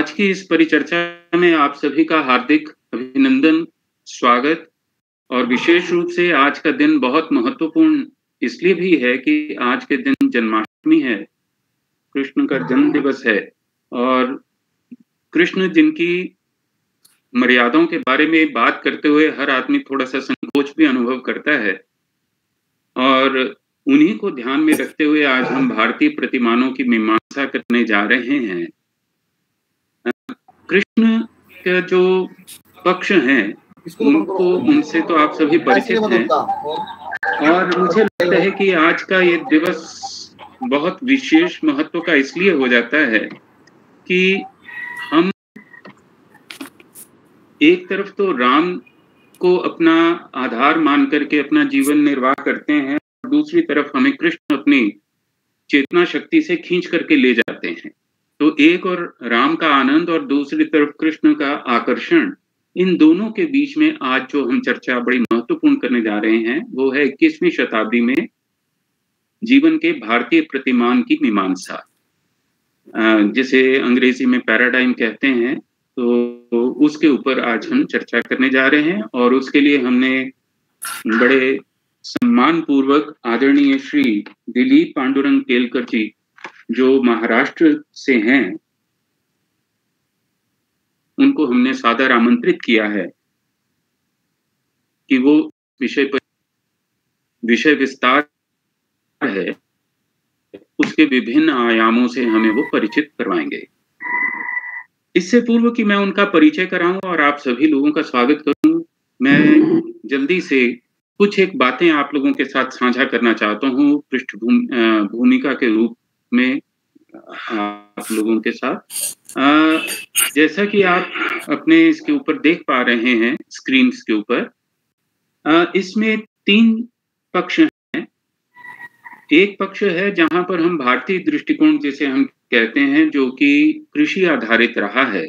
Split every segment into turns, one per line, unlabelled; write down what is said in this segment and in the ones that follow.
आज की इस परिचर्चा में आप सभी का हार्दिक अभिनंदन, स्वागत और विशेष रूप से आज का दिन बहुत महत्वपूर्ण इसलिए भी है कि आज के दिन जन्माष्टमी है, कृष्ण का जन्म दिवस है और कृष्ण जिनकी मर्यादाओं के बारे में बात करते हुए हर आदमी थोड़ा-सा संकोच भी अनुभव करता है और उन्हीं को ध्यान में रखते हुए आज हम भारतीय प्रतिमानों की मीमांसा करने जा रहे हैं। कृष्ण का जो पक्ष हैं, उनसे तो आप सभी परिचित हैं और मुझे लगता है कि आज का ये दिवस बहुत विशेष महत्व का इसलिए हो जाता है कि हम एक तरफ तो राम को अपना आधार मान करके अपना जीवन निर्वाह करते हैं और दूसरी तरफ हमें कृष्ण अपनी चेतना शक्ति से खींच करके ले जाते हैं। तो एक और राम का आनंद और दूसरी तरफ कृष्ण का आकर्षण, इन दोनों के बीच में आज जो हम चर्चा बड़ी महत्वपूर्ण करने जा रहे हैं, वो है 21वीं शताब्दी में जीवन के भारतीय प्रतिमान की मीमांसा, जिसे अंग्रेजी में पैराडाइम कहते हैं। तो उसके ऊपर आज हम चर्चा करने जा रहे हैं और उसके लिए हमने बड़े सम्मान पूर्वक आदरणीय श्री दिलीप पांडुरंग केलकर जी, जो महाराष्ट्र से हैं, उनको हमने सादर आमंत्रित किया है कि वो विषय विस्तार है, उसके विभिन्न आयामों से हमें वो परिचित करवाएंगे। इससे पूर्व कि मैं उनका परिचय कराऊं और आप सभी लोगों का स्वागत करूं, मैं जल्दी से कुछ एक बातें आप लोगों के साथ साझा करना चाहता हूं भूमिका के रूप में आप लोगों के साथ। जैसा कि आप अपने इसके ऊपर देख पा रहे हैं स्क्रीन के ऊपर, इसमें 3 पक्ष हैं। एक पक्ष है जहां पर हम भारतीय दृष्टिकोण जिसे हम कहते हैं, जो कि कृषि आधारित रहा है।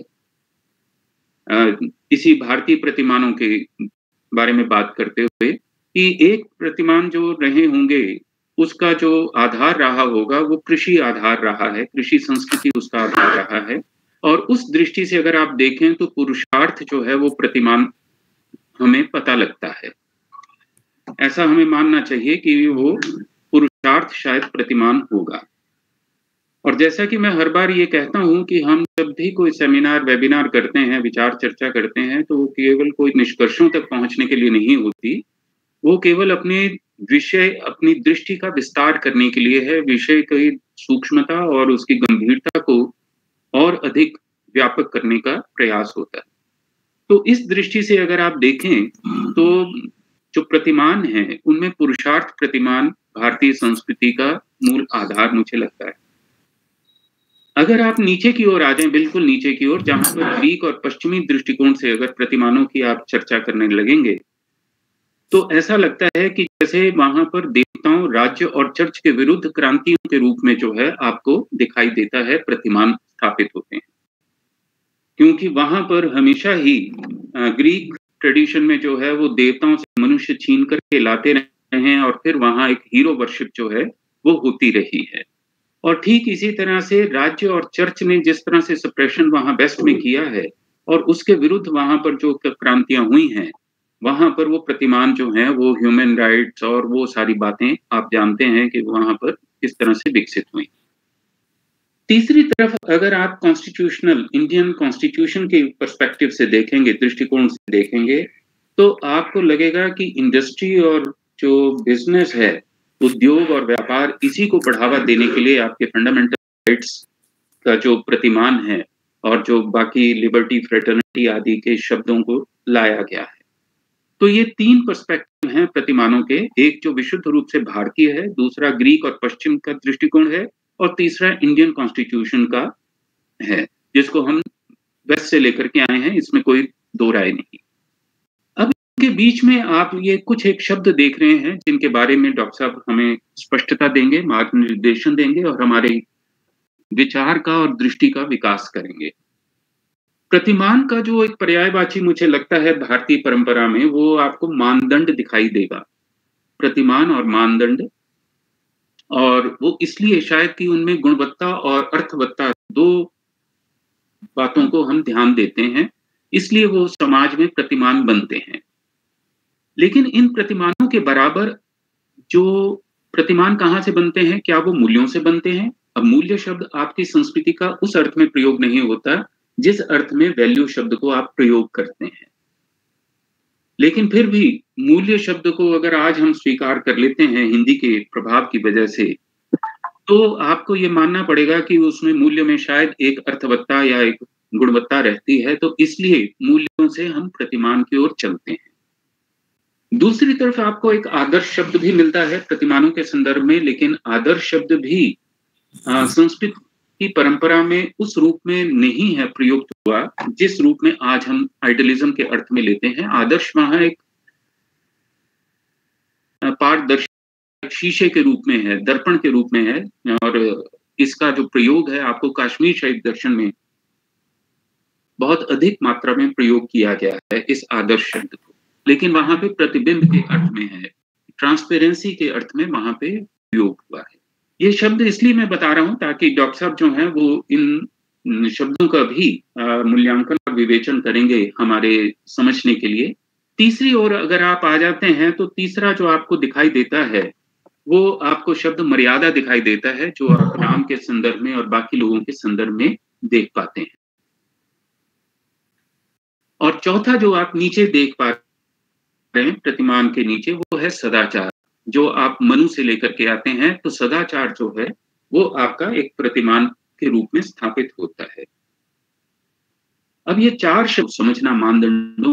इसी भारतीय प्रतिमानों के बारे में बात करते हुए कि एक प्रतिमान जो रहे होंगे, उसका जो आधार रहा होगा वो कृषि आधार रहा है, कृषि संस्कृति उसका आधार रहा है। और उस दृष्टि से अगर आप देखें तो पुरुषार्थ जो है वो प्रतिमान हमें पता लगता है। ऐसा हमें मानना चाहिए कि वो पुरुषार्थ शायद प्रतिमान होगा। और जैसा कि मैं हर बार ये कहता हूँ कि हम जब भी कोई सेमिनार, वेबिनार करते हैं, विचार चर्चा करते हैं, तो वो केवल कोई निष्कर्षों तक पहुँचने के लिए नहीं होती, वो केवल अपने विषय, अपनी दृष्टि का विस्तार करने के लिए है, विषय की सूक्ष्मता और उसकी गंभीरता को और अधिक व्यापक करने का प्रयास होता है। तो इस दृष्टि से अगर आप देखें तो जो प्रतिमान हैं, उनमें पुरुषार्थ प्रतिमान भारतीय संस्कृति का मूल आधार मुझे लगता है। अगर आप नीचे की ओर आ जाएं, बिल्कुल नीचे की ओर, जहां पर ग्रीक और पश्चिमी दृष्टिकोण से अगर प्रतिमानों की आप चर्चा करने लगेंगे, तो ऐसा लगता है कि जैसे वहां पर देवताओं, राज्य और चर्च के विरुद्ध क्रांतियों के रूप में जो है आपको दिखाई देता है प्रतिमान स्थापित होते हैं। क्योंकि वहां पर हमेशा ही ग्रीक ट्रेडिशन में जो है वो देवताओं से मनुष्य छीन करके लाते रहे हैं और फिर वहां एक हीरो वर्शिप जो है वो होती रही है। और ठीक इसी तरह से राज्य और चर्च ने जिस तरह से सप्रेशन वहां वेस्ट में किया है और उसके विरुद्ध वहां पर जो क्रांतियां हुई हैं, वहां पर वो प्रतिमान जो हैं वो ह्यूमन राइट्स और वो सारी बातें आप जानते हैं कि वहां पर किस तरह से विकसित हुई। तीसरी तरफ अगर आप कॉन्स्टिट्यूशनल इंडियन कॉन्स्टिट्यूशन के पर्सपेक्टिव से देखेंगे, दृष्टिकोण से देखेंगे, तो आपको लगेगा कि इंडस्ट्री और जो बिजनेस है, उद्योग और व्यापार, इसी को बढ़ावा देने के लिए आपके फंडामेंटल राइट्स का जो प्रतिमान है और जो बाकी लिबर्टी, फ्रेटर्निटी आदि के शब्दों को लाया गया है। तो ये 3 पर्सपेक्टिव हैं प्रतिमानों के, एक जो विशुद्ध रूप से भारतीय है, दूसरा ग्रीक और पश्चिम का दृष्टिकोण है और तीसरा इंडियन कॉन्स्टिट्यूशन का है, जिसको हम वेस्ट से लेकर के आए हैं, इसमें कोई दो राय नहीं। अब इनके बीच में आप ये कुछ एक शब्द देख रहे हैं जिनके बारे में डॉक्टर साहब हमें स्पष्टता देंगे, मार्गनिर्देशन देंगे और हमारे विचार का और दृष्टि का विकास करेंगे। प्रतिमान का जो एक पर्यायवाची मुझे लगता है भारतीय परंपरा में, वो आपको मानदंड दिखाई देगा। प्रतिमान और मानदंड, और वो इसलिए शायद कि उनमें गुणवत्ता और अर्थवत्ता 2 बातों को हम ध्यान देते हैं, इसलिए वो समाज में प्रतिमान बनते हैं। लेकिन इन प्रतिमानों के बराबर जो प्रतिमान कहाँ से बनते हैं? क्या वो मूल्यों से बनते हैं? अब मूल्य शब्द आपकी संस्कृति का उस अर्थ में प्रयोग नहीं होता, जिस अर्थ में वैल्यू शब्द को आप प्रयोग करते हैं। लेकिन फिर भी मूल्य शब्द को अगर आज हम स्वीकार कर लेते हैं हिंदी के प्रभाव की वजह से, तो आपको ये मानना पड़ेगा कि उसमें मूल्य में शायद एक अर्थवत्ता या एक गुणवत्ता रहती है, तो इसलिए मूल्यों से हम प्रतिमान की ओर चलते हैं। दूसरी तरफ आपको एक आदर्श शब्द भी मिलता है प्रतिमानों के संदर्भ में, लेकिन आदर्श शब्द भी संस्कृत की परंपरा में उस रूप में नहीं है प्रयुक्त हुआ, जिस रूप में आज हम आइडियलिज्म के अर्थ में लेते हैं। आदर्श वहाँ एक पारदर्शी शीशे के रूप में है, दर्पण के रूप में है, और इसका जो प्रयोग है आपको काश्मीर शैव दर्शन में बहुत अधिक मात्रा में प्रयोग किया गया है इस आदर्श शब्द को। लेकिन वहाँ पे प्रतिबिंब के अर्थ में है, ट्रांसपेरेंसी के अर्थ में वहाँ पे प्रयोग हुआ है। ये शब्द इसलिए मैं बता रहा हूँ ताकि डॉक्टर साहब जो हैं वो इन शब्दों का भी मूल्यांकन और विवेचन करेंगे हमारे समझने के लिए। तीसरी ओर अगर आप आ जाते हैं तो तीसरा जो आपको दिखाई देता है वो आपको शब्द मर्यादा दिखाई देता है, जो आप राम के संदर्भ में और बाकी लोगों के संदर्भ में देख पाते हैं। और चौथा जो आप नीचे देख पा रहे हैं प्रतिमान के नीचे, वो है सदाचार, जो आप मनु से लेकर के आते हैं। तो सदाचार जो है वो आपका एक प्रतिमान के रूप में स्थापित होता है। अब ये चार शब्द समझना, मानदंडों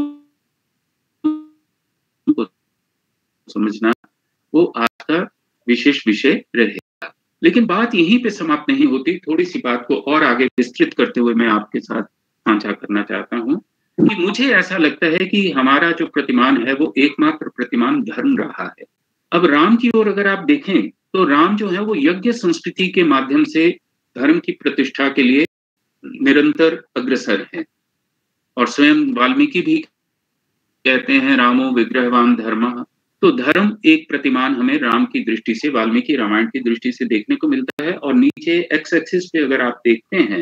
को समझना, वो आज का विशेष विषय रहेगा। लेकिन बात यहीं पे समाप्त नहीं होती, थोड़ी सी बात को और आगे विस्तृत करते हुए मैं आपके साथ साझा करना चाहता हूँ कि मुझे ऐसा लगता है कि हमारा जो प्रतिमान है वो एकमात्र प्रतिमान धर्म रहा है। अब राम की ओर अगर आप देखें तो राम जो है वो यज्ञ संस्कृति के माध्यम से धर्म की प्रतिष्ठा के लिए निरंतर अग्रसर है, और स्वयं वाल्मीकि भी कहते हैं रामो विग्रहवान धर्मः। तो धर्म एक प्रतिमान हमें राम की दृष्टि से, वाल्मीकि रामायण की दृष्टि से देखने को मिलता है। और नीचे एक्स एक्सिस पे अगर आप देखते हैं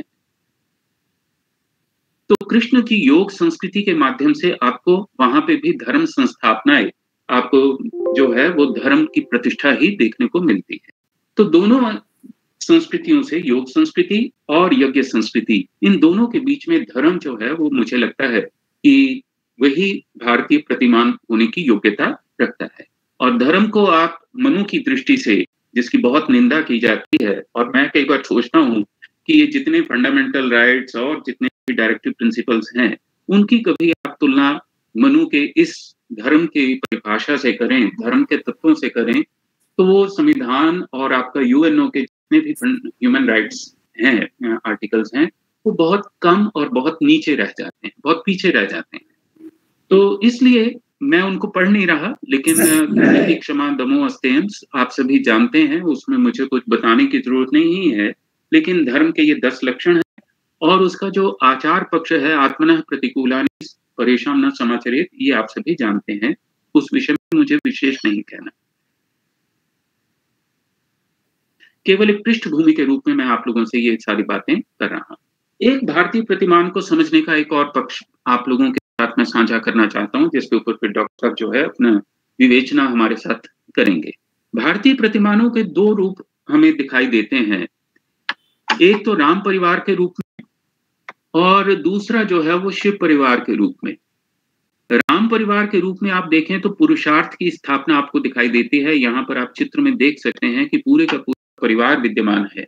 तो कृष्ण की योग संस्कृति के माध्यम से आपको वहां पे भी धर्म संस्थापनाएं, आपको जो है वो धर्म की प्रतिष्ठा ही देखने को मिलती है। तो दोनों संस्कृतियों से, योग संस्कृति और यज्ञ संस्कृति, इन दोनों के बीच में धर्म जो है वो मुझे लगता है कि वही भारतीय प्रतिमान होने की योग्यता रखता है। और धर्म को आप मनु की दृष्टि से, जिसकी बहुत निंदा की जाती है, और मैं कई बार सोचता हूँ कि ये जितने फंडामेंटल राइट्स और जितने भी डायरेक्टिव प्रिंसिपल्स हैं, उनकी कभी आप तुलना मनु के इस धर्म की परिभाषा से करें, धर्म के तत्वों से करें, तो वो संविधान और आपका यूएनओ के जितने भी ह्यूमन राइट्स हैं, आर्टिकल्स हैं, वो बहुत कम और बहुत नीचे रह जाते हैं, बहुत पीछे रह जाते हैं। तो इसलिए मैं उनको पढ़ नहीं रहा, लेकिन की क्षमा दमो अस्तेयम आप सभी जानते हैं, उसमें मुझे कुछ बताने की जरूरत नहीं है। लेकिन धर्म के ये 10 लक्षण हैं, और उसका जो आचार पक्ष है, आत्मनः प्रतिकूलानि परेशान न समाचरेत, ये आप सभी जानते हैं। उस विषय में मुझे विशेष नहीं कहना, केवल एक पृष्ठभूमि के रूप में मैं आप लोगों से ये सारी बातें कर रहा हूँ। एक भारतीय प्रतिमान को समझने का एक और पक्ष आप लोगों के साथ मैं साझा करना चाहता हूँ, जिसके ऊपर फिर डॉक्टर साहब जो है अपना विवेचना हमारे साथ करेंगे। भारतीय प्रतिमानों के 2 रूप हमें दिखाई देते हैं, एक तो राम परिवार के रूप में, और दूसरा जो है वो शिव परिवार के रूप में। राम परिवार के रूप में आप देखें तो पुरुषार्थ की स्थापना आपको दिखाई देती है। यहाँ पर आप चित्र में देख सकते हैं कि पूरे का पूरा परिवार विद्यमान है।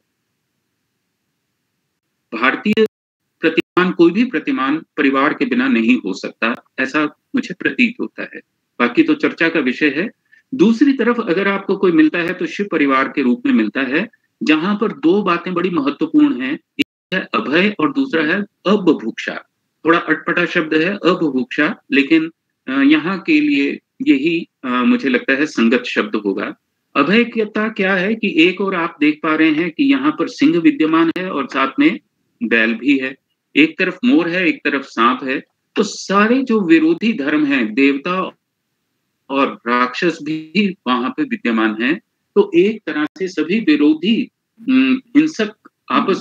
भारतीय प्रतिमान, कोई भी प्रतिमान परिवार के बिना नहीं हो सकता, ऐसा मुझे प्रतीत होता है। बाकी तो चर्चा का विषय है। दूसरी तरफ अगर आपको कोई मिलता है तो शिव परिवार के रूप में मिलता है, जहां पर 2 बातें बड़ी महत्वपूर्ण हैं, एक है अभय और दूसरा है अबभुक्षा। थोड़ा अटपटा शब्द है अबभुक्षा, लेकिन यहाँ के लिए यही मुझे लगता है संगत शब्द होगा। अभयता क्या है कि एक और आप देख पा रहे हैं कि यहाँ पर सिंह विद्यमान है और साथ में बैल भी है, एक तरफ मोर है, एक तरफ सांप है। तो सारे जो विरोधी धर्म हैं, देवता और राक्षस भी वहां पे विद्यमान हैं। तो एक तरह से सभी विरोधी हिंसक आपस में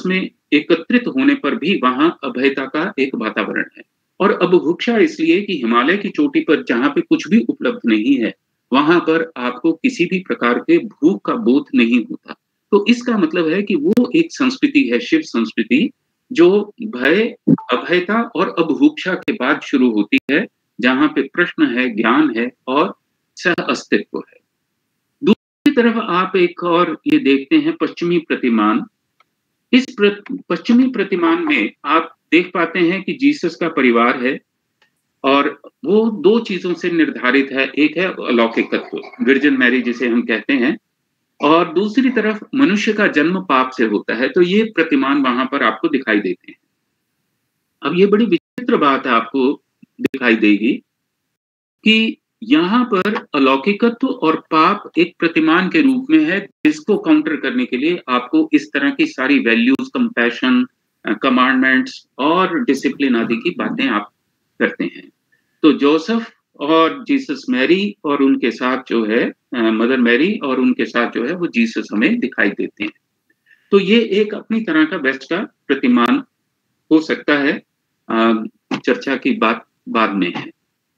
एकत्रित होने पर भी वहाँ अभयता का एक वातावरण है। और अबभुक्षा इसलिए कि हिमालय की चोटी पर जहाँ पे कुछ भी उपलब्ध नहीं है, वहाँ पर आपको किसी भी प्रकार के भूख का बोध नहीं होता। तो इसका मतलब है कि वो एक संस्कृति है, शिव संस्कृति, जो भय, अभयता और अबभुक्षा के बाद शुरू होती है, जहाँ पे प्रश्न है, ज्ञान है और सह-अस्तित्व है। दूसरी तरफ आप एक और ये देखते हैं पश्चिमी प्रतिमान। इस पश्चिमी प्रतिमान में आप देख पाते हैं कि जीसस का परिवार है और वो 2 चीज़ों से निर्धारित है। एक है अलौकिकत्व, वर्जिन मैरी जिसे हम कहते हैं, और दूसरी तरफ मनुष्य का जन्म पाप से होता है, तो ये प्रतिमान वहाँ पर आपको दिखाई देते हैं। अब ये बड़ी विचित्र बात आपको दिखाई देगी कि यहाँ पर अलौकिकत्व और पाप एक प्रतिमान के रूप में है, जिसको काउंटर करने के लिए आपको इस तरह की सारी वैल्यूज़, कंपैशन, कमांडमेंट्स और डिसिप्लिन आदि की बातें आप करते हैं। तो जोसेफ और जीसस मैरी और उनके साथ जो है मदर मैरी और उनके साथ जो है वो जीसस हमें दिखाई देते हैं। तो ये एक अपनी तरह का बेस्ट का प्रतिमान हो सकता है। चर्चा की बात बाद में है।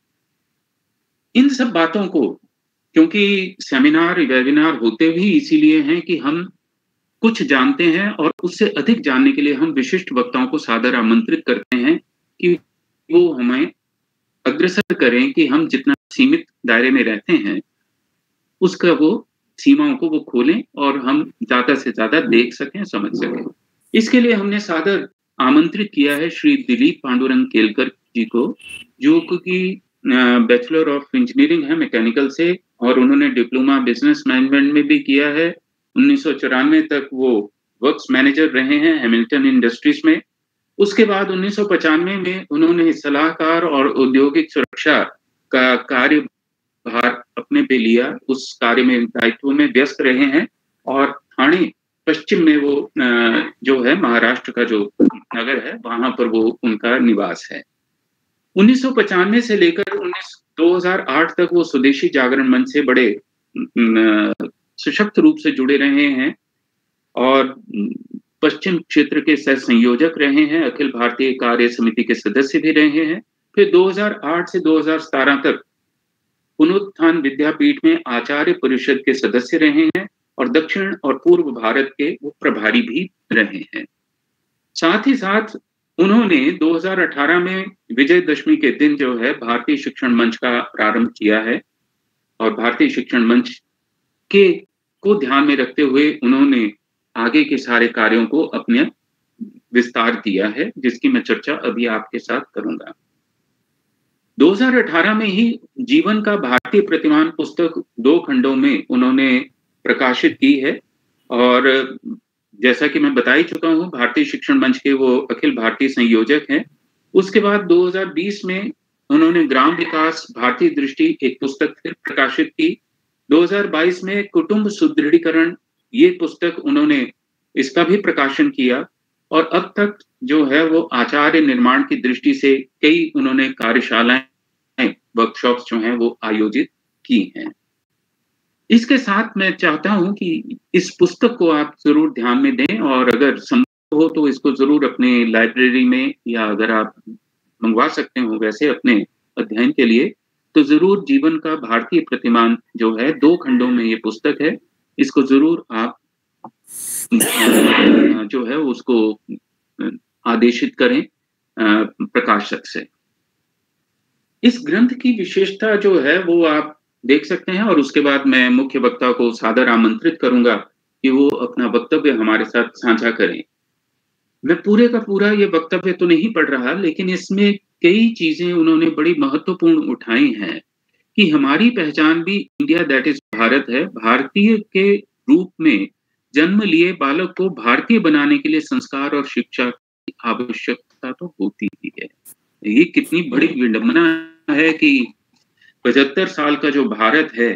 इन सब बातों को, क्योंकि सेमिनार, वेबिनार होते भी इसीलिए हैं कि हम कुछ जानते हैं और उससे अधिक जानने के लिए हम विशिष्ट वक्ताओं को सादर आमंत्रित करते हैं कि वो हमें अग्रसर करें कि हम जितना सीमित दायरे में रहते हैं, उसका वो सीमाओं को वो खोलें और हम ज़्यादा से ज़्यादा देख सकें, समझ सकें। इसके लिए हमने सादर आमंत्रित किया है श्री दिलीप पांडुरंग केलकर जी को, जो कि बैचलर ऑफ इंजीनियरिंग है मैकेनिकल से, और उन्होंने डिप्लोमा बिज़नेस मैनेजमेंट में भी किया है। 1994 तक वो वर्क्स मैनेजर रहे हैं हैमिल्टन इंडस्ट्रीज़ में। उसके बाद 1995 में उन्होंने सलाहकार और औद्योगिक सुरक्षा का कार्यभार अपने पे लिया। उस कार्य में, दायित्व में व्यस्त रहे हैं और ठाणे पश्चिम में वो जो है महाराष्ट्र का जो नगर है, वहाँ पर वो उनका निवास है। 1995 से लेकर 2008 तक वो स्वदेशी जागरण मंच से बड़े सशक्त रूप से जुड़े रहे हैं और पश्चिम क्षेत्र के सह संयोजक रहे हैं, अखिल भारतीय कार्य समिति के सदस्य भी रहे हैं। फिर 2008 से 2017 तक पुनरुत्थान विद्यापीठ में आचार्य परिषद के सदस्य रहे हैं और दक्षिण और पूर्व भारत के वो प्रभारी भी रहे हैं। साथ ही साथ उन्होंने 2018 में विजयदशमी के दिन जो है भारतीय शिक्षण मंच का प्रारंभ किया है और भारतीय शिक्षण मंच के को ध्यान में रखते हुए उन्होंने आगे के सारे कार्यों को अपने विस्तार दिया है, जिसकी मैं चर्चा अभी आपके साथ करूंगा। 2018 में ही जीवन का भारतीय प्रतिमान पुस्तक 2 खंडों में उन्होंने प्रकाशित की है और जैसा कि मैं बता ही चुका हूँ, भारतीय शिक्षण मंच के वो अखिल भारतीय संयोजक हैं। उसके बाद 2020 में उन्होंने ग्राम विकास भारतीय दृष्टि एक पुस्तक फिर प्रकाशित की। 2022 में कुटुंब सुदृढ़ीकरण ये पुस्तक उन्होंने इसका भी प्रकाशन किया और अब तक जो है वो आचार्य निर्माण की दृष्टि से कई उन्होंने कार्यशालाएं, वर्कशॉप्स जो हैं वो आयोजित की हैं। इसके साथ मैं चाहता हूं कि इस पुस्तक को आप जरूर ध्यान में दें और अगर संभव हो तो इसको जरूर अपने लाइब्रेरी में, या अगर आप मंगवा सकते हो वैसे अपने अध्ययन के लिए, तो जरूर जीवन का भारतीय प्रतिमान जो है 2 खंडों में ये पुस्तक है, इसको जरूर आप जो है उसको आदेशित करें प्रकाशक से। इस ग्रंथ की विशेषता जो है वो आप देख सकते हैं और उसके बाद मैं मुख्य वक्ता को सादर आमंत्रित करूंगा कि वो अपना वक्तव्य हमारे साथ साझा करें। मैं पूरे का पूरा ये वक्तव्य तो नहीं पढ़ रहा, लेकिन इसमें कई चीजें उन्होंने बड़ी महत्वपूर्ण उठाई हैं कि हमारी पहचान भी इंडिया दैट इज भारत है। भारतीय के रूप में जन्म लिए बालक को भारतीय बनाने के लिए संस्कार और शिक्षा की आवश्यकता तो होती ही है। ये कितनी बड़ी विडंबना है कि 75 साल का जो भारत है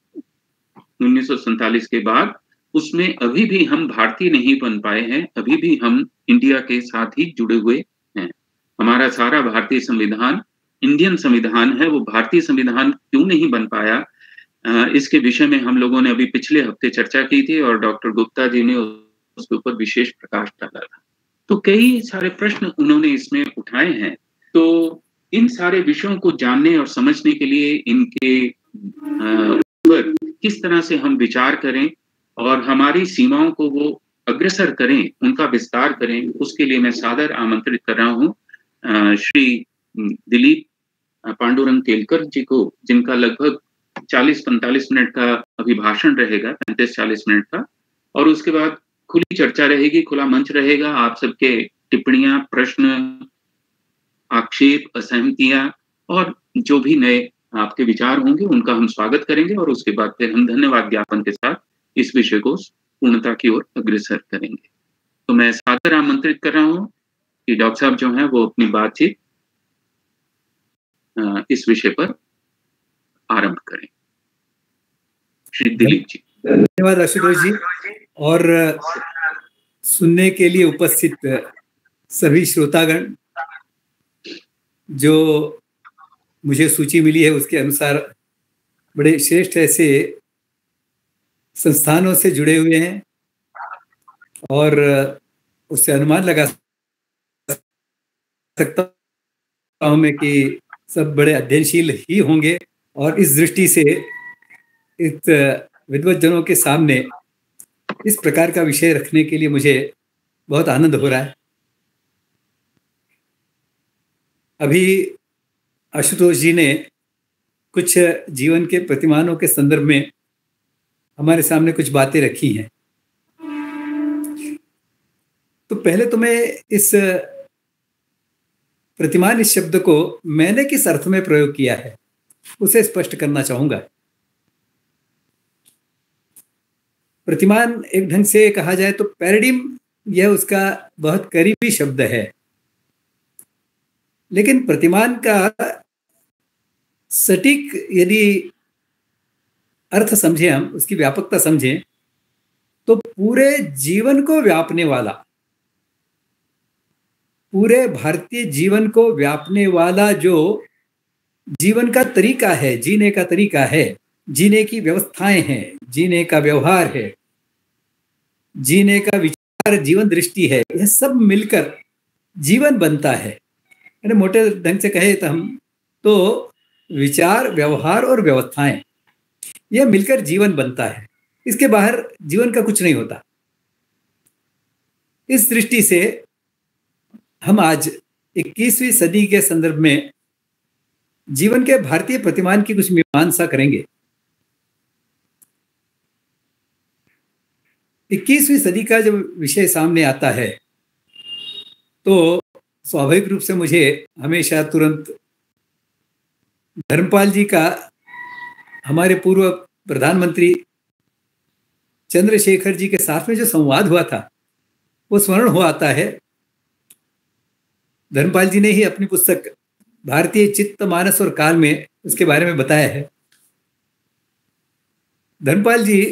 1947 के बाद, उसमें अभी भी हम भारतीय नहीं बन पाए हैं, अभी भी हम इंडिया के साथ ही जुड़े हुए हैं। हमारा सारा भारतीय संविधान इंडियन संविधान है, वो भारतीय संविधान क्यों नहीं बन पाया, इसके विषय में हम लोगों ने अभी पिछले हफ्ते चर्चा की थी और डॉक्टर गुप्ता जी ने उसके ऊपर विशेष प्रकाश डाला था। तो कई सारे प्रश्न उन्होंने इसमें उठाए हैं। तो इन सारे विषयों को जानने और समझने के लिए इनके ऊपर किस तरह से हम विचार करें और हमारी सीमाओं को वो अग्रसर करें, उनका विस्तार करें, उसके लिए मैं सादर आमंत्रित कर रहा हूँ श्री दिलीप पांडुरंग केलकर जी को, जिनका लगभग 40-45 मिनट का अभिभाषण रहेगा, 35-40 मिनट का, और उसके बाद खुली चर्चा रहेगी, खुला मंच रहेगा। आप सबके टिप्पणियाँ, प्रश्न, आक्षेप, असहमतियाँ और जो भी नए आपके विचार होंगे, उनका हम स्वागत करेंगे और उसके बाद फिर हम धन्यवाद ज्ञापन के साथ इस विषय को पूर्णता की ओर अग्रसर करेंगे। तो मैं सादर आमंत्रित कर रहा हूँ कि डॉक्टर साहब जो हैं वो अपनी बातचीत इस विषय पर आरंभ करें। श्री दिलीप जी।
धन्यवाद आशुतोष जी, और सुनने के लिए उपस्थित सभी श्रोतागण, जो मुझे सूची मिली है उसके अनुसार बड़े श्रेष्ठ ऐसे संस्थानों से जुड़े हुए हैं और उससे अनुमान लगा सकता हूं मैं कि सब बड़े अध्ययनशील ही होंगे, और इस दृष्टि से इस विद्वत जनों के सामने इस प्रकार का विषय रखने के लिए मुझे बहुत आनंद हो रहा है। अभी आशुतोष जी ने कुछ जीवन के प्रतिमानों के संदर्भ में हमारे सामने कुछ बातें रखी हैं। तो पहले तो मैं इस प्रतिमान इस शब्द को मैंने किस अर्थ में प्रयोग किया है उसे स्पष्ट करना चाहूंगा। प्रतिमान एक ढंग से कहा जाए तो पैराडिम, यह उसका बहुत करीबी शब्द है, लेकिन प्रतिमान का सटीक यदि अर्थ समझें, हम उसकी व्यापकता समझें, तो पूरे जीवन को व्यापने वाला, पूरे भारतीय जीवन को व्यापने वाला जो जीवन का तरीका है, जीने का तरीका है, जीने की व्यवस्थाएं हैं, जीने का व्यवहार है, जीने का विचार, जीवन दृष्टि है, यह सब मिलकर जीवन बनता है। यानी मोटे ढंग से कहे तो हम तो विचार, व्यवहार और व्यवस्थाएं, यह मिलकर जीवन बनता है। इसके बाहर जीवन का कुछ नहीं होता। इस दृष्टि से हम आज 21वीं सदी के संदर्भ में जीवन के भारतीय प्रतिमान की कुछ मीमांसा करेंगे। 21वीं सदी का जब विषय सामने आता है तो स्वाभाविक रूप से मुझे हमेशा तुरंत धर्मपाल जी का, हमारे पूर्व प्रधानमंत्री चंद्रशेखर जी के साथ में जो संवाद हुआ था वो स्मरण हो आता है। धर्मपाल जी ने ही अपनी पुस्तक भारतीय चित्त, मानस और काल में उसके बारे में बताया है। धर्मपाल जी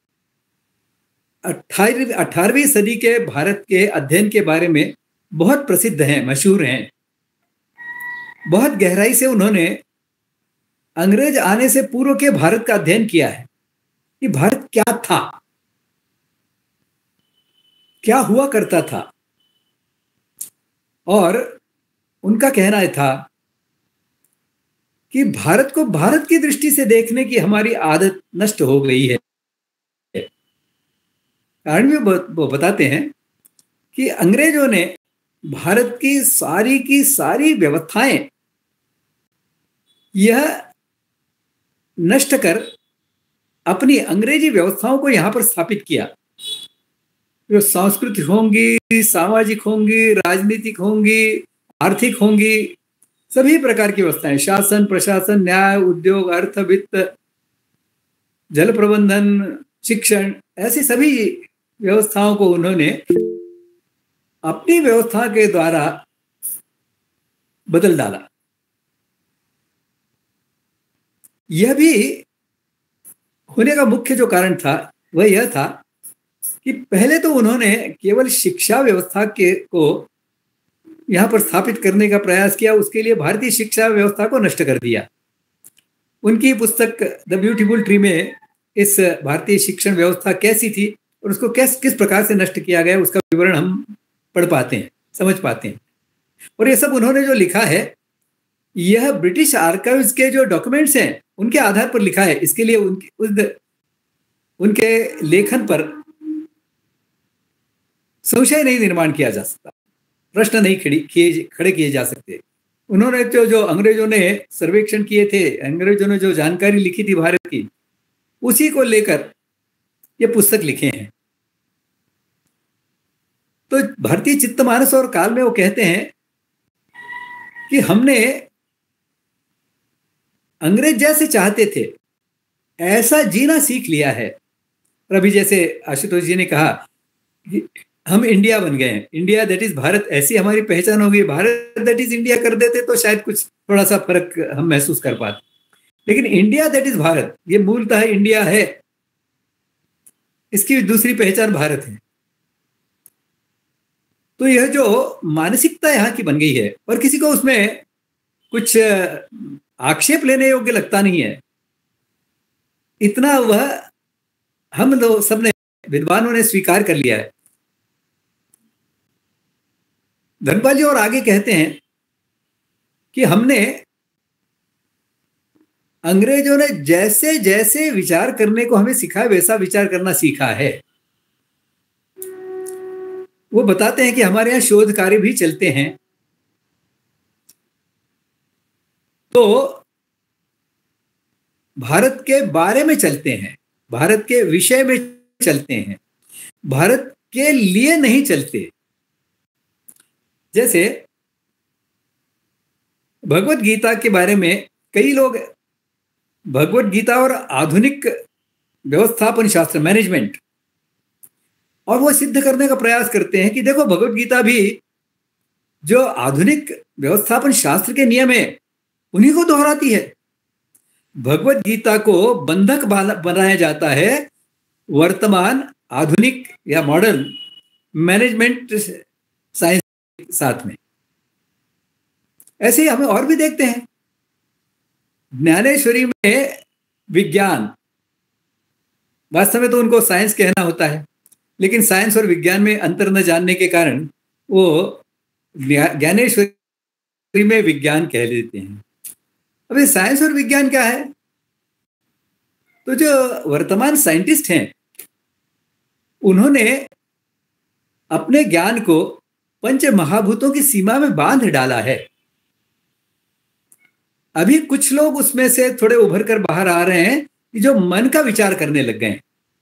18वीं सदी के भारत के अध्ययन के बारे में बहुत प्रसिद्ध हैं, मशहूर हैं। बहुत गहराई से उन्होंने अंग्रेज आने से पूर्व के भारत का अध्ययन किया है कि भारत क्या था, क्या हुआ करता था। और उनका कहना था कि भारत को भारत की दृष्टि से देखने की हमारी आदत नष्ट हो गई है। कारण भी वो बताते हैं कि अंग्रेजों ने भारत की सारी व्यवस्थाएं यह नष्ट कर अपनी अंग्रेजी व्यवस्थाओं को यहां पर स्थापित किया। जो सांस्कृतिक होंगी, सामाजिक होंगी, राजनीतिक होंगी, आर्थिक होंगी, सभी प्रकार की व्यवस्थाएं, शासन, प्रशासन, न्याय, उद्योग, अर्थ, वित्त, जल प्रबंधन, शिक्षण, ऐसी सभी व्यवस्थाओं को उन्होंने अपनी व्यवस्था के द्वारा बदल डाला। यह भी होने का मुख्य जो कारण था वह यह था कि पहले तो उन्होंने केवल शिक्षा व्यवस्था को यहां पर स्थापित करने का प्रयास किया, उसके लिए भारतीय शिक्षा व्यवस्था को नष्ट कर दिया। उनकी पुस्तक द ब्यूटीफुल ट्री में इस भारतीय शिक्षण व्यवस्था कैसी थी और उसको किस प्रकार से नष्ट किया गया उसका विवरण हम पढ़ पाते हैं, समझ पाते हैं। और ये सब उन्होंने जो लिखा है यह ब्रिटिश आर्काइव्स के जो डॉक्यूमेंट्स हैं उनके आधार पर लिखा है। इसके लिए उनके लेखन पर संशय नहीं निर्माण किया जा सकता, प्रश्न नहीं खड़े किए जा सकते। उन्होंने जो अंग्रेजों ने सर्वेक्षण किए थे, अंग्रेजों ने जो जानकारी लिखी थी भारत की, उसी को लेकर ये पुस्तक लिखे हैं। तो भारतीय चित्तमानस और काल में वो कहते हैं कि हमने अंग्रेज जैसे चाहते थे ऐसा जीना सीख लिया है। और अभी जैसे आशुतोष जी ने कहा कि हम इंडिया बन गए हैं, इंडिया दैट इज भारत, ऐसी हमारी पहचान हो गई। भारत दैट इज इंडिया कर देते तो शायद कुछ थोड़ा सा फर्क हम महसूस कर पाते, लेकिन इंडिया दैट इज भारत, ये मूलतः इंडिया है, इसकी दूसरी पहचान भारत है। तो यह जो मानसिकता यहाँ की बन गई है और किसी को उसमें कुछ आक्षेप लेने योग्य लगता नहीं है, इतना वह हम लोग सबने विद्वानों ने स्वीकार कर लिया है। धनपाल जी और आगे कहते हैं कि हमने अंग्रेजों ने जैसे जैसे विचार करने को हमें सिखाया वैसा विचार करना सीखा है। वो बताते हैं कि हमारे यहाँ शोध कार्य भी चलते हैं, तो भारत के बारे में चलते हैं, भारत के विषय में चलते हैं, भारत के लिए नहीं चलते। जैसे भगवत गीता के बारे में कई लोग भगवत गीता और आधुनिक व्यवस्थापन शास्त्र, मैनेजमेंट, और वो सिद्ध करने का प्रयास करते हैं कि देखो भगवत गीता भी जो आधुनिक व्यवस्थापन शास्त्र के नियम है उन्हीं को दोहराती है। भगवत गीता को बंधक बनाया जाता है वर्तमान आधुनिक या मॉडर्न मैनेजमेंट साइंस के साथ में। ऐसे ही हमें और भी देखते हैं। ज्ञानेश्वरी में विज्ञान, वास्तव में तो उनको साइंस कहना होता है, लेकिन साइंस और विज्ञान में अंतर न जानने के कारण वो ज्ञानेश्वरी में विज्ञान कह लेते हैं। अब ये साइंस और विज्ञान क्या है? तो जो वर्तमान साइंटिस्ट हैं उन्होंने अपने ज्ञान को पंच महाभूतों की सीमा में बांध डाला है। अभी कुछ लोग उसमें से थोड़े उभर कर बाहर आ रहे हैं कि जो मन का विचार करने लग गए हैं।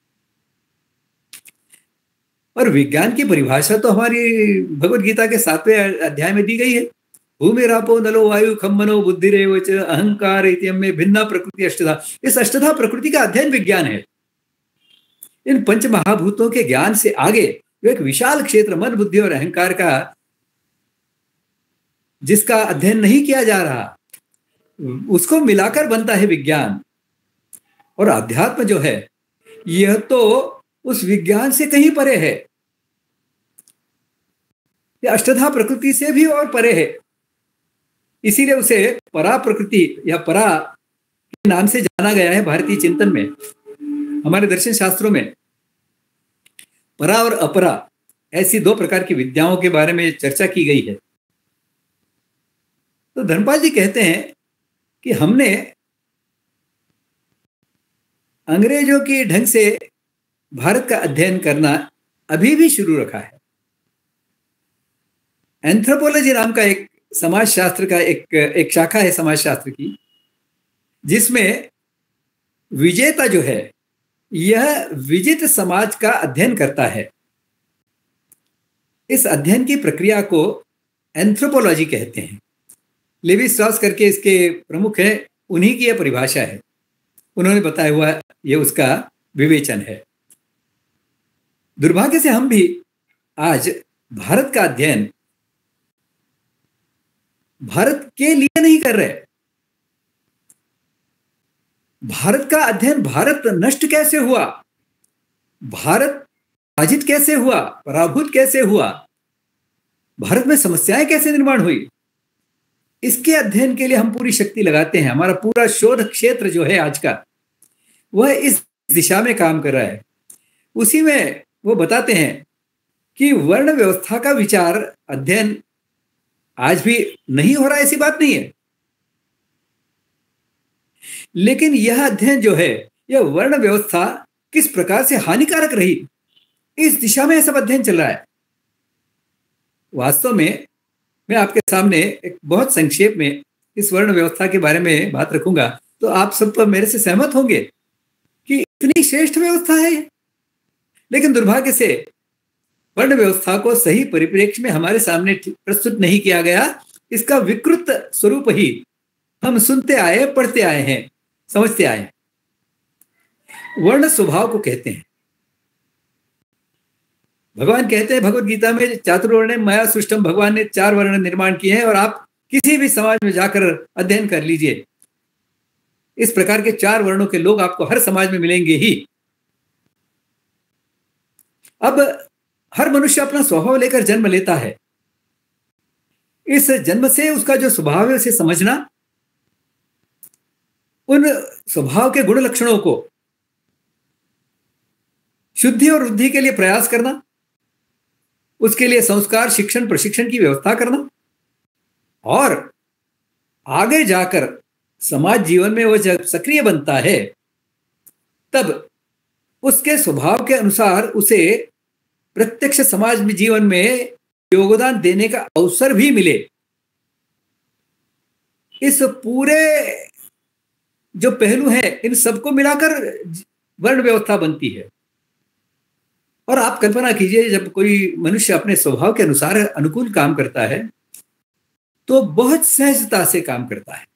और विज्ञान की परिभाषा तो हमारी भगवत गीता के 7वें अध्याय में दी गई है। भूमिरापो नलो वायु खम मनो बुद्धिरेव च अहंकार इत्यम में भिन्ना प्रकृति अष्टधा। इस अष्टधा प्रकृति का अध्ययन विज्ञान है। इन पंच महाभूतों के ज्ञान से आगे एक विशाल क्षेत्र मन, बुद्धि और अहंकार का जिसका अध्ययन नहीं किया जा रहा, उसको मिलाकर बनता है विज्ञान। और अध्यात्म जो है यह तो उस विज्ञान से कहीं परे है, यह अष्टधा प्रकृति से भी और परे है। इसीलिए उसे परा प्रकृति या परा के नाम से जाना गया है। भारतीय चिंतन में, हमारे दर्शन शास्त्रों में परा और अपरा ऐसी 2 प्रकार की विद्याओं के बारे में चर्चा की गई है। तो धनपाल जी कहते हैं कि हमने अंग्रेजों के ढंग से भारत का अध्ययन करना अभी भी शुरू रखा है। एंथ्रोपोलॉजी नाम का एक समाजशास्त्र का एक शाखा है समाजशास्त्र की, जिसमें विजेता जो है यह विजित समाज का अध्ययन करता है। इस अध्ययन की प्रक्रिया को एंथ्रोपोलॉजी कहते हैं। लेवी स्ट्रॉस करके इसके प्रमुख हैं, उन्हीं की यह परिभाषा है, उन्होंने बताया हुआ यह उसका विवेचन है। दुर्भाग्य से हम भी आज भारत का अध्ययन भारत के लिए नहीं कर रहे। भारत का अध्ययन भारत नष्ट कैसे हुआ, भारत पराजित कैसे हुआ, पराभूत कैसे हुआ, भारत में समस्याएं कैसे निर्माण हुई, इसके अध्ययन के लिए हम पूरी शक्ति लगाते हैं। हमारा पूरा शोध क्षेत्र जो है आज का वह इस दिशा में काम कर रहा है। उसी में वो बताते हैं कि वर्ण व्यवस्था का विचार अध्ययन आज भी नहीं हो रहा, ऐसी बात नहीं है, लेकिन यह अध्ययन जो है, यह वर्ण व्यवस्था किस प्रकार से हानिकारक रही, इस दिशा में सब अध्ययन चल रहा है। वास्तव में मैं आपके सामने एक बहुत संक्षेप में इस वर्ण व्यवस्था के बारे में बात रखूंगा, तो आप सब तो मेरे से सहमत होंगे कि इतनी श्रेष्ठ व्यवस्था है ये। लेकिन दुर्भाग्य से वर्ण व्यवस्था को सही परिप्रेक्ष्य में हमारे सामने प्रस्तुत नहीं किया गया। इसका विकृत स्वरूप ही हम सुनते आए, पढ़ते आए हैं, समझते आए हैं। वर्ण स्वभाव को कहते हैं। भगवान कहते हैं भगवत गीता में, चातुर्वर्ण मया सृष्टम, भगवान ने 4 वर्ण निर्माण किए हैं, और आप किसी भी समाज में जाकर अध्ययन कर लीजिए, इस प्रकार के 4 वर्णों के लोग आपको हर समाज में मिलेंगे ही। अब हर मनुष्य अपना स्वभाव लेकर जन्म लेता है। इस जन्म से उसका जो स्वभाव है उसे समझना, उन स्वभाव के गुण लक्षणों को शुद्धि और वृद्धि के लिए प्रयास करना, उसके लिए संस्कार, शिक्षण, प्रशिक्षण की व्यवस्था करना, और आगे जाकर समाज जीवन में वह जब सक्रिय बनता है, तब उसके स्वभाव के अनुसार उसे प्रत्यक्ष समाज में जीवन में योगदान देने का अवसर भी मिले। इस पूरे जो पहलू है, इन सबको मिलाकर वर्ण व्यवस्था बनती है। और आप कल्पना कीजिए, जब कोई मनुष्य अपने स्वभाव के अनुसार अनुकूल काम करता है तो बहुत सहजता से काम करता है,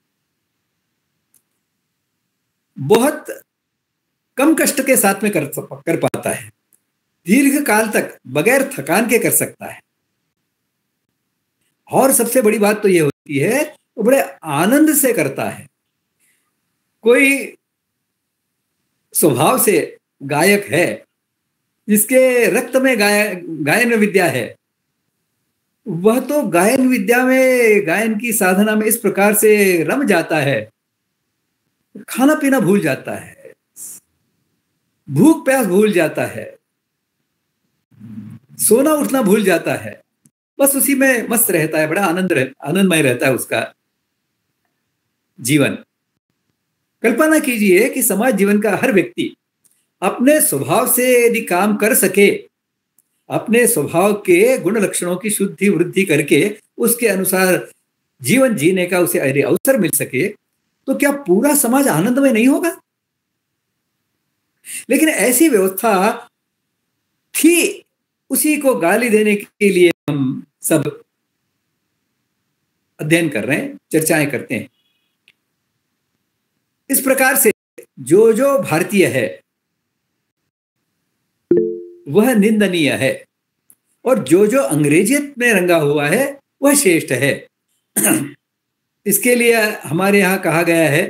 बहुत कम कष्ट के साथ में कर पाता है, दीर्घ काल तक बगैर थकान के कर सकता है। और सबसे बड़ी बात तो यह होती है, वो बड़े आनंद से करता है। कोई स्वभाव से गायक है, जिसके रक्त में गायन विद्या है, वह तो गायन विद्या में, गायन की साधना में इस प्रकार से रम जाता है, खाना पीना भूल जाता है, भूख प्यास भूल जाता है, सोना उठना भूल जाता है, बस उसी में मस्त रहता है। बड़ा आनंदमय रहता है उसका जीवन। कल्पना कीजिए कि समाज जीवन का हर व्यक्ति अपने स्वभाव से यदि काम कर सके, अपने स्वभाव के गुण लक्षणों की शुद्धि वृद्धि करके उसके अनुसार जीवन जीने का उसे अवसर मिल सके, तो क्या पूरा समाज आनंदमय नहीं होगा? लेकिन ऐसी व्यवस्था थी, उसी को गाली देने के लिए हम सब अध्ययन कर रहे हैं, चर्चाएं करते हैं। इस प्रकार से जो भारतीय है वह निंदनीय है, और जो अंग्रेजियत में रंगा हुआ है वह श्रेष्ठ है। इसके लिए हमारे यहाँ कहा गया है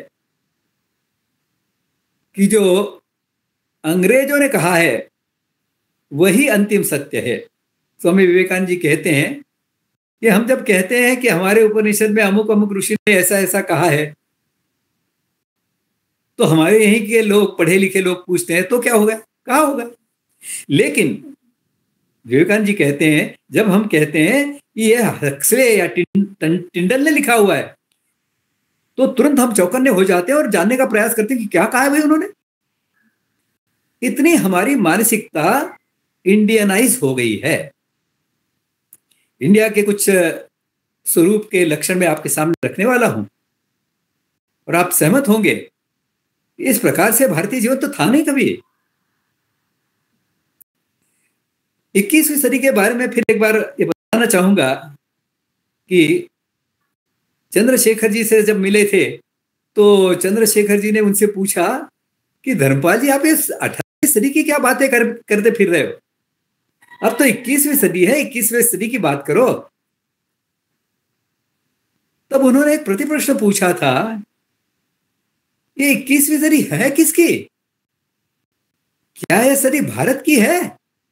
कि जो अंग्रेजों ने कहा है वही अंतिम सत्य है। स्वामी विवेकानंद जी कहते हैं कि हम जब कहते हैं कि हमारे उपनिषद में अमुक अमुक ऋषि ने ऐसा ऐसा कहा है, तो हमारे यहीं के लोग, पढ़े लिखे लोग पूछते हैं तो क्या होगा, कहा होगा। लेकिन विवेकानंद जी कहते हैं, जब हम कहते हैं कि यह हक्सले या टिंडल ने लिखा हुआ है, तो तुरंत हम चौकन्ने हो जाते हैं और जानने का प्रयास करते हैं कि क्या कहा है भाई उन्होंने। इतनी हमारी मानसिकता इंडियनाइज हो गई है। इंडिया के कुछ स्वरूप के लक्षण में आपके सामने रखने वाला हूं, और आप सहमत होंगे, इस प्रकार से भारतीय जीवन तो था नहीं कभी। 21वीं सदी के बारे में फिर एक बार ये बताना चाहूंगा कि चंद्रशेखर जी से जब मिले थे, तो चंद्रशेखर जी ने उनसे पूछा कि धर्मपाल जी, आप इस 18वीं सदी की क्या बातें करते फिर रहे हो? अब तो 21वीं सदी है, 21वीं सदी की बात करो। तब उन्होंने एक प्रति प्रश्न पूछा था, ये 21वीं सदी है किसकी? क्या यह सदी भारत की है?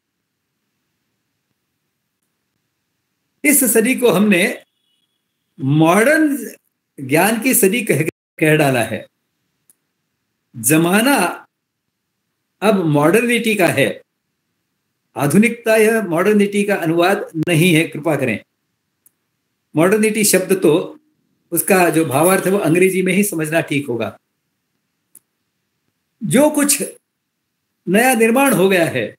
इस सदी को हमने मॉडर्न ज्ञान की सदी कह डाला है। जमाना अब मॉडर्निटी का है। आधुनिकता या मॉडर्निटी का अनुवाद नहीं है, कृपा करें। मॉडर्निटी शब्द तो उसका जो भावार्थ है वो अंग्रेजी में ही समझना ठीक होगा। जो कुछ नया निर्माण हो गया है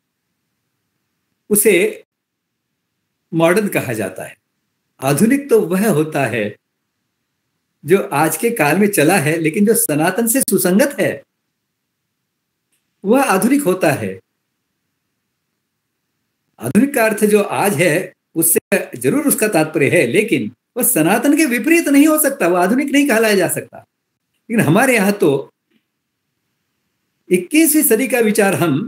उसे मॉडर्न कहा जाता है। आधुनिक तो वह होता है जो आज के काल में चला है लेकिन जो सनातन से सुसंगत है, वह आधुनिक होता है। आधुनिक का अर्थ जो आज है उससे जरूर उसका तात्पर्य है, लेकिन वह सनातन के विपरीत नहीं हो सकता, वह आधुनिक नहीं कहलाया जा सकता। लेकिन हमारे यहां तो 21वीं सदी का विचार हम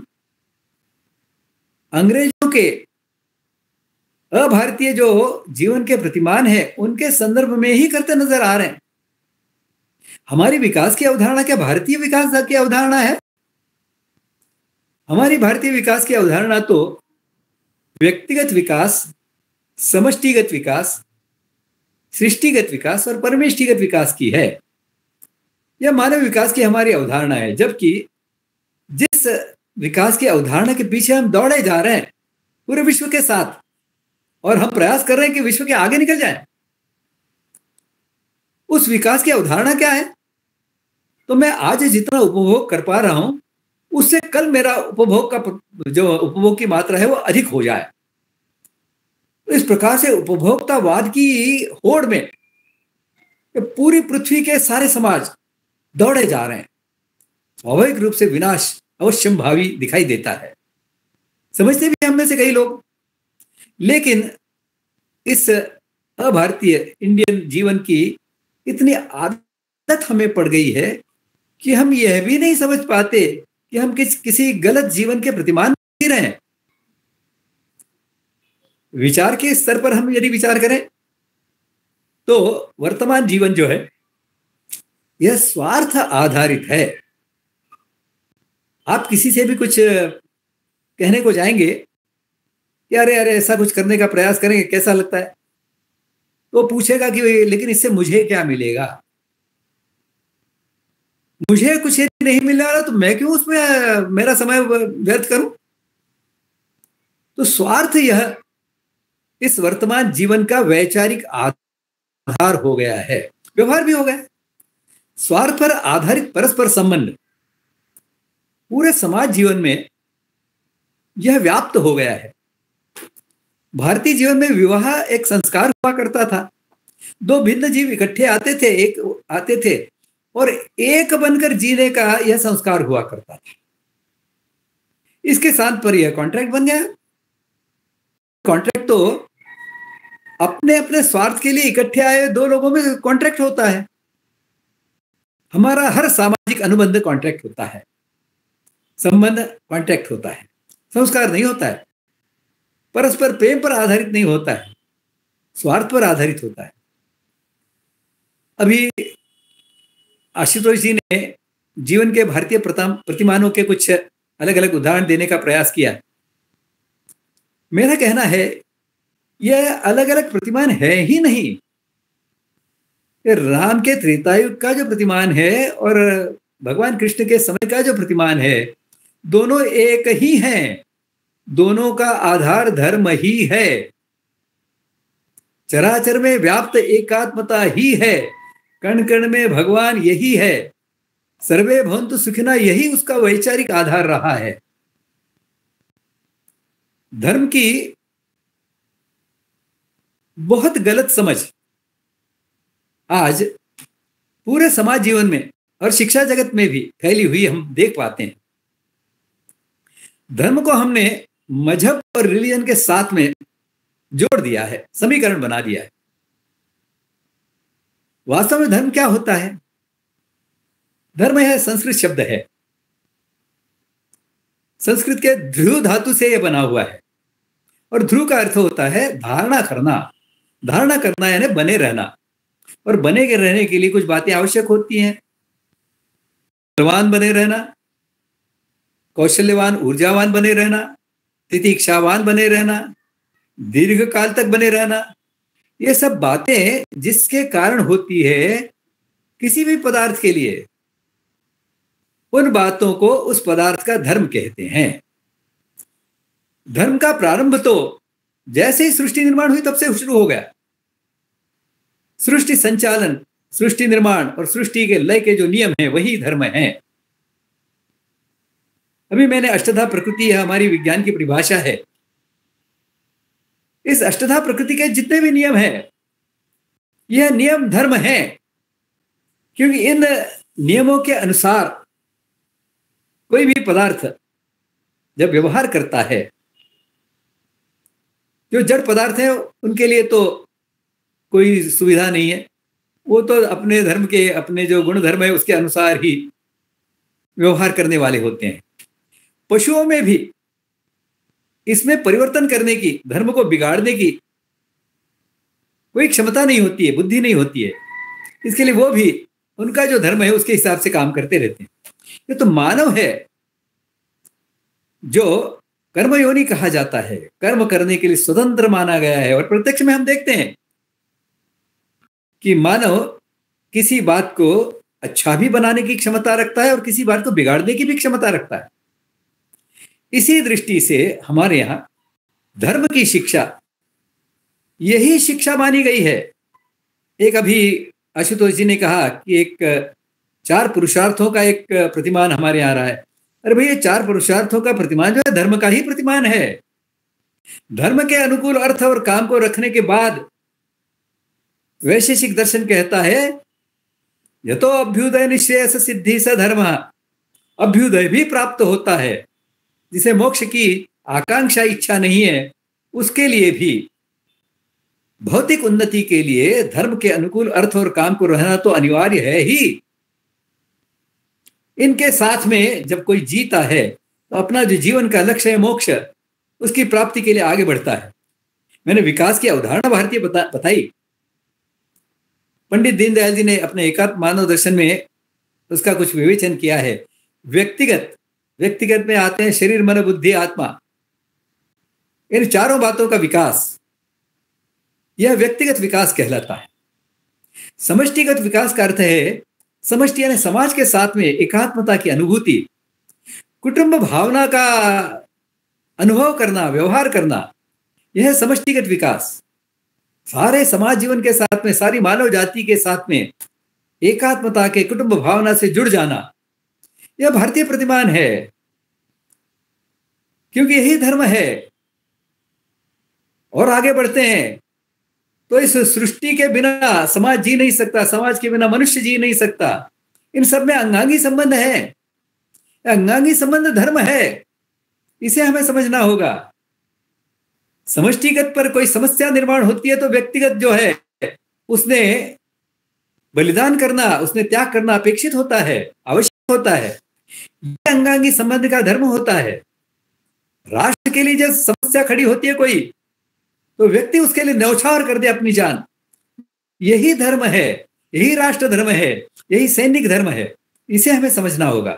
अंग्रेजों के अभारतीय जो जीवन के प्रतिमान है उनके संदर्भ में ही करते नजर आ रहे हैं। हमारी विकास की अवधारणा क्या भारतीय विकास की अवधारणा है? हमारी भारतीय विकास की अवधारणा तो व्यक्तिगत विकास, समष्टिगत विकास, सृष्टिगत विकास और परमेष्टिगत विकास की है। यह मानव विकास की हमारी अवधारणा है, जबकि जिस विकास की अवधारणा के पीछे हम दौड़े जा रहे हैं पूरे विश्व के साथ, और हम प्रयास कर रहे हैं कि विश्व के आगे निकल जाए, उस विकास की अवधारणा क्या है? तो मैं आज जितना उपभोग कर पा रहा हूं उससे कल मेरा उपभोग की मात्रा है वो अधिक हो जाए। तो इस प्रकार से उपभोक्तावाद की होड़ में पूरी पृथ्वी के सारे समाज दौड़े जा रहे हैं। स्वाभाविक रूप से विनाश अवश्यंभावी दिखाई देता है, समझते भी हम में से कई लोग। लेकिन इस अभारतीय इंडियन जीवन की इतनी आदत हमें पड़ गई है कि हम यह भी नहीं समझ पाते कि हम किसी गलत जीवन के प्रतिमान जी रहे हैं। विचार के स्तर पर हम यदि विचार करें तो वर्तमान जीवन जो है यह स्वार्थ आधारित है। आप किसी से भी कुछ कहने को जाएंगे कि अरे अरे ऐसा कुछ करने का प्रयास करेंगे, कैसा लगता है? तो पूछेगा कि लेकिन इससे मुझे क्या मिलेगा? मुझे कुछ नहीं मिल रहा तो मैं क्यों उसमें मेरा समय व्यर्थ करूं? तो स्वार्थ यह इस वर्तमान जीवन का वैचारिक आधार हो गया है, व्यवहार भी हो गया। स्वार्थ पर आधारित परस्पर संबंध पूरे समाज जीवन में यह व्याप्त हो गया है। भारतीय जीवन में विवाह एक संस्कार हुआ करता था। दो भिन्न जीव इकट्ठे आते थे और एक बनकर जीने का यह संस्कार हुआ करता था। इसके साथ पर यह कॉन्ट्रैक्ट बन गया। कॉन्ट्रैक्ट तो अपने अपने स्वार्थ के लिए इकट्ठे आए दो लोगों में कॉन्ट्रैक्ट होता है। हमारा हर सामाजिक अनुबंध कॉन्ट्रैक्ट होता है, संबंध कॉन्ट्रैक्ट होता है, संस्कार नहीं होता है। परस्पर प्रेम पर आधारित नहीं होता है, स्वार्थ पर आधारित होता है। अभी आशुतोष जी ने जीवन के भारतीय प्रतिमानों के कुछ अलग अलग उदाहरण देने का प्रयास किया। मेरा कहना है यह अलग अलग प्रतिमान है ही नहीं। राम के त्रेतायुग का जो प्रतिमान है और भगवान कृष्ण के समय का जो प्रतिमान है, दोनों एक ही हैं। दोनों का आधार धर्म ही है। चराचर में व्याप्त एकात्मता ही है। कण कण में भगवान यही है। सर्वे भवन्तु सुखिनः, यही उसका वैचारिक आधार रहा है। धर्म की बहुत गलत समझ आज पूरे समाज जीवन में और शिक्षा जगत में भी फैली हुई हम देख पाते हैं। धर्म को हमने मजहब और रिलीजन के साथ में जोड़ दिया है, समीकरण बना दिया है। वास्तव में धर्म क्या होता है? धर्म यह संस्कृत शब्द है। संस्कृत के ध्रुव धातु से यह बना हुआ है और ध्रुव का अर्थ होता है धारणा करना। धारणा करना यानी बने रहना, और बने के रहने के लिए कुछ बातें आवश्यक होती हैं। बलवान बने रहना, कौशल्यवान ऊर्जावान बने रहना, तितिक्षावान बने रहना, दीर्घ काल तक बने रहना, ये सब बातें जिसके कारण होती है किसी भी पदार्थ के लिए, उन बातों को उस पदार्थ का धर्म कहते हैं। धर्म का प्रारंभ तो जैसे ही सृष्टि निर्माण हुई तब से शुरू हो गया। सृष्टि संचालन, सृष्टि निर्माण और सृष्टि के लय के जो नियम हैं वही धर्म है। अभी मैंने अष्टधा प्रकृति है, हमारी विज्ञान की परिभाषा है। इस अष्टधा प्रकृति के जितने भी नियम हैं, यह नियम धर्म है, क्योंकि इन नियमों के अनुसार कोई भी पदार्थ जब व्यवहार करता है, जो जड़ पदार्थ है उनके लिए तो कोई सुविधा नहीं है, वो तो अपने धर्म के, अपने जो गुण धर्म है उसके अनुसार ही व्यवहार करने वाले होते हैं। पशुओं में भी इसमें परिवर्तन करने की, धर्म को बिगाड़ने की कोई क्षमता नहीं होती है, बुद्धि नहीं होती है। इसके लिए वो भी उनका जो धर्म है उसके हिसाब से काम करते रहते हैं। ये तो मानव है जो कर्मयोनि कहा जाता है, कर्म करने के लिए स्वतंत्र माना गया है। और प्रत्यक्ष में हम देखते हैं कि मानव किसी बात को अच्छा भी बनाने की क्षमता रखता है और किसी बात को बिगाड़ने की भी क्षमता रखता है। इसी दृष्टि से हमारे यहां धर्म की शिक्षा, यही शिक्षा मानी गई है। एक अभी आशुतोष जी ने कहा कि एक 4 पुरुषार्थों का एक प्रतिमान हमारे यहाँ रहा है। अरे भैया, 4 पुरुषार्थों का प्रतिमान जो है धर्म का ही प्रतिमान है। धर्म के अनुकूल अर्थ और काम को रखने के बाद वैशेषिक दर्शन कहता है यतो अभ्युदय निश्रेयस सिद्धि स धर्म, अभ्युदय भी प्राप्त होता है। जिसे मोक्ष की आकांक्षा इच्छा नहीं है, उसके लिए भी भौतिक उन्नति के लिए धर्म के अनुकूल अर्थ और काम को रहना तो अनिवार्य है ही। इनके साथ में जब कोई जीता है तो अपना जो जीवन का लक्ष्य है मोक्ष, उसकी प्राप्ति के लिए आगे बढ़ता है। मैंने विकास की अवधारणा भारतीय बताई। पंडित दीनदयाल जी ने अपने एकात्म मानव दर्शन में उसका कुछ विवेचन किया है। व्यक्तिगत में आते हैं शरीर, मन, बुद्धि, आत्मा। इन चारों बातों का विकास, यह व्यक्तिगत विकास कहलाता है। समष्टिगत विकास का अर्थ है समष्टि यानी समाज के साथ में एकात्मता की अनुभूति, कुटुंब भावना का अनुभव करना, व्यवहार करना, यह समष्टिगत विकास। सारे समाज जीवन के साथ में, सारी मानव जाति के साथ में एकात्मता के, कुटुंब भावना से जुड़ जाना, यह भारतीय प्रतिमान है, क्योंकि यही धर्म है। और आगे बढ़ते हैं तो इस सृष्टि के बिना समाज जी नहीं सकता, समाज के बिना मनुष्य जी नहीं सकता। इन सब में अंगांगी संबंध है। अंगांगी संबंध धर्म है, इसे हमें समझना होगा। समष्टिगत पर कोई समस्या निर्माण होती है तो व्यक्तिगत जो है उसने बलिदान करना, उसने त्याग करना अपेक्षित होता है, आवश्यक होता है। यह अंगांगी संबंध का धर्म होता है। राष्ट्र के लिए जब समस्या खड़ी होती है कोई, तो व्यक्ति उसके लिए न्यौछावर कर दे अपनी जान, यही धर्म है, यही राष्ट्र धर्म है, यही सैनिक धर्म है। इसे हमें समझना होगा।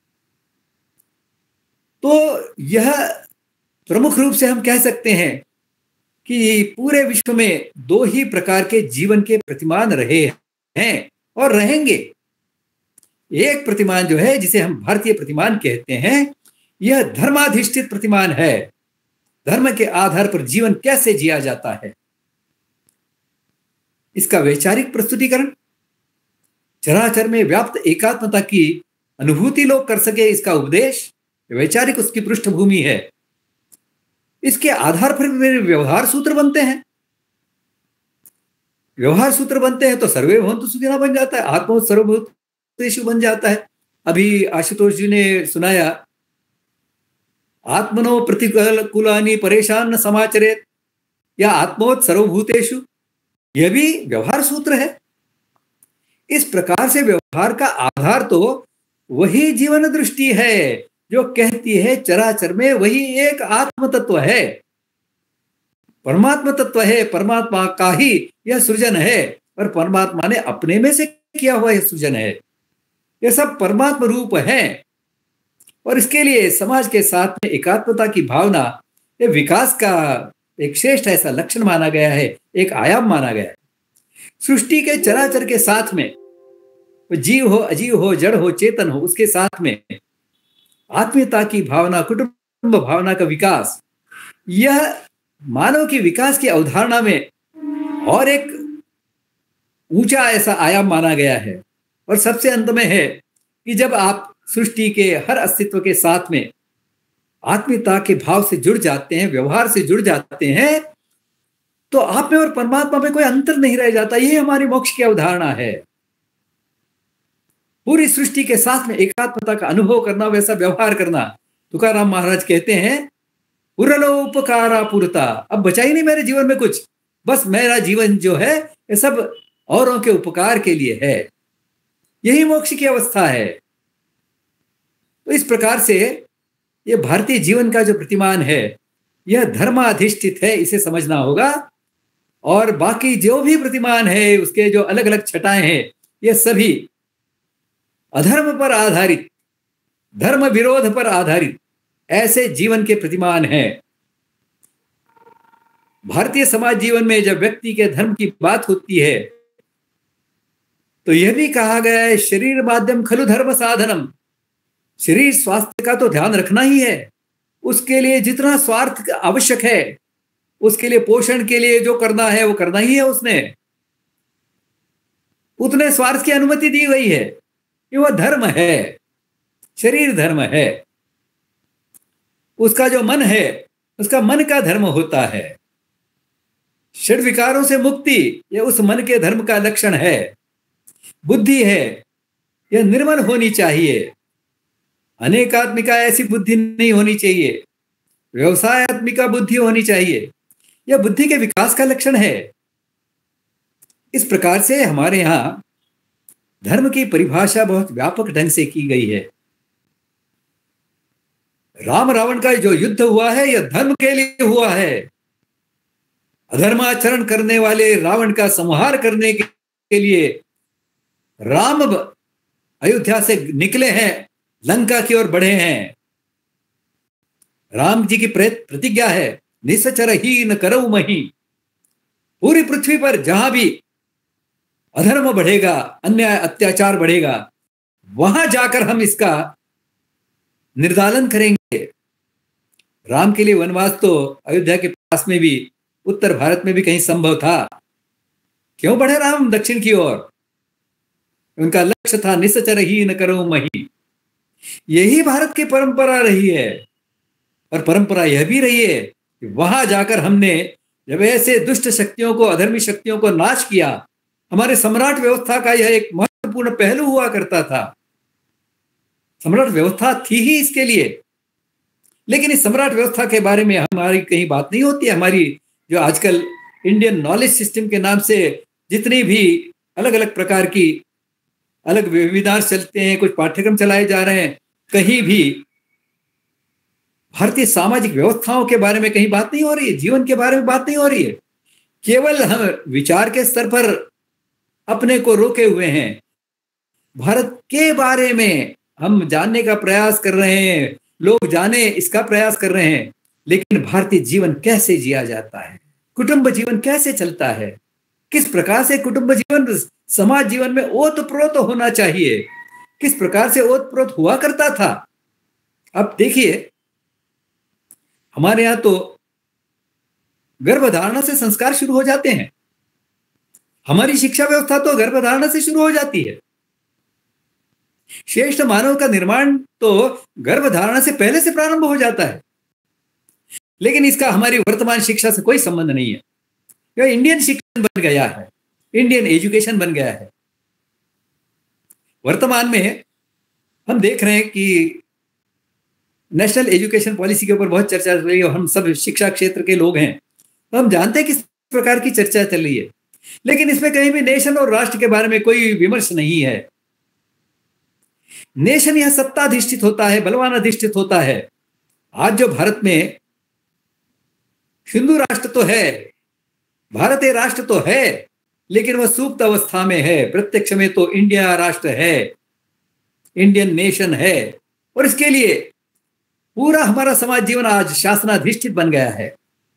तो यह प्रमुख रूप से हम कह सकते हैं कि पूरे विश्व में 2 ही प्रकार के जीवन के प्रतिमान रहे हैं और रहेंगे। एक प्रतिमान जो है, जिसे हम भारतीय प्रतिमान कहते हैं, यह धर्माधिष्ठित प्रतिमान है। धर्म के आधार पर जीवन कैसे जिया जाता है, इसका वैचारिक प्रस्तुतिकरण, चराचर में व्याप्त एकात्मता की अनुभूति लोग कर सके, इसका उपदेश, वैचारिक उसकी पृष्ठभूमि है। इसके आधार पर मेरे व्यवहार सूत्र बनते हैं। व्यवहार सूत्र बनते हैं तो सर्वे भवन्तु सुखिनः बन जाता है, आत्मोत सर्वभूतेषु बन जाता है। अभी आशुतोष जी ने सुनाया, आत्मनो प्रतिकूलानि परेशान न समाचरेत, या आत्मोत सर्वभूतेषु, यह भी व्यवहार सूत्र है। इस प्रकार से व्यवहार का आधार तो वही जीवन दृष्टि है जो कहती है चराचर में वही एक आत्म तत्व है, परमात्मा तत्व है। परमात्मा का ही यह सृजन है और परमात्मा ने अपने में से किया हुआ यह सृजन है। यह सब परमात्मा रूप है और इसके लिए समाज के साथ में एकात्मता की भावना, यह विकास का एक श्रेष्ठ ऐसा लक्षण माना गया है, एक आयाम माना गया है। सृष्टि के चराचर के साथ में, जीव हो, अजीव हो, जड़ हो, चेतन हो, उसके साथ में आत्मीयता की भावना, कुटुंब भावना का विकास, यह मानव की विकास की अवधारणा में और एक ऊंचा ऐसा आयाम माना गया है। और सबसे अंत में है कि जब आप सृष्टि के हर अस्तित्व के साथ में आत्मीयता के भाव से जुड़ जाते हैं, व्यवहार से जुड़ जाते हैं, तो आप में और परमात्मा में कोई अंतर नहीं रह जाता। यही हमारी मोक्ष की अवधारणा है। पूरी सृष्टि के साथ में एकात्मता का अनुभव करना, वैसा व्यवहार करना। तुकाराम महाराज कहते हैं, पुरलो उपकारा पुरता, अब बचा ही नहीं मेरे जीवन में कुछ, बस मेरा जीवन जो है ये सब औरों के उपकार के लिए है। यही मोक्ष की अवस्था है। तो इस प्रकार से ये भारतीय जीवन का जो प्रतिमान है यह धर्माधिष्ठित है, इसे समझना होगा। और बाकी जो भी प्रतिमान है उसके जो अलग अलग छटाएं हैं ये सभी अधर्म पर आधारित, धर्म विरोध पर आधारित ऐसे जीवन के प्रतिमान हैं। भारतीय समाज जीवन में जब व्यक्ति के धर्म की बात होती है तो यह भी कहा गया है, शरीर माध्यम खलु धर्म साधनम। शरीर स्वास्थ्य का तो ध्यान रखना ही है, उसके लिए जितना स्वार्थ आवश्यक है, उसके लिए पोषण के लिए जो करना है वो करना ही है। उसने उतने स्वार्थ की अनुमति दी गई है कि वह धर्म है, शरीर धर्म है। उसका जो मन है उसका मन का धर्म होता है। षड विकारों से मुक्ति यह उस मन के धर्म का लक्षण है। बुद्धि है यह निर्मल होनी चाहिए, अनेकात्मिका ऐसी बुद्धि नहीं होनी चाहिए, व्यवसायत्मिका बुद्धि होनी चाहिए। यह बुद्धि के विकास का लक्षण है। इस प्रकार से हमारे यहां धर्म की परिभाषा बहुत व्यापक ढंग से की गई है। राम रावण का जो युद्ध हुआ है यह धर्म के लिए हुआ है। अधर्माचरण करने वाले रावण का संहार करने के लिए राम अयोध्या से निकले हैं, लंका की ओर बढ़े हैं। राम जी की प्रतिज्ञा है, निश्चर ही न करऊ मही। पूरी पृथ्वी पर जहां भी अधर्म बढ़ेगा, अन्याय अत्याचार बढ़ेगा, वहां जाकर हम इसका निर्दालन करेंगे। राम के लिए वनवास तो अयोध्या के पास में भी, उत्तर भारत में भी कहीं संभव था। क्यों बढ़े राम दक्षिण की ओर? उनका लक्ष्य था निश्चर ही न करो मही। यही भारत की परंपरा रही है। और परंपरा यह भी रही है कि वहां जाकर हमने जब ऐसे दुष्ट शक्तियों को, अधर्मी शक्तियों को नाश किया, हमारे सम्राट व्यवस्था का यह एक महत्वपूर्ण पहलू हुआ करता था। सम्राट व्यवस्था थी ही इसके लिए। लेकिन इस सम्राट व्यवस्था के बारे में हमारी कहीं बात नहीं होती है। हमारी जो आजकल इंडियन नॉलेज सिस्टम के नाम से जितनी भी अलग अलग प्रकार की अलग वेबिनार चलते हैं, कुछ पाठ्यक्रम चलाए जा रहे हैं, कहीं भी भारतीय सामाजिक व्यवस्थाओं के बारे में कहीं बात नहीं हो रही है, जीवन के बारे में बात नहीं हो रही है। केवल हम विचार के स्तर पर अपने को रोके हुए हैं। भारत के बारे में हम जानने का प्रयास कर रहे हैं, लोग जाने इसका प्रयास कर रहे हैं, लेकिन भारतीय जीवन कैसे जिया जाता है, कुटुंब जीवन कैसे चलता है, किस प्रकार से कुटुंब जीवन समाज जीवन में ओतप्रोत होना चाहिए, किस प्रकार से ओतप्रोत हुआ करता था। अब देखिए, हमारे यहां तो गर्भधारणा से संस्कार शुरू हो जाते हैं। हमारी शिक्षा व्यवस्था तो गर्भधारणा से शुरू हो जाती है। श्रेष्ठ मानव का निर्माण तो गर्भधारणा से पहले से प्रारंभ हो जाता है। लेकिन इसका हमारी वर्तमान शिक्षा से कोई संबंध नहीं है। यह इंडियन शिक्षण बन गया है, इंडियन एजुकेशन बन गया है। वर्तमान में हम देख रहे हैं कि नेशनल एजुकेशन पॉलिसी के ऊपर बहुत चर्चा चल रही है और हम सब शिक्षा क्षेत्र के लोग हैं, तो हम जानते हैं किस प्रकार की चर्चा चल रही है। लेकिन इसमें कहीं भी नेशन और राष्ट्र के बारे में कोई विमर्श नहीं है। नेशन यह सत्ताधिष्ठित होता है, बलवान अधिष्ठित होता है। आज जो भारत में हिंदू राष्ट्र तो है, भारतीय राष्ट्र तो है, लेकिन वह सुप्त अवस्था में है। प्रत्यक्ष में तो इंडिया राष्ट्र है, इंडियन नेशन है। और इसके लिए पूरा हमारा समाज जीवन आज शासनाधिष्ठित बन गया है।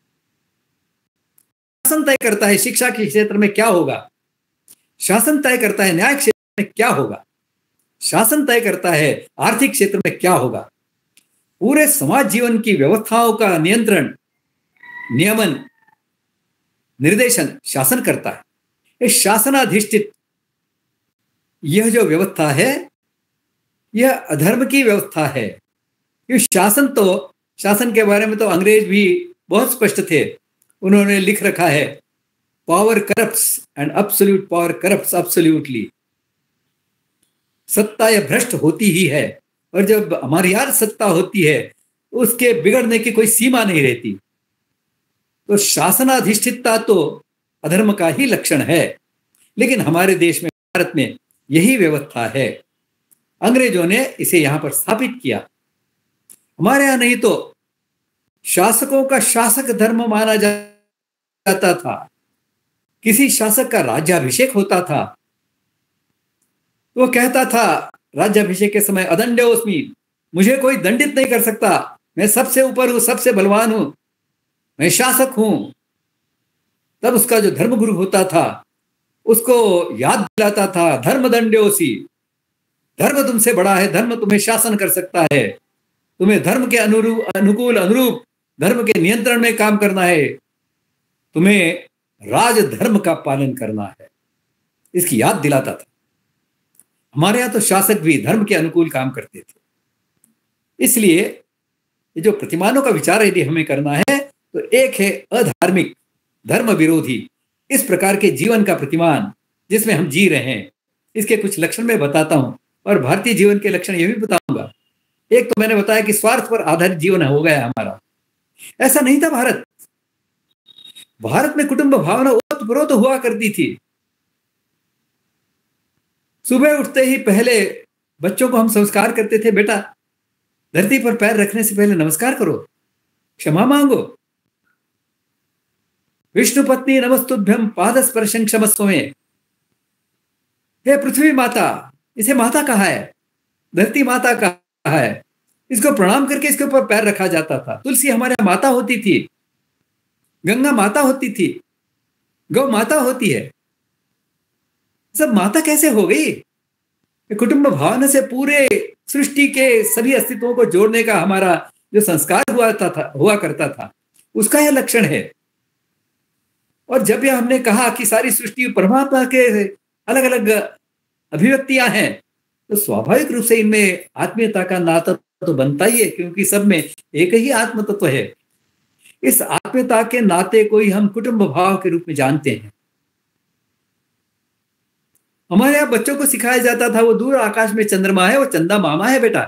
शासन तय करता है शिक्षा के क्षेत्र में क्या होगा, शासन तय करता है न्याय क्षेत्र में क्या होगा, शासन तय करता है आर्थिक क्षेत्र में क्या होगा। पूरे समाज जीवन की व्यवस्थाओं का नियंत्रण नियमन, निर्देशन, शासन करता है। इस शासनाधिष्ठित यह जो व्यवस्था है, यह अधर्म की व्यवस्था है। ये शासन के बारे में तो अंग्रेज भी बहुत स्पष्ट थे। उन्होंने लिख रखा है, power corrupts and absolute power corrupts absolutely. सत्ता यह भ्रष्ट होती ही है, और जब हमारी यार सत्ता होती है उसके बिगड़ने की कोई सीमा नहीं रहती। तो शासनाधिष्ठितता तो अधर्म का ही लक्षण है, लेकिन हमारे देश में, भारत में यही व्यवस्था है। अंग्रेजों ने इसे यहां पर स्थापित किया। हमारे यहां नहीं तो शासकों का शासक धर्म माना जाता था। किसी शासक का राज्याभिषेक होता था, वो कहता था राज्याभिषेक के समय, अदंडोस्मि, मुझे कोई दंडित नहीं कर सकता, मैं सबसे ऊपर हूं, सबसे बलवान हूं, मैं शासक हूं। तब उसका जो धर्मगुरु होता था उसको याद दिलाता था, धर्म दंड्योसी, धर्म तुमसे बड़ा है, धर्म तुम्हें शासन कर सकता है, तुम्हें धर्म के अनुरूप धर्म के नियंत्रण में काम करना है, तुम्हें राजधर्म का पालन करना है, इसकी याद दिलाता था। हमारे यहां तो शासक भी धर्म के अनुकूल काम करते थे। इसलिए ये जो प्रतिमानों का विचार यदि हमें करना है तो एक है अधार्मिक, धर्म विरोधी, इस प्रकार के जीवन का प्रतिमान जिसमें हम जी रहे हैं। इसके कुछ लक्षण मैं बताता हूं, और भारतीय जीवन के लक्षण ये भी बताऊंगा। एक तो मैंने बताया कि स्वार्थ पर आधारित जीवन हो गया हमारा। ऐसा नहीं था भारत में कुटुंब भावना ओतप्रोत हुआ करती थी। सुबह उठते ही पहले बच्चों को हम संस्कार करते थे, बेटा धरती पर पैर रखने से पहले नमस्कार करो, क्षमा मांगो, विष्णु पत्नी नमस्तुभ्यम पादस्पर्शं क्षमस्व में। हे पृथ्वी माता, इसे माता कहा है, धरती माता कहा है, इसको प्रणाम करके इसके ऊपर पैर रखा जाता था। तुलसी हमारे यहाँ माता होती थी, गंगा माता होती थी, गौ माता होती है। सब माता कैसे हो गई? कुटुंब भावना से पूरे सृष्टि के सभी अस्तित्वों को जोड़ने का हमारा जो संस्कार हुआ करता था, उसका यह लक्षण है। और जब यह हमने कहा कि सारी सृष्टि परमात्मा के अलग अलग अभिव्यक्तियां हैं, तो स्वाभाविक रूप से इनमें आत्मीयता का नाता तो बनता ही है, क्योंकि सब में एक ही आत्म तत्व है। इस आत्मीयता के नाते को ही हम कुटुंब भाव के रूप में जानते हैं। हमारे यहाँ बच्चों को सिखाया जाता था, वो दूर आकाश में चंद्रमा है, वो चंदा मामा है बेटा,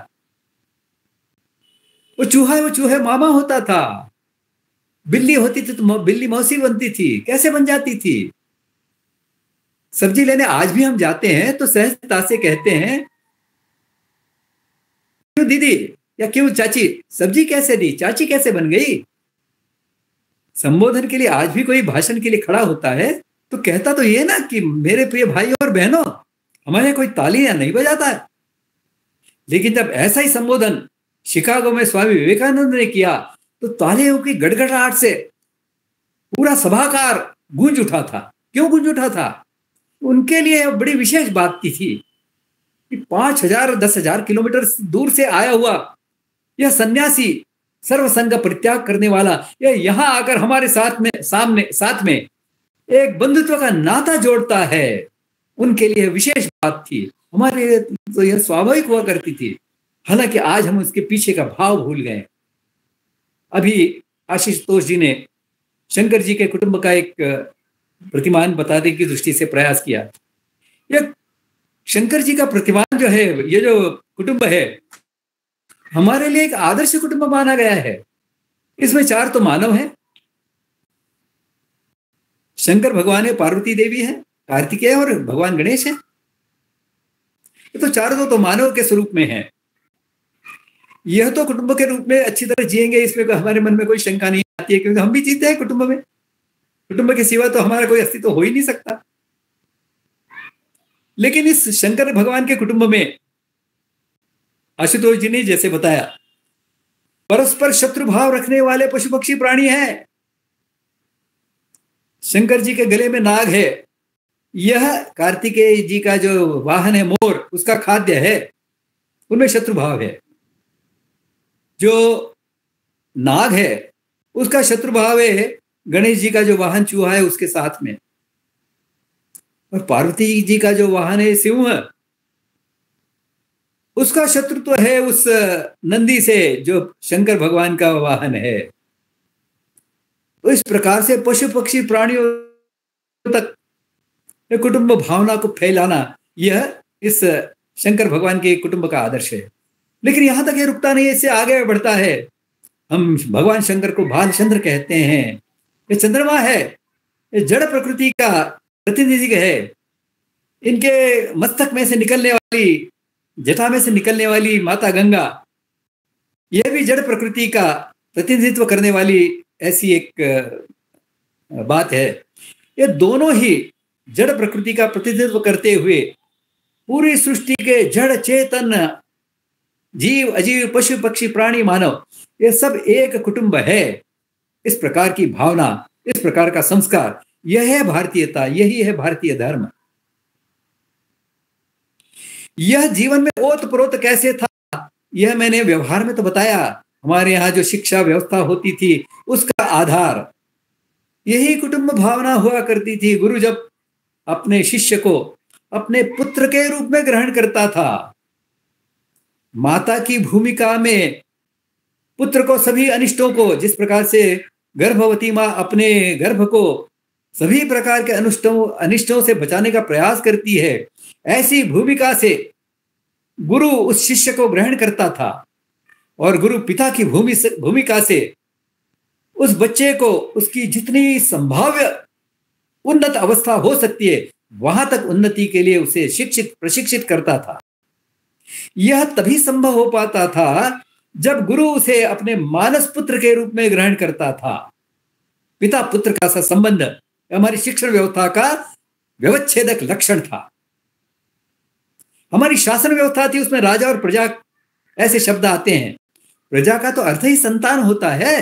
वो चूहा है, वो चूहे मामा होता था। बिल्ली होती थी तो बिल्ली मौसी बनती थी। कैसे बन जाती थी? सब्जी लेने आज भी हम जाते हैं तो सहजता से कहते हैं, क्यों दीदी या क्यों चाची, सब्जी कैसे दी, चाची कैसे बन गई। संबोधन के लिए आज भी कोई भाषण के लिए खड़ा होता है तो कहता तो ये ना कि मेरे प्रिय भाई और बहनों, हमारे कोई तालियां नहीं बजाता है। लेकिन जब ऐसा ही संबोधन शिकागो में स्वामी विवेकानंद ने किया तो तालियों की गड़गड़ाहट से पूरा सभागार गूंज उठा था। क्यों गूंज उठा था? उनके लिए बड़ी विशेष बात की थी कि 5,000 10,000 किलोमीटर दूर से आया हुआ यह सन्यासी, सर्वसंग परित्याग करने वाला, यह यहां आकर हमारे साथ में एक बंधुत्व का नाता जोड़ता है। उनके लिए विशेष बात थी, हमारे लिए तो यह स्वाभाविक हुआ करती थी। हालांकि आज हम उसके पीछे का भाव भूल गए। अभी आशुतोष जी ने शंकर जी के कुटुंब का एक प्रतिमान बताने की दृष्टि से प्रयास किया। यह शंकर जी का प्रतिमान जो है, ये जो कुटुंब है, हमारे लिए एक आदर्श कुटुंब माना गया है। इसमें 4 तो मानव हैं, शंकर भगवान है, पार्वती देवी है, कार्तिकेय और भगवान गणेश है। ये तो 4 तो मानव के स्वरूप में है। यह तो कुटुंब के रूप में अच्छी तरह जिएंगे, इसमें हमारे मन में कोई शंका नहीं आती है, क्योंकि हम भी जीते हैं कुटुंब में। कुटुंब के सिवा तो हमारा कोई अस्तित्व हो ही नहीं सकता। लेकिन इस शंकर भगवान के कुटुंब में आशुतोष जी ने जैसे बताया, परस्पर शत्रु भाव रखने वाले पशु पक्षी प्राणी हैं। शंकर जी के गले में नाग है, यह कार्तिकेय जी का जो वाहन है मोर, उसका खाद्य है, उनमें शत्रु भाव है। जो नाग है उसका शत्रु भाव है गणेश जी का जो वाहन चूहा है उसके साथ में, और पार्वती जी का जो वाहन है सिंह, उसका शत्रु तो है उस नंदी से जो शंकर भगवान का वाहन है। तो इस प्रकार से पशु पक्षी प्राणियों तक कुटुंब भावना को फैलाना, यह इस शंकर भगवान के कुटुंब का आदर्श है। लेकिन यहां तक ये रुकता नहीं, इससे आगे बढ़ता है। हम भगवान शंकर को भालचंद्र कहते हैं। ये चंद्रमा है, ये जड़ प्रकृति का प्रतिनिधि है। इनके मस्तक में से निकलने वाली, जटा में से निकलने वाली माता गंगा, यह भी जड़ प्रकृति का प्रतिनिधित्व करने वाली ऐसी एक बात है। ये दोनों ही जड़ प्रकृति का प्रतिनिधित्व करते हुए पूरी सृष्टि के जड़ चेतन जीव अजीव पशु पक्षी प्राणी मानव, ये सब एक कुटुंब है। इस प्रकार की भावना, इस प्रकार का संस्कार, यह है भारतीयता, यही है भारतीय धर्म। यह जीवन में ओतप्रोत कैसे था, यह मैंने व्यवहार में तो बताया। हमारे यहाँ जो शिक्षा व्यवस्था होती थी उसका आधार यही कुटुंब भावना हुआ करती थी। गुरु जब अपने शिष्य को अपने पुत्र के रूप में ग्रहण करता था, माता की भूमिका में पुत्र को सभी अनिष्टों को, जिस प्रकार से गर्भवती मां अपने गर्भ को सभी प्रकार के अनिष्टों से बचाने का प्रयास करती है, ऐसी भूमिका से गुरु उस शिष्य को ग्रहण करता था। और गुरु पिता की भूमिका से उस बच्चे को उसकी जितनी संभाव्य उन्नत अवस्था हो सकती है वहां तक उन्नति के लिए उसे शिक्षित प्रशिक्षित करता था। यह तभी संभव हो पाता था जब गुरु उसे अपने मानस पुत्र के रूप में ग्रहण करता था। पिता पुत्र का संबंध हमारी शिक्षण व्यवस्था का व्यवच्छेदक लक्षण था। हमारी शासन व्यवस्था थी, उसमें राजा और प्रजा ऐसे शब्द आते हैं। प्रजा का तो अर्थ ही संतान होता है।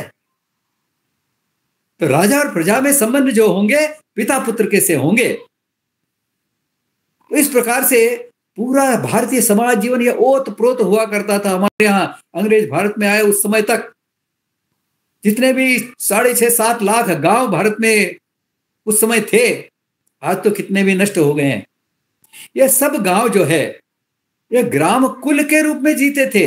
तो राजा और प्रजा में संबंध जो होंगे पिता पुत्र के से होंगे। तो इस प्रकार से पूरा भारतीय समाज जीवन यह ओतप्रोत हुआ करता था। हमारे यहाँ अंग्रेज भारत में आए उस समय तक जितने भी 6.5-7 लाख गांव भारत में उस समय थे, आज तो कितने भी नष्ट हो गए हैं। यह सब गांव जो है यह ग्राम कुल के रूप में जीते थे।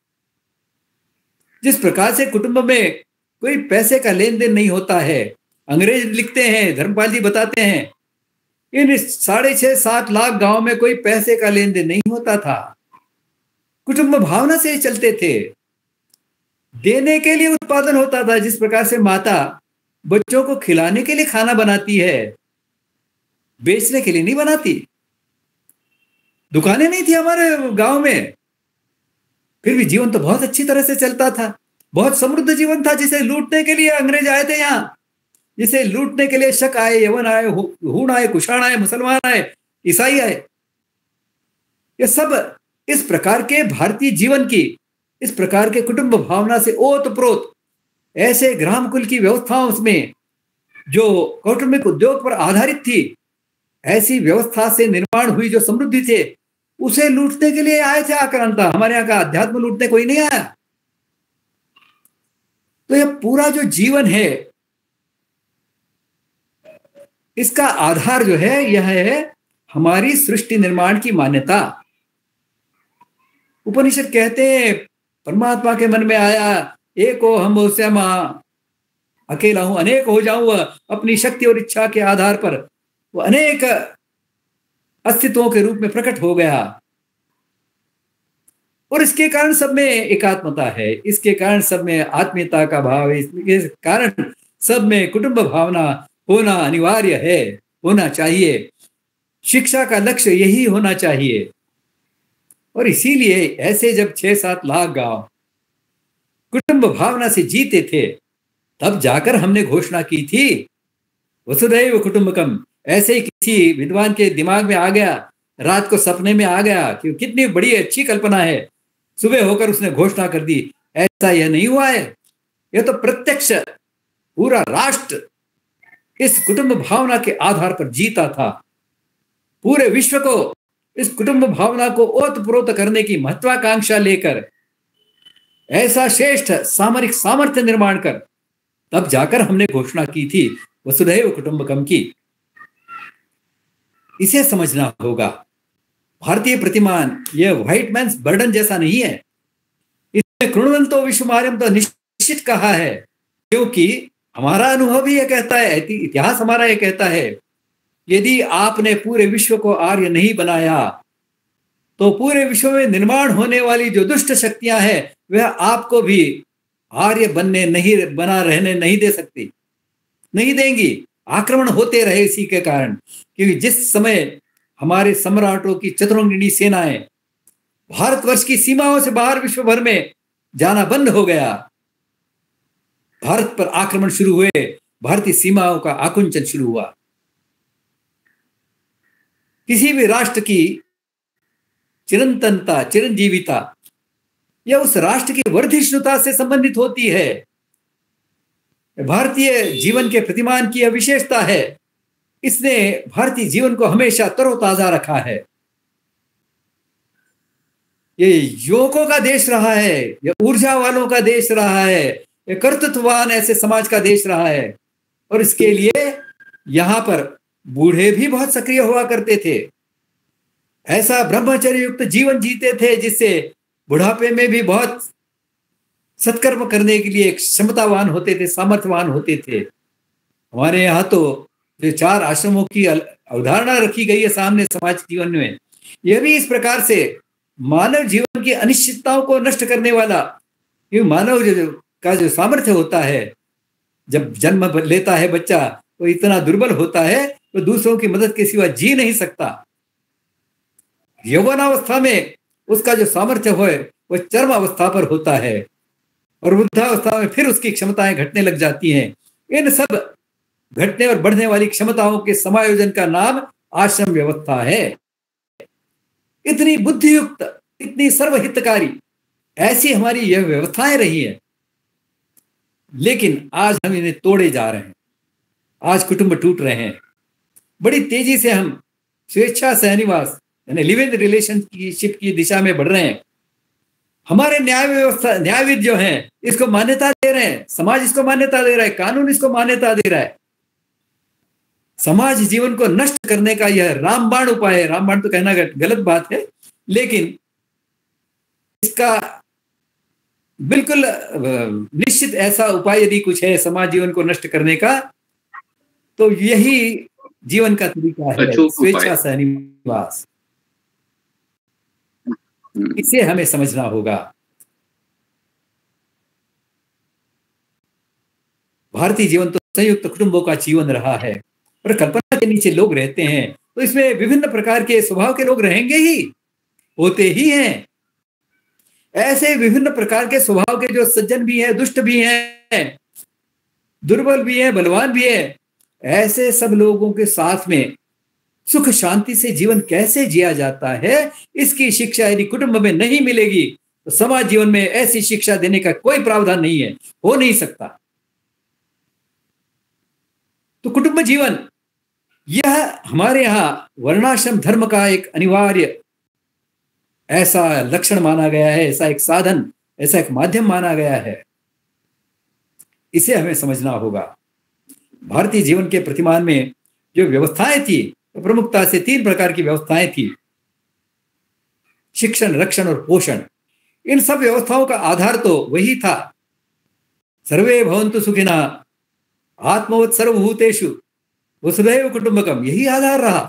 जिस प्रकार से कुटुंब में कोई पैसे का लेन देन नहीं होता है, अंग्रेज लिखते हैं, धर्मपाल जी बताते हैं, इन 6.5-7 लाख गांव में कोई पैसे का लेन देन नहीं होता था। कुटुंब भावना से चलते थे। देने के लिए उत्पादन होता था। जिस प्रकार से माता बच्चों को खिलाने के लिए खाना बनाती है, बेचने के लिए नहीं बनाती। दुकानें नहीं थी हमारे गांव में, फिर भी जीवन तो बहुत अच्छी तरह से चलता था। बहुत समृद्ध जीवन था। जिसे लूटने के लिए अंग्रेज आए थे यहाँ, जिसे लूटने के लिए शक आए, यवन आए, हूण आए, कुषाण आए, मुसलमान आए, ईसाई आए, ये सब इस प्रकार के भारतीय जीवन की, इस प्रकार के कुटुंब भावना से ओतप्रोत ऐसे ग्राम कुल की व्यवस्थाओं में जो कौटुंबिक उद्योग पर आधारित थी, ऐसी व्यवस्था से निर्माण हुई जो समृद्धि थे, उसे लूटने के लिए आए थे आक्रांता। हमारे यहाँ का अध्यात्म लूटने कोई नहीं आया। तो यह पूरा जो जीवन है, इसका आधार जो है यह है हमारी सृष्टि निर्माण की मान्यता। उपनिषद कहते हैं परमात्मा के मन में आया, एक हो हम हो श्यामा, अकेला हूं अनेक हो जाऊं। अपनी शक्ति और इच्छा के आधार पर वो अनेक अस्तित्वों के रूप में प्रकट हो गया। और इसके कारण सब में एकात्मता है, इसके कारण सब में आत्मीयता का भाव है, इसके कारण सब में कुटुंब भावना होना अनिवार्य है, होना चाहिए। शिक्षा का लक्ष्य यही होना चाहिए। और इसीलिए ऐसे जब 6-7 लाख गांव कुटुंब भावना से जीते थे, तब जाकर हमने घोषणा की थी वसुधैव कुटुंबकम। ऐसे ही किसी विद्वान के दिमाग में आ गया, रात को सपने में आ गया कि कितनी बड़ी अच्छी कल्पना है, सुबह होकर उसने घोषणा कर दी। ऐसा यह नहीं हुआ है, यह तो प्रत्यक्ष पूरा राष्ट्र इस कुटुंब भावना के आधार पर जीता था। पूरे विश्व को इस कुटुंब भावना को ओतप्रोत करने की महत्वाकांक्षा लेकर ऐसा श्रेष्ठ सामरिक सामर्थ्य निर्माण कर तब जाकर हमने घोषणा की थी वसुधैव कुटुंबकम की। इसे समझना होगा। भारतीय प्रतिमान यह व्हाइट मैन्स बर्डन जैसा नहीं है। इसमें कृण्वन्तो विश्वमार्यम तो निश्चित कहा है, क्योंकि हमारा अनुभव ही यह कहता है, इतिहास हमारा यह कहता है, यदि आपने पूरे विश्व को आर्य नहीं बनाया तो पूरे विश्व में निर्माण होने वाली जो दुष्ट शक्तियां हैं वह आपको भी आर्य बना रहने नहीं दे सकती, नहीं देंगी। आक्रमण होते रहे इसी के कारण, क्योंकि जिस समय हमारे सम्राटों की चतुरंगिणी सेनाएं भारतवर्ष की सीमाओं से बाहर विश्व भर में जाना बंद हो गया, भारत पर आक्रमण शुरू हुए, भारतीय सीमाओं का आकुंचन शुरू हुआ। किसी भी राष्ट्र की चिरंतनता, चिरंजीविता यह उस राष्ट्र की वर्धिष्णुता से संबंधित होती है। भारतीय जीवन के प्रतिमान की यह विशेषता है, इसने भारतीय जीवन को हमेशा तरोताजा रखा है। ये युवकों का देश रहा है, ये ऊर्जा वालों का देश रहा है, ये कर्तृत्ववान ऐसे समाज का देश रहा है। और इसके लिए यहां पर बूढ़े भी बहुत सक्रिय हुआ करते थे, ऐसा ब्रह्मचर्य युक्त जीवन जीते थे जिससे बुढ़ापे में भी बहुत सत्कर्म करने के लिए क्षमतावान होते थे, सामर्थ्यवान होते थे। हमारे यहाँ तो जो 4 आश्रमों की अवधारणा रखी गई है सामने समाज जीवन में, यह भी इस प्रकार से मानव जीवन की अनिश्चितताओं को नष्ट करने वाला, क्योंकि मानव का जो सामर्थ्य होता है, जब जन्म लेता है बच्चा वो इतना दुर्बल होता है तो दूसरों की मदद के सिवा जी नहीं सकता। यौवनावस्था में उसका जो सामर्थ्य हो वह चरम अवस्था पर होता है और वृद्धावस्था में फिर उसकी क्षमताएं घटने लग जाती हैं। इन सब घटने और बढ़ने वाली क्षमताओं के समायोजन का नाम आश्रम व्यवस्था है। इतनी बुद्धियुक्त, इतनी सर्वहितकारी ऐसी हमारी यह व्यवस्थाएं रही हैं, लेकिन आज हम इन्हें तोड़े जा रहे हैं। आज कुटुंब टूट रहे हैं। बड़ी तेजी से हम स्वेच्छा सहनिवास यानी लिव इन रिलेशनशिप की दिशा में बढ़ रहे हैं। हमारे न्याय व्यवस्था, न्यायविद जो हैं इसको मान्यता दे रहे हैं, समाज इसको मान्यता दे रहा है, कानून इसको मान्यता दे रहा है। समाज जीवन को नष्ट करने का यह रामबाण उपाय है। रामबाण तो कहना गलत बात है, लेकिन इसका बिल्कुल निश्चित ऐसा उपाय यदि कुछ है समाज जीवन को नष्ट करने का, तो यही जीवन का तरीका है, स्वेच्छा सहनिवास। इसे हमें समझना होगा। भारतीय जीवन तो संयुक्त कुटुंबों का जीवन रहा है और कल्पना के नीचे लोग रहते हैं, तो इसमें विभिन्न प्रकार के स्वभाव के लोग रहेंगे ही, होते ही हैं। ऐसे विभिन्न प्रकार के स्वभाव के जो सज्जन भी हैं, दुष्ट भी हैं, दुर्बल भी हैं, बलवान भी हैं, ऐसे सब लोगों के साथ में सुख शांति से जीवन कैसे जिया जाता है, इसकी शिक्षा यदि कुटुंब में नहीं मिलेगी तो समाज जीवन में ऐसी शिक्षा देने का कोई प्रावधान नहीं है, हो नहीं सकता। तो कुटुंब जीवन यह हमारे यहां वर्णाश्रम धर्म का एक अनिवार्य ऐसा लक्षण माना गया है, ऐसा एक साधन, ऐसा एक माध्यम माना गया है। इसे हमें समझना होगा। भारतीय जीवन के प्रतिमान में जो व्यवस्थाएं थी, तो प्रमुखता से 3 प्रकार की व्यवस्थाएं थी: शिक्षण, रक्षण और पोषण। इन सब व्यवस्थाओं का आधार तो वही था, सर्वे भवन्तु सुखिनः, आत्मवत् सर्वभूतेषु वसुधैव कुटुंबकम, यही आधार रहा।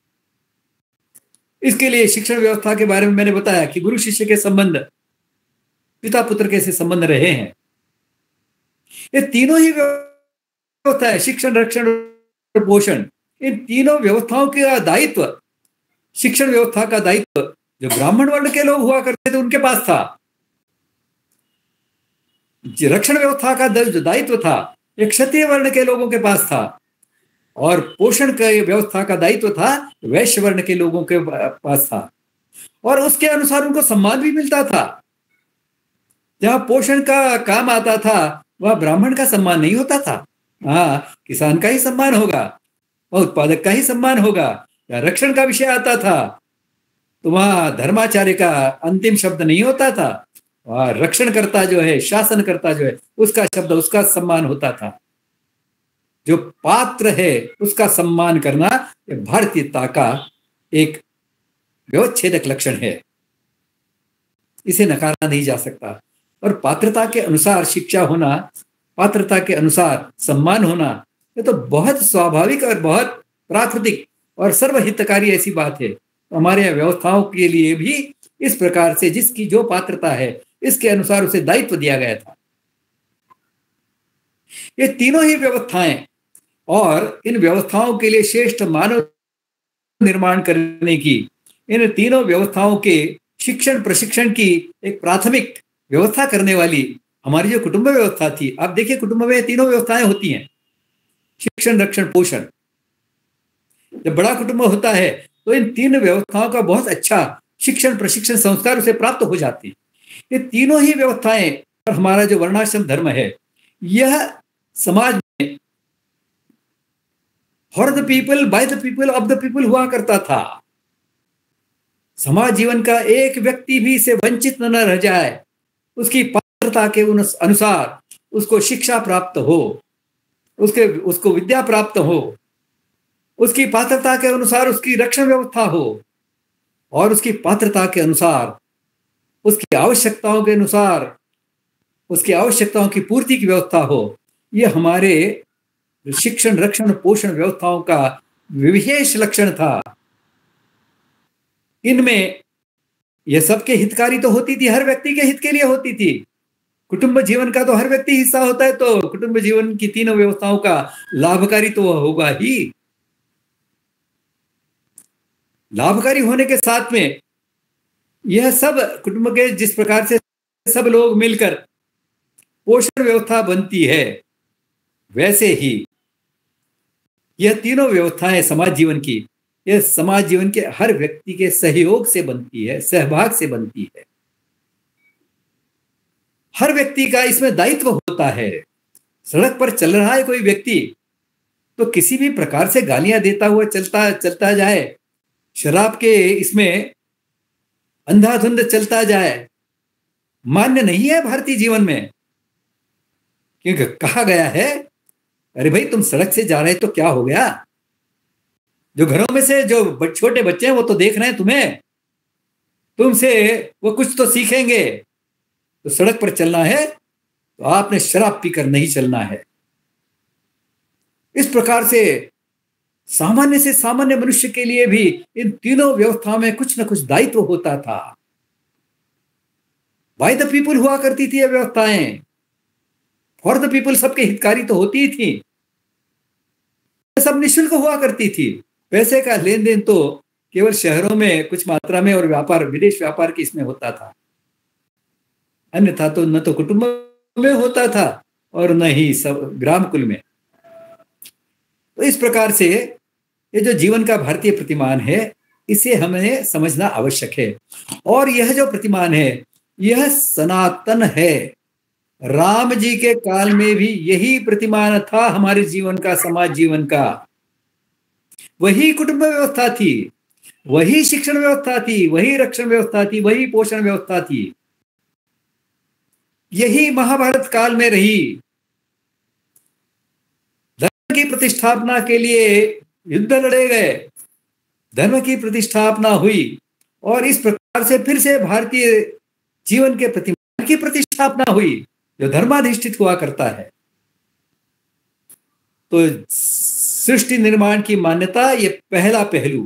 इसके लिए शिक्षण व्यवस्था के बारे में मैंने बताया कि गुरु शिष्य के संबंध, पिता पुत्र के से संबंध रहे हैं। ये तीनों ही व्यवस्था है, शिक्षण, रक्षण और पोषण। इन तीनों व्यवस्थाओं का दायित्व, शिक्षण व्यवस्था का दायित्व जो ब्राह्मण वर्ण के लोग हुआ करते थे उनके पास था, रक्षण व्यवस्था का जो दायित्व था एक क्षत्रिय वर्ण के लोगों के पास था, और पोषण का व्यवस्था का दायित्व था वैश्य वर्ण के लोगों के पास था। और उसके अनुसार उनको सम्मान भी मिलता था। जहां पोषण का काम आता था वह ब्राह्मण का सम्मान नहीं होता था। हाँ, किसान का ही सम्मान होगा, वह उत्पादक का ही सम्मान होगा। या रक्षण का विषय आता था तो वहां धर्माचार्य का अंतिम शब्द नहीं होता था, रक्षणकर्ता जो है, शासनकर्ता जो है, उसका शब्द, उसका सम्मान होता था। जो पात्र है उसका सम्मान करना ये भारतीयता का एक व्यवच्छेदक लक्षण है, इसे नकारा नहीं जा सकता। और पात्रता के अनुसार शिक्षा होना, पात्रता के अनुसार सम्मान होना, ये तो बहुत स्वाभाविक और बहुत प्राकृतिक और सर्वहितकारी ऐसी बात है। हमारे व्यवस्थाओं के लिए भी इस प्रकार से जिसकी जो पात्रता है इसके अनुसार उसे दायित्व दिया गया था। ये तीनों ही व्यवस्थाएं और इन व्यवस्थाओं के लिए श्रेष्ठ मानव निर्माण करने की, इन तीनों व्यवस्थाओं के शिक्षण प्रशिक्षण की एक प्राथमिक व्यवस्था करने वाली हमारी जो कुटुंब व्यवस्था थी। आप देखिए, कुटुंब में तीनों व्यवस्थाएं होती हैं, शिक्षण, रक्षण, पोषण। जब बड़ा कुटुंब होता है तो इन तीन व्यवस्थाओं का बहुत अच्छा शिक्षण प्रशिक्षण संस्कार उसे प्राप्त हो जाते हैं। ये तीनों ही व्यवस्थाएं और हमारा जो वर्णाश्रम धर्म है, यह समाज में for the people, by the people, of the people हुआ करता था। समाज जीवन का एक व्यक्ति भी से वंचित न रह जाए, उसकी पात्रता के अनुसार उसको शिक्षा प्राप्त हो, उसको विद्या प्राप्त हो, उसकी पात्रता के अनुसार उसकी रक्षण व्यवस्था हो, और उसकी पात्रता के अनुसार उसकी आवश्यकताओं के अनुसार उसकी आवश्यकताओं की पूर्ति की व्यवस्था हो। यह हमारे शिक्षण, रक्षण, पोषण व्यवस्थाओं का विशेष लक्षण था। इनमें यह सबके हितकारी तो होती थी, हर व्यक्ति के हित के लिए होती थी। कुटुंब जीवन का तो हर व्यक्ति हिस्सा होता है, तो कुटुंब जीवन की तीनों व्यवस्थाओं का लाभकारी तो वह होगा ही। लाभकारी होने के साथ में यह सब कुटुंब के जिस प्रकार से सब लोग मिलकर पोषण व्यवस्था बनती है, वैसे ही यह तीनों व्यवस्थाएं समाज जीवन की, यह समाज जीवन के हर व्यक्ति के सहयोग से बनती है, सहभाग से बनती है। हर व्यक्ति का इसमें दायित्व होता है। सड़क पर चल रहा है कोई व्यक्ति, तो किसी भी प्रकार से गालियां देता हुआ चलता जाए, शराब के इसमें अंधाधुंध चलता जाए, मान्य नहीं है भारतीय जीवन में। क्योंकि कहा गया है, अरे भाई तुम सड़क से जा रहे तो क्या हो गया, जो घरों में से जो छोटे बच्चे हैं वो तो देख रहे हैं तुम्हें, तुमसे वो कुछ तो सीखेंगे। तो सड़क पर चलना है तो आपने शराब पीकर नहीं चलना है। इस प्रकार से सामान्य मनुष्य के लिए भी इन तीनों व्यवस्थाओं में कुछ न कुछ दायित्व होता था। बाय द पीपल हुआ करती थी ये व्यवस्थाएं, फॉर द पीपल सबके हितकारी तो होती ही थी, सब निःशुल्क हुआ करती थी। पैसे का लेन देन तो केवल शहरों में कुछ मात्रा में और व्यापार, विदेश व्यापार की इसमें होता था, अन्यथा तो न तो कुटुंब में होता था और न ही सब ग्राम कुल में। तो इस प्रकार से ये जो जीवन का भारतीय प्रतिमान है, इसे हमें समझना आवश्यक है। और यह जो प्रतिमान है यह सनातन है। राम जी के काल में भी यही प्रतिमान था हमारे जीवन का, समाज जीवन का। वही कुटुंब व्यवस्था थी, वही शिक्षण व्यवस्था थी, वही रक्षण व्यवस्था थी, वही पोषण व्यवस्था थी। यही महाभारत काल में रही। धर्म की प्रतिष्ठापना के लिए युद्ध लड़े गए, धर्म की प्रतिष्ठापना हुई, और इस प्रकार से फिर से भारतीय जीवन के प्रतिमान की प्रतिष्ठापना हुई जो धर्माधिष्ठित हुआ करता है। तो सृष्टि निर्माण की मान्यता, ये पहला पहलू।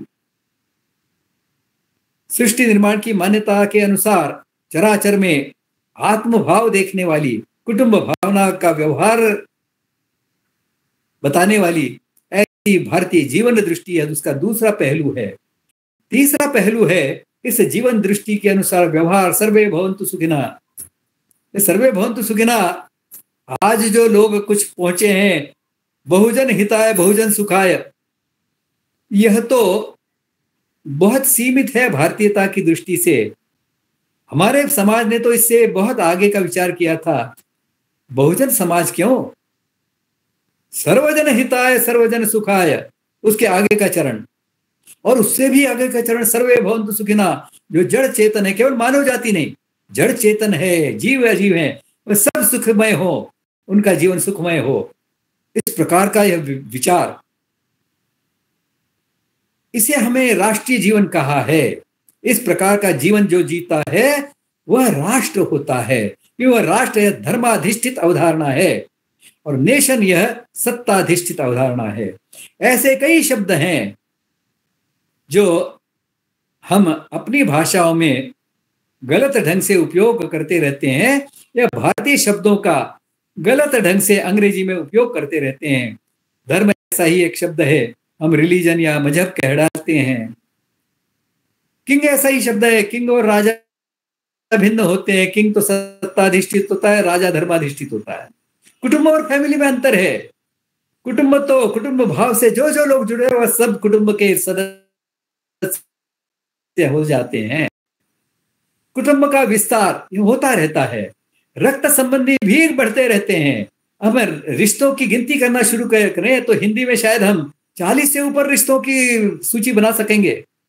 सृष्टि निर्माण की मान्यता के अनुसार चराचर में आत्मभाव देखने वाली, कुटुंब भावना का व्यवहार बताने वाली ऐसी भारतीय जीवन दृष्टि है, उसका दूसरा पहलू है। तीसरा पहलू है इस जीवन दृष्टि के अनुसार व्यवहार, सर्वे भवन्तु सुखिनः। सर्वे भवन्तु सुखिनः, आज जो लोग कुछ पहुंचे हैं, बहुजन हिताय बहुजन सुखाय, यह तो बहुत सीमित है भारतीयता की दृष्टि से। हमारे समाज ने तो इससे बहुत आगे का विचार किया था। बहुजन समाज क्यों, सर्वजन हिताय सर्वजन सुखाय, उसके आगे का चरण, और उससे भी आगे का चरण सर्वे भवन्तु सुखिनः, जो जड़ चेतन है, केवल मानव जाति नहीं, जड़ चेतन है, जीव अजीव है, वह सब सुखमय हो, उनका जीवन सुखमय हो। इस प्रकार का यह विचार, इसे हमें राष्ट्रीय जीवन कहा है। इस प्रकार का जीवन जो जीता है वह राष्ट्र होता है। वह राष्ट्र यह धर्माधिष्ठित अवधारणा है और नेशन यह सत्ताधिष्ठित अवधारणा है। ऐसे कई शब्द हैं जो हम अपनी भाषाओं में गलत ढंग से उपयोग करते रहते हैं, या भारतीय शब्दों का गलत ढंग से अंग्रेजी में उपयोग करते रहते हैं। धर्म ऐसा ही एक शब्द है, हम रिलीजन या मजहब कह डालते हैं। किंग ऐसा ही शब्द है, किंग और राजा भिन्न होते हैं। किंग तो सत्ताधिष्ठित होता है, राजा धर्माधिष्ठित होता है। कुटुंब और फैमिली में अंतर है। कुटुंब तो कुटुंब भाव से जो जो लोग जुड़े वह सब कुटुंब के सदस्य हो जाते हैं। कुटुंब का विस्तार होता रहता है, रक्त संबंधी भी बढ़ते रहते हैं। अब रिश्तों की गिनती करना शुरू करें तो हिंदी में शायद हम 40 से ऊपर रिश्तों की सूची बना सकेंगे।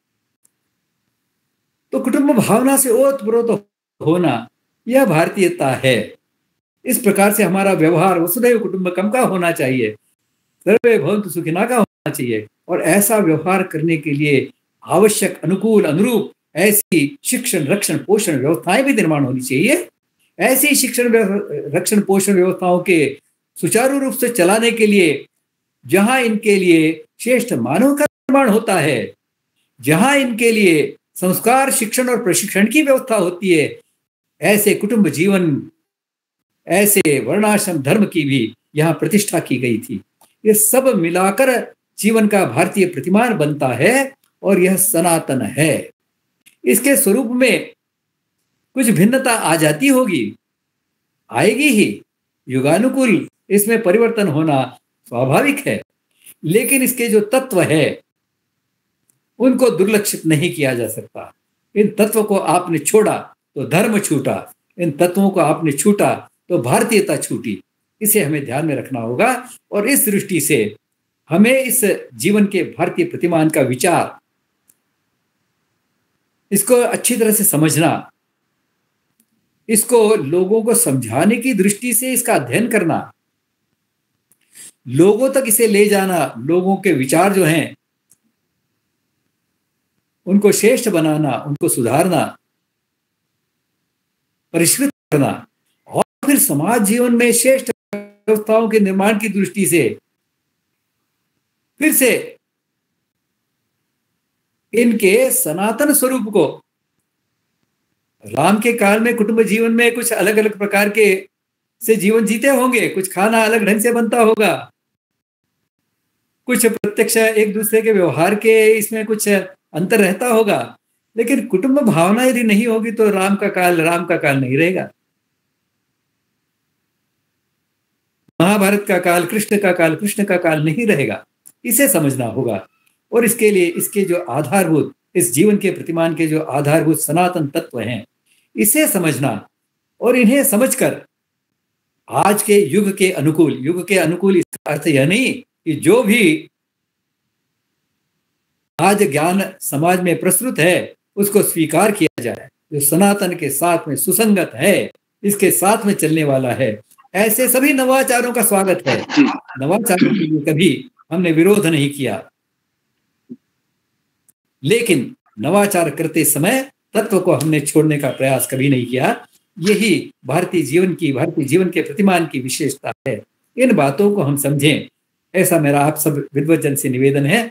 तो कुटुंब भावना से ओतप्रोत होना यह भारतीयता है। इस प्रकार से हमारा व्यवहार वसुधैव कुटुंबकम का होना चाहिए, सर्वे भवन्तु सुखिनः का होना चाहिए। और ऐसा व्यवहार करने के लिए आवश्यक अनुकूल अनुरूप ऐसी शिक्षण रक्षण पोषण व्यवस्थाएं भी निर्माण होनी चाहिए। ऐसी शिक्षण रक्षण पोषण व्यवस्थाओं के सुचारू रूप से चलाने के लिए जहां इनके लिए श्रेष्ठ मानव का निर्माण होता है, जहां इनके लिए संस्कार शिक्षण और प्रशिक्षण की व्यवस्था होती है, ऐसे कुटुंब जीवन, ऐसे वर्णाश्रम धर्म की भी यहाँ प्रतिष्ठा की गई थी। ये सब मिलाकर जीवन का भारतीय प्रतिमान बनता है और यह सनातन है। इसके स्वरूप में कुछ भिन्नता आ जाती होगी, आएगी ही, युगानुकूल इसमें परिवर्तन होना स्वाभाविक है। लेकिन इसके जो तत्व है उनको दुर्लक्षित नहीं किया जा सकता। इन तत्व को आपने छोड़ा तो धर्म छूटा, इन तत्वों को आपने छूटा तो भारतीयता छूटी। इसे हमें ध्यान में रखना होगा। और इस दृष्टि से हमें इस जीवन के भारतीय प्रतिमान का विचार, इसको अच्छी तरह से समझना, इसको लोगों को समझाने की दृष्टि से इसका अध्ययन करना, लोगों तक इसे ले जाना, लोगों के विचार जो हैं उनको श्रेष्ठ बनाना, उनको सुधारना, परिष्कृत करना, और फिर समाज जीवन में श्रेष्ठ व्यवस्थाओं के निर्माण की दृष्टि से फिर से इनके सनातन स्वरूप को, राम के काल में कुटुंब जीवन में कुछ अलग अलग प्रकार के से जीवन जीते होंगे, कुछ खाना अलग ढंग से बनता होगा, कुछ प्रत्यक्ष एक दूसरे के व्यवहार के इसमें कुछ अंतर रहता होगा। लेकिन कुटुंब भावना यदि नहीं होगी तो राम का काल नहीं रहेगा, महाभारत का काल कृष्ण का काल नहीं रहेगा। इसे समझना होगा। और इसके लिए इसके जो आधारभूत, इस जीवन के प्रतिमान के जो आधारभूत सनातन तत्व हैं, इसे समझना और इन्हें समझकर आज के युग के अनुकूल इसका अर्थ यह नहीं कि जो भी आज ज्ञान समाज में प्रस्तुत है उसको स्वीकार किया जाए, जो सनातन के साथ में सुसंगत है, इसके साथ में चलने वाला है, ऐसे सभी नवाचारों का स्वागत है। नवाचारों के लिए कभी हमने विरोध नहीं किया, लेकिन नवाचार करते समय तत्व को हमने छोड़ने का प्रयास कभी नहीं किया। यही भारतीय जीवन के प्रतिमान की विशेषता है। इन बातों को हम समझें, ऐसा मेरा आप सब विद्वज्जन से निवेदन है।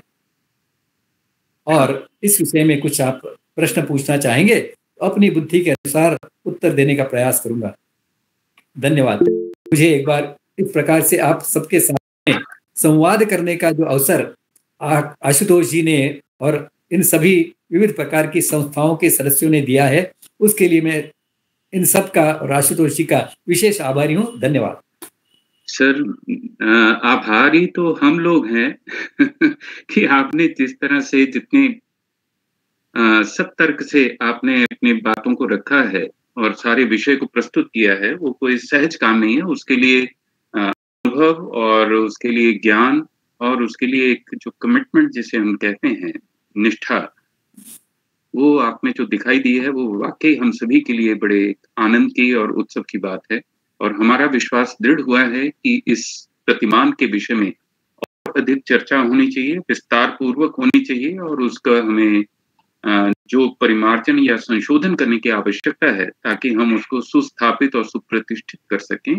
और इस विषय में कुछ आप प्रश्न पूछना चाहेंगे तो अपनी बुद्धि के अनुसार उत्तर देने का प्रयास करूंगा। धन्यवाद। मुझे एक बार इस प्रकार से आप सबके सामने संवाद करने का जो अवसर आशुतोष जी ने और इन सभी विविध प्रकार की संस्थाओं के सदस्यों ने दिया है, उसके लिए मैं इन सब का और आशुतोष जी का विशेष आभारी हूँ। धन्यवाद
सर। आभारी तो हम लोग हैं कि आपने जिस तरह से जितने सब तर्क से आपने अपनी बातों को रखा है और सारे विषय को प्रस्तुत किया है, वो कोई सहज काम नहीं है। उसके लिए अनुभव और उसके लिए ज्ञान और उसके लिए एक जो कमिटमेंट जिसे हम कहते हैं, निष्ठा, वो आप में जो दिखाई दी है, वो वाक़ई हम सभी के लिए बड़े आनंद की और उत्सव की बात है। और हमारा विश्वास दृढ़ हुआ है कि इस प्रतिमान के विषय में और अधिक चर्चा होनी चाहिए, विस्तार पूर्वक होनी चाहिए और उसका हमें जो परिमार्जन या संशोधन करने की आवश्यकता है, ताकि हम उसको सुस्थापित और सुप्रतिष्ठित कर सकें।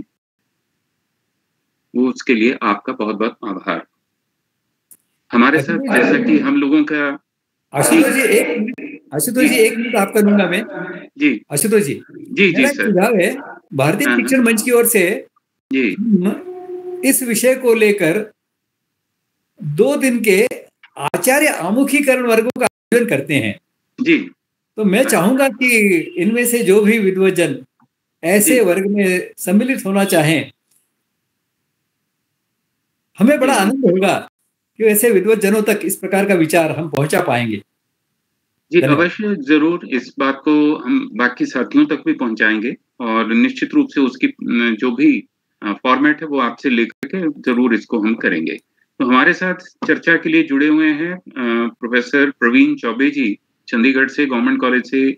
वो उसके लिए आपका बहुत-बहुत आभार। हमारे साथ जैसा कि हम लोगों का
आशुतोष जी एक मिनट आपका लूंगा मैं।
जी
आशुतोष जी,
जी
मेरा
सर।
सुझाव है भारतीय
हाँ,
शिक्षण मंच की ओर से
जी
इस विषय को लेकर 2 दिन के आचार्य आमुखीकरण वर्गों का आयोजन करते हैं।
जी
तो मैं चाहूंगा कि इनमें से जो भी विद्वज्जन ऐसे
जी
वर्ग में सम्मिलित होना चाहें, हमें बड़ा
जी
आनंद होगा कि ऐसे विद्वज्जनों तक इस प्रकार का विचार हम पहुंचा पाएंगे।
जी,
धन्यवाद।
अवश्य ज़रूर इस बात को हम बाकी साथियों तक भी पहुँचाएँगे और निश्चित रूप से उसकी जो भी फ़ॉर्मेट है वो आपसे लेकर के ज़रूर इसको हम करेंगे। तो हमारे साथ चर्चा के लिए जुड़े हुए हैं प्रोफ़ेसर प्रवीण चौबे जी, चंडीगढ़ से गवर्नमेंट कॉलेज से।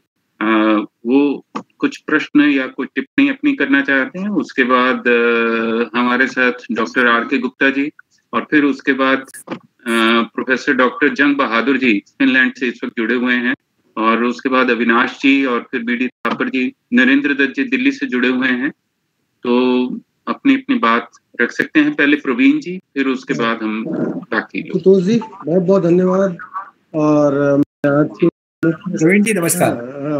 वो कुछ प्रश्न या कोई टिप्पणी अपनी करना चाहते हैं। उसके बाद हमारे साथ डॉक्टर आर के गुप्ता जी और फिर उसके बाद प्रोफ़ेसर डॉक्टर जंग बहादुर जी फ़िनलैंड से इस वक़्त जुड़े हुए हैं और उसके बाद अविनाश जी और फिर बीडी थापर जी, नरेंद्र दत्त जी दिल्ली से जुड़े हुए हैं। तो अपनी-अपनी बात रख सकते हैं। पहले प्रवीण जी, फिर उसके बाद हम बाकी लोग।
आशुतोष जी बहुत-बहुत धन्यवाद। और आज के
प्रवीण जी नमस्कार।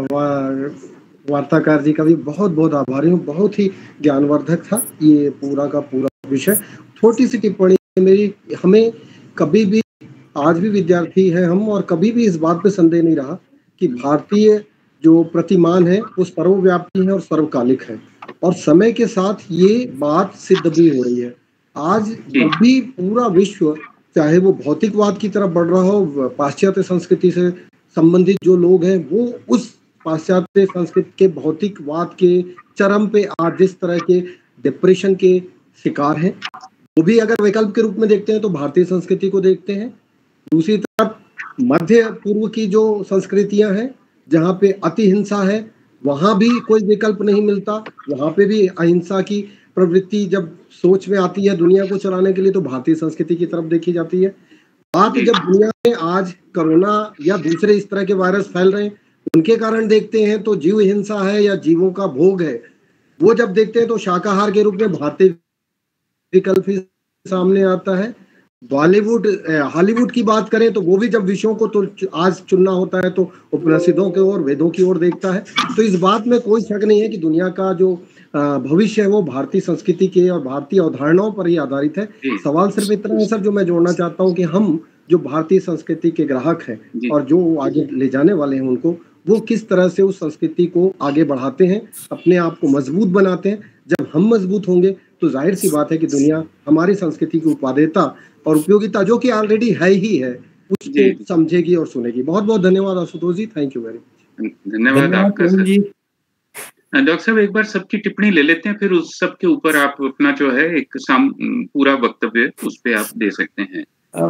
वार्ताकार जी का भी बहुत-बहुत आभारी हूँ। बहुत ही ज्ञानवर्धक था ये पूरा का पूरा विषय। छोटी सी टिप्पणी मेरी, हमें कभी भी, आज भी विद्यार्थी हैं हम और कभी भी इस बात पे संदेह नहीं रहा कि भारतीय जो प्रतिमान है वो सर्वव्यापी है और सर्वकालिक है और समय के साथ ये बात सिद्ध भी हो रही है। आज जब भी पूरा विश्व, चाहे वो भौतिकवाद की तरफ बढ़ रहा हो, पाश्चात्य संस्कृति से संबंधित जो लोग हैं वो उस पाश्चात्य संस्कृति के भौतिकवाद के चरम पे आज जिस तरह के डिप्रेशन के शिकार हैं, वो भी अगर विकल्प के रूप में देखते हैं तो भारतीय संस्कृति को देखते हैं। दूसरी तरफ मध्य पूर्व की जो संस्कृतियां हैं जहाँ पे अति हिंसा है, वहाँ भी कोई विकल्प नहीं मिलता। वहाँ पे भी अहिंसा की प्रवृत्ति जब सोच में आती है दुनिया को चलाने के लिए तो भारतीय संस्कृति की तरफ देखी जाती है। बात जब दुनिया में आज कोरोना या दूसरे इस तरह के वायरस फैल रहे हैं उनके कारण देखते हैं तो जीव हिंसा है या जीवों का भोग है, वो जब देखते हैं तो शाकाहार के रूप में भारतीय विकल्प ही सामने आता है। बॉलीवुड हॉलीवुड की बात करें तो वो भी जब विषयों को तो आज चुनना होता है तो उपनिषदों की ओर, वेदों की ओर देखता है। तो इस बात में कोई शक नहीं है कि दुनिया का जो भविष्य है वो भारतीय संस्कृति के और भारतीय अवधारणाओं पर ही आधारित है। सवाल सिर्फ इतना है सर, जो मैं जोड़ना चाहता हूँ कि हम जो भारतीय संस्कृति के ग्राहक हैं और जो आगे ले जाने वाले हैं उनको, वो किस तरह से उस संस्कृति को आगे बढ़ाते हैं, अपने आप को मजबूत बनाते हैं। जब हम मजबूत होंगे तो जाहिर सी बात है कि दुनिया हमारी संस्कृति की उत्पादकता और उपयोगिता जो कि ऑलरेडी है ही है उसको समझेगी और सुनेगी। बहुत बहुत धन्यवाद Ashutosh ji, thank you very much.
धन्यवाद आपका सर। डॉक्टर साहब एक बार सबकी टिप्पणी ले लेते हैं, फिर उस सब के ऊपर आप अपना जो है एक पूरा वक्तव्य उस पे आप दे सकते हैं।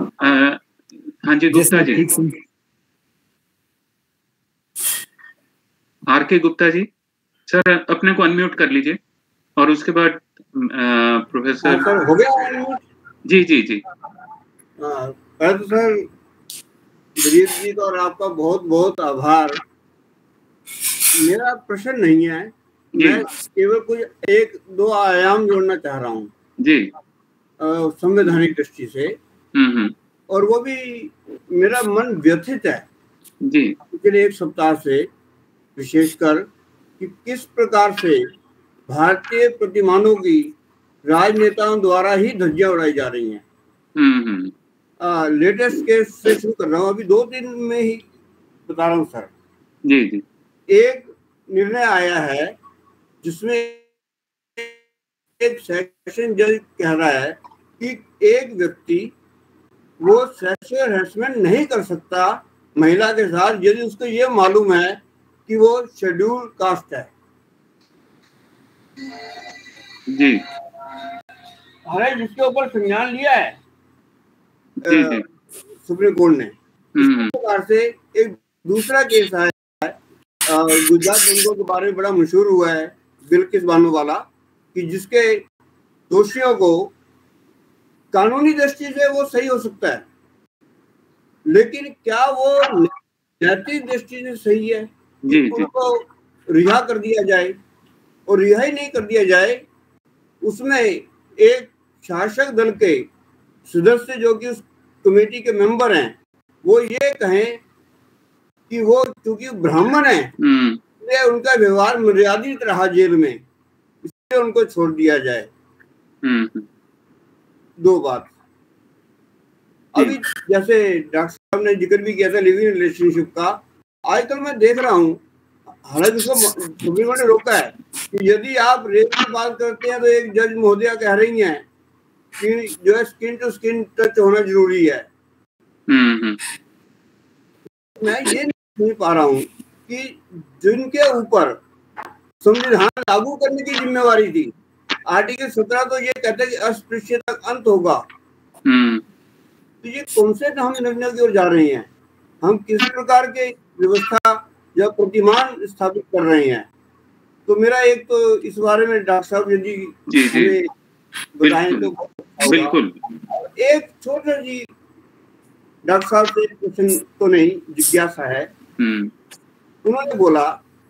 हाँ जी गुप्ता जी, आर के गुप्ता जी सर अपने को अनम्यूट कर लीजिए और उसके बाद प्रोफेसर।
सर हो गया अनम्यूट?
जी जी जी।
पहले तो सर दिलीप जी का और आपका बहुत बहुत आभार। मेरा प्रश्न नहीं है, मैं केवल कुछ एक दो आयाम जोड़ना चाह रहा हूँ
जी
संवैधानिक दृष्टि से। और वो भी मेरा मन व्यथित है
जी
पिछले एक सप्ताह से विशेषकर कि किस प्रकार से भारतीय प्रतिमानों की राजनेताओं द्वारा ही धज्जियां उड़ाई जा रही हैं। लेटेस्ट केस से शुरू कर रहा हूँ, अभी 2 दिन में ही बता रहा हूँ सर।
जी जी। एक
निर्णय आया है जिसमें एक सेशन जज कह रहा है कि एक व्यक्ति वो सेक्सुअल हैरेसमेंट नहीं कर सकता महिला के साथ यदि उसको ये मालूम है कि वो शेड्यूल कास्ट है।
जी।
अरे जिसके ऊपर संज्ञान लिया है सुप्रीम कोर्ट ने। इस प्रकार से एक दूसरा केस है गुजरात दंगों के बारे में बड़ा मशहूर हुआ है, बिल्किस बानो वाला, कि जिसके दोषियों को कानूनी दृष्टि से वो सही हो सकता है, लेकिन क्या वो नैतिक दृष्टि से सही है? उनको रिहा कर दिया जाए, और रिहाई नहीं कर दिया जाए, उसमें एक शासक दल के सदस्य जो कि उस कमेटी के मेंबर हैं, वो ये कहें कि वो चूंकि ब्राह्मण है इसलिए उनका व्यवहार मर्यादित रहा जेल में, इसलिए उनको छोड़ दिया जाए। दो बात। अभी जैसे डॉक्टर साहब ने जिक्र भी किया था लिविंग रिलेशनशिप का, आजकल मैं देख रहा हूँ, हालांकि उसको सुप्रीम कोर्ट ने रोका है कि यदि आप रेप की बात करते हैं तो एक जज महोदया कह रही हैं कि जो है स्किन टू स्किन टच होना जरूरी है। मैं ये नहीं पा रहा हूँ कि जिनके ऊपर संविधान लागू करने की जिम्मेवारी थी, आर्टिकल 17 तो ये कहता है कि अस्पृश्यता का अंत होगा, तो ये कौन से हम निर्णय की ओर जा रहे हैं? हम किस प्रकार के व्यवस्था या प्रतिमान स्थापित कर रहे हैं? तो मेरा एक तो इस बारे में डॉक्टर साहब यदि हमें बताएं तो
बिल्कुल।
एक छोटा जी डॉक्टर साहब से क्वेश्चन तो नहीं, जिज्ञासा है। उन्होंने बोला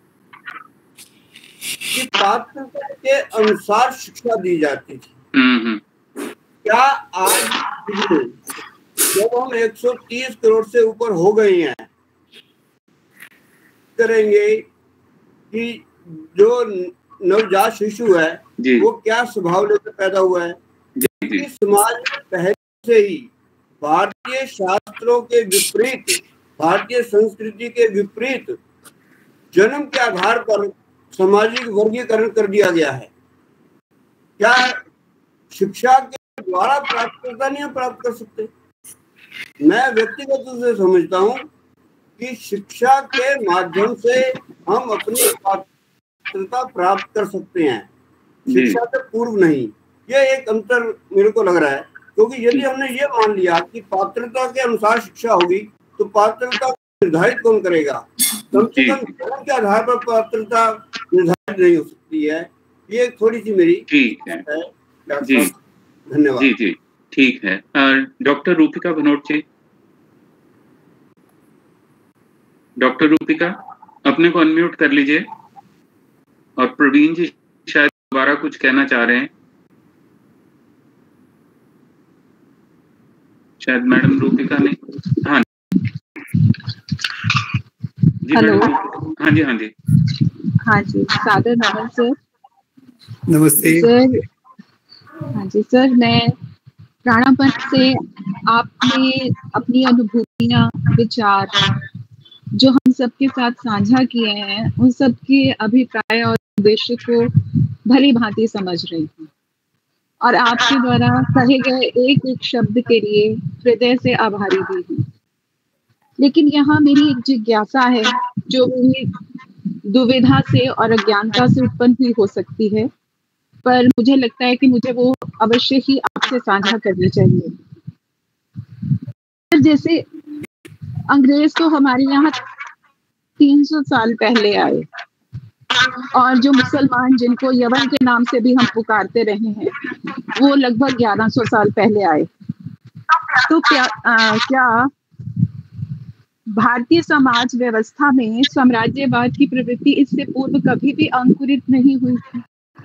कि पात्रता के अनुसार शिक्षा दी जाती थी। क्या आज जब हम 130 करोड़ से ऊपर हो गए हैं, करेंगे कि जो नवजात शिशु है वो क्या स्वभाव लेकर पैदा हुआ है? इस समाज में पहले से ही भारतीय शास्त्रों के विपरीत, भारतीय संस्कृति के विपरीत जन्म के आधार पर सामाजिक वर्गीकरण कर दिया गया है। क्या शिक्षा के द्वारा प्राप्त नहीं हम प्राप्त कर सकते? मैं व्यक्तिगत रूप से समझता हूँ कि शिक्षा के माध्यम से हम अपनी पात्रता प्राप्त कर सकते हैं, शिक्षा से पूर्व नहीं। ये एक अंतर मेरे को लग रहा है, क्योंकि यदि हमने ये मान लिया कि पात्रता के अनुसार शिक्षा होगी तो पात्रता निर्धारित कौन करेगा? कम से कम धर्म के आधार पर पात्रता निर्धारित नहीं हो सकती है। ये थोड़ी सी मेरी
ठीक है जी,
धन्यवाद
जी जी ठीक है। डॉक्टर रूपिका भनोट जी, डॉक्टर रूपिका अपने को अनम्यूट कर लीजिए। और प्रवीण जी शायद दोबारा कुछ कहना चाह रहे हैं, शायद मैडम रूपिका ने। हाँ जी,
हेलो।
हाँ जी, हाँ जी,
हाँ जी, सादर नमन सर।
नमस्ते
सर। हाँ जी सर, मैं प्राणापन से आपने अपनी अनुभूतियां, विचार जो हम सबके साथ साझा किए हैं, उन सब के अभिप्राय और उद्देश्य को भली भांति समझ रही हूँ, और आपके द्वारा कहे गए एक एक शब्द के लिए हृदय से आभारी भी हूँ। लेकिन यहाँ मेरी एक जिज्ञासा है जो मेरी दुविधा से और अज्ञानता से उत्पन्न भी हो सकती है, पर मुझे लगता है कि मुझे वो अवश्य ही आपसे साझा करनी चाहिए। जैसे अंग्रेज तो हमारे यहाँ 300 साल पहले आए, और जो मुसलमान जिनको यवन के नाम से भी हम पुकारते रहे हैं, वो लगभग 1100 साल पहले आए। तो क्या भारतीय समाज व्यवस्था में साम्राज्यवाद की प्रवृत्ति इससे पूर्व कभी भी अंकुरित नहीं हुई थी?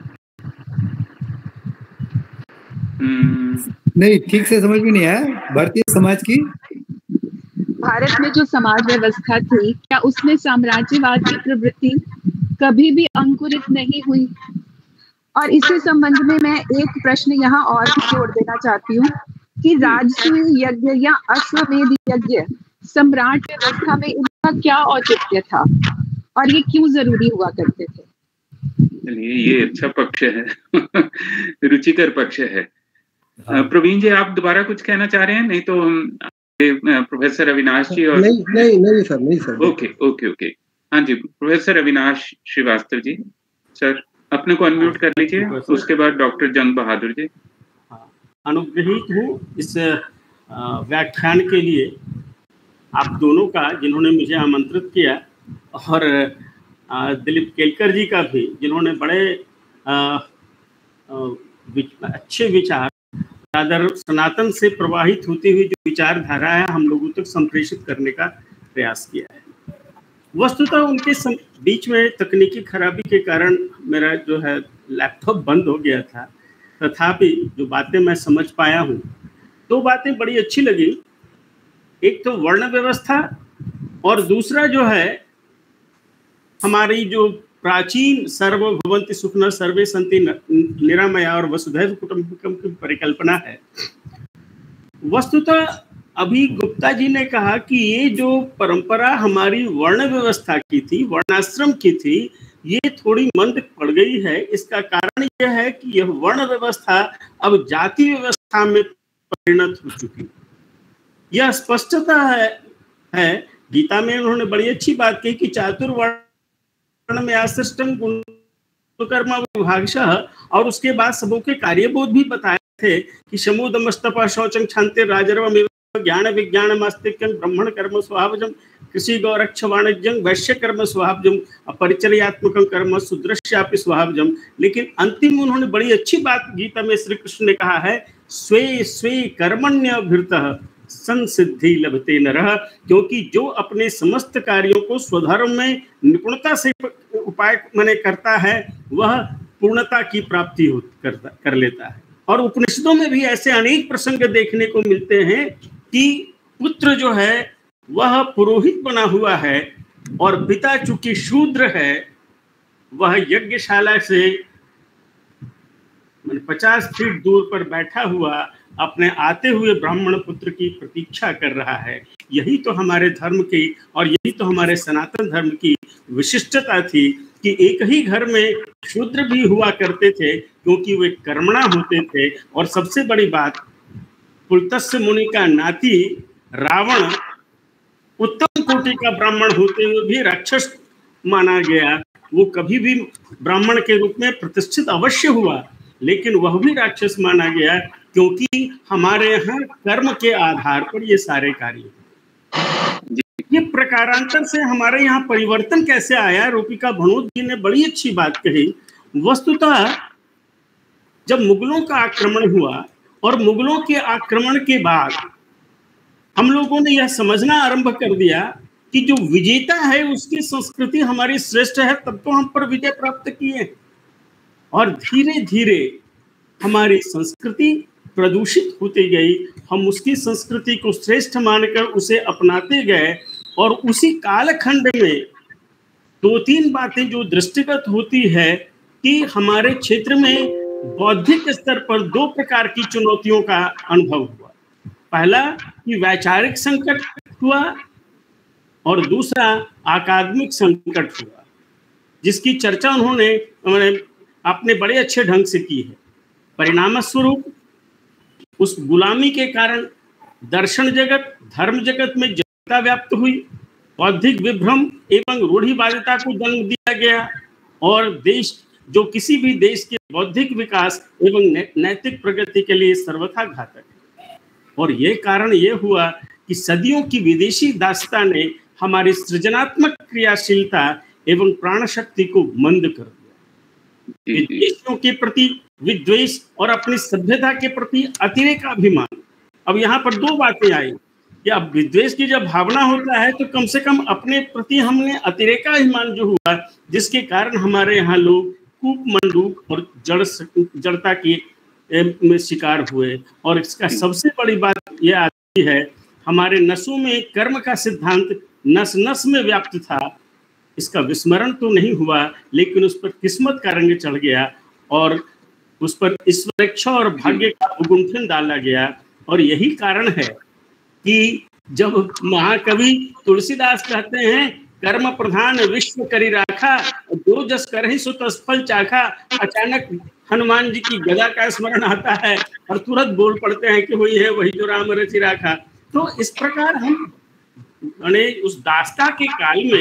नहीं, ठीक से समझ में नहीं आया। भारतीय समाज की,
भारत में जो समाज व्यवस्था थी, क्या उसमें साम्राज्यवाद की प्रवृत्ति कभी भी अंकुरित नहीं हुई? और इसी संबंध में मैं एक प्रश्न यहाँ और जोड़ देना चाहती हूँ कि राजसूय यज्ञ या अश्वमेध यज्ञ सम्राट व्यवस्था में इनका क्या औचित्य था और ये क्यों जरूरी हुआ करते थे?
ये अच्छा पक्ष है रुचिकर पक्ष है। प्रवीण जी, आप दोबारा कुछ कहना चाह रहे हैं? नहीं तो हम प्रोफेसर अविनाश जी और
नहीं सर।
ओके। हाँ जी, प्रोफेसर अविनाश श्रीवास्तव जी, सर अपने को अनम्यूट कर लीजिए। उसके बाद डॉक्टर जंग बहादुर जी।
अनुग्रहित हूँ इस व्याख्यान के लिए। आप दोनों का जिन्होंने मुझे आमंत्रित किया, और दिलीप केलकर जी का भी, जिन्होंने बड़े अच्छे विचार, रादर सनातन से प्रवाहित होती हुई जो विचारधारा है हम लोगों तक संप्रेषित करने का प्रयास किया है। वस्तुतः उनके बीच में तकनीकी खराबी के कारण मेरा जो है लैपटॉप बंद हो गया था, तथापि जो बातें मैं समझ पाया हूँ, दो बातें बड़ी अच्छी लगी। एक तो वर्ण व्यवस्था, और दूसरा जो है हमारी जो प्राचीन सर्वभवन्ति सुखिनः सर्वे सन्ति निरामया और वसुधैव कुटुम्बकम की परिकल्पना है। वस्तुतः अभी गुप्ता जी ने कहा कि ये जो परंपरा हमारी वर्ण व्यवस्था की थी, वर्णाश्रम की थी, ये थोड़ी मंद पड़ गई है। इसका कारण यह है कि यह वर्ण व्यवस्था अब जाति व्यवस्था में परिणत हो चुकी। यह स्पष्टता है गीता में उन्होंने बड़ी अच्छी बात कही कि चातुर्वर्ण में आश्रिष्टं गुणकर्म विभागशः, और उसके बाद सबों के कार्यबोध भी बताए थे कि शमोदमस्तपः शौचं क्षान्ते राजर्वमेव ज्ञान विज्ञान आस्तिक्यं ब्राह्मण कर्म स्वभावजं कृषि गौरक्ष वाणिज्यं वैश्य कर्म स्वभावजं अपरिचर्यात्मकं कर्म शूद्रस्यापि स्वभावजं। लेकिन अंतिम उन्होंने बड़ी अच्छी बात गीता में श्री कृष्ण ने कहा है, स्वे स्वे कर्मण्यभिरतः संसिद्धि लभते नरः, क्योंकि जो अपने समस्त कार्यों को स्वधर्म में निपुणता से उपाय माने करता है वह पूर्णता की प्राप्ति कर लेता है। और उपनिषदों में भी ऐसे अनेक प्रसंग देखने को मिलते हैं कि पुत्र जो है वह पुरोहित बना हुआ है और पिता चूंकि शूद्र है वह यज्ञशाला से 50 फीट दूर पर बैठा हुआ अपने आते हुए ब्राह्मण पुत्र की प्रतीक्षा कर रहा है। यही तो हमारे धर्म की और यही तो हमारे सनातन धर्म की विशिष्टता थी कि एक ही घर में शूद्र भी हुआ करते थे क्योंकि वे कर्मणा होते थे। और सबसे बड़ी बात, पुलत्स्य मुनि का नाती रावण उत्तम कोटि का ब्राह्मण होते हुए भी राक्षस माना गया। वो कभी भी ब्राह्मण के रूप में प्रतिष्ठित अवश्य हुआ, लेकिन वह भी राक्षस माना गया क्योंकि हमारे यहाँ कर्म के आधार पर ये सारे कार्य। ये प्रकारांतर से हमारे यहाँ परिवर्तन कैसे आया, रूपिका भनोत जी ने बड़ी अच्छी बात कही। वस्तुतः जब मुगलों का आक्रमण हुआ और मुगलों के आक्रमण के बाद हम लोगों ने यह समझना आरंभ कर दिया कि जो विजेता है उसकी संस्कृति हमारी श्रेष्ठ है, तब तो हम पर विजय प्राप्त किए। और धीरे धीरे हमारी संस्कृति प्रदूषित होती गई, हम उसकी संस्कृति को श्रेष्ठ मानकर उसे अपनाते गए। और उसी कालखंड में 2-3 बातें जो दृष्टिगत होती है कि हमारे क्षेत्र में बौद्धिक स्तर पर 2 प्रकार की चुनौतियों का अनुभव हुआ। पहला कि वैचारिक संकट हुआ और दूसरा अकादमिक संकट हुआ, जिसकी चर्चा उन्होंने अपने बड़े अच्छे ढंग से की है। परिणाम स्वरूप उस गुलामी के कारण दर्शन जगत, धर्म जगत में जटिलता व्याप्त हुई, बौद्धिक विभ्रम एवं रूढ़िवादिता को जन्म दिया गया और देश जो किसी भी देश के बौद्धिक विकास एवं नैतिक प्रगति के लिए सर्वथा घातक है। और ये कारण ये हुआ कि सदियों की विदेशी दास्ता ने हमारी सृजनात्मक क्रियाशीलता एवं प्राण शक्ति को मंद कर दिया। विदेशियों के प्रति विद्वेष और अपनी सभ्यता के प्रति अतिरेक अभिमान। अब यहाँ पर 2 बातें आई कि अब विद्वेष की जब भावना होता है तो कम से कम अपने प्रति हमने अतिरेकाभिमान जो हुआ, जिसके कारण हमारे यहाँ लोग कूप मंडूक और जड़ता की में शिकार हुए। और इसका सबसे बड़ी बात यह आती है, हमारे नसों में कर्म का सिद्धांत नस नस में व्याप्त था। इसका विस्मरण तो नहीं हुआ, लेकिन उस पर किस्मत का रंग चढ़ गया और उस पर ईश्वरेच्छा और भाग्य का गुंठन डाला गया। और यही कारण है कि जब महाकवि तुलसीदास कहते हैं कर्म प्रधान विश्व करी राखा, जो जस करहि सो तस फल चाखा, अचानक हनुमान जी की गदा का स्मरण आता है और तुरंत बोल पड़ते हैं कि वही है वही जो राम रचि राखा। तो इस प्रकार हम उस दास्ता के काल में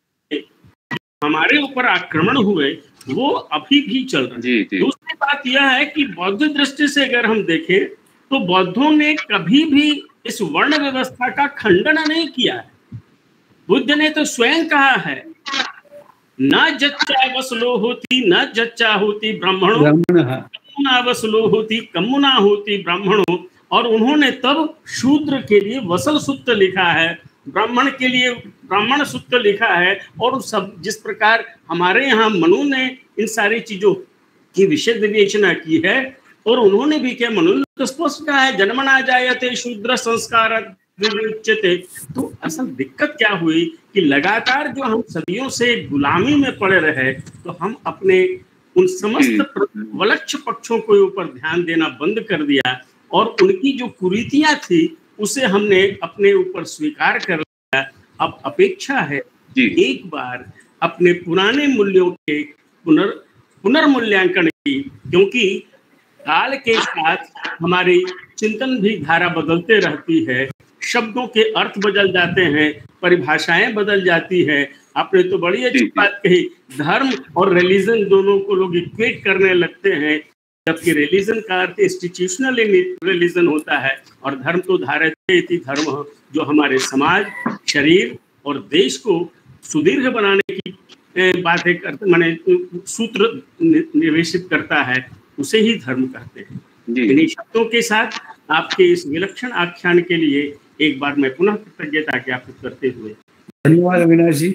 हमारे ऊपर आक्रमण हुए वो अभी भी चल रहे हैं। दूसरी बात यह है कि बौद्ध दृष्टि से अगर हम देखें तो बौद्धों ने कभी भी इस वर्ण व्यवस्था का खंडन नहीं किया है। बुद्ध ने तो स्वयं कहा है, न जच्चा वसलो होती न जच्चा होती ब्राह्मणों, कमुना वसलो होती कमुना होती ब्राह्मणों। और उन्होंने तब शूद्र के लिए वसल सूत्र लिखा है, ब्राह्मण के लिए ब्राह्मण सूत्र लिखा है। और सब जिस प्रकार हमारे यहाँ मनु ने इन सारी चीजों की विशेष विवेचना की है, और उन्होंने भी क्या, मनु ने तो स्पष्ट कहा है, जन्मना जायते शूद्र संस्कार विवेच्यते। तो असल दिक्कत क्या हुई कि लगातार जो हम सदियों से गुलामी में पड़े रहे, तो हम अपने उन समस्त वलक्ष पक्षों के ऊपर ध्यान देना बंद कर दिया, और उनकी जो कुरीतियां थी उसे हमने अपने ऊपर स्वीकार कर लिया। अब अपेक्षा है एक बार अपने पुराने मूल्यों के पुनर्मूल्यांकन की, क्योंकि काल के साथ हमारी चिंतन भी धारा बदलते रहती है, शब्दों के अर्थ बदल जाते हैं, परिभाषाएं बदल जाती है। आपने तो बड़ी अच्छी बात कही, धर्म और रिलीजन दोनों को लोग इक्वेट करने लगते हैं, जबकि रिलीजन का अर्थ इंस्टीट्यूशनल रिलीजन होता है, और धर्म तो धारयते इति धर्म, जो हमारे समाज, शरीर और देश को सुदीर्घ बनाने की बातें करते, माने सूत्र निवेशित करता है, उसे ही धर्म कहते हैं। इन्हीं शब्दों के साथ आपके इस विलक्षण आख्यान के लिए एक बार मैं पुनः कृतज्ञता ज्ञापित करते हुए
धन्यवाद अविनाश जी।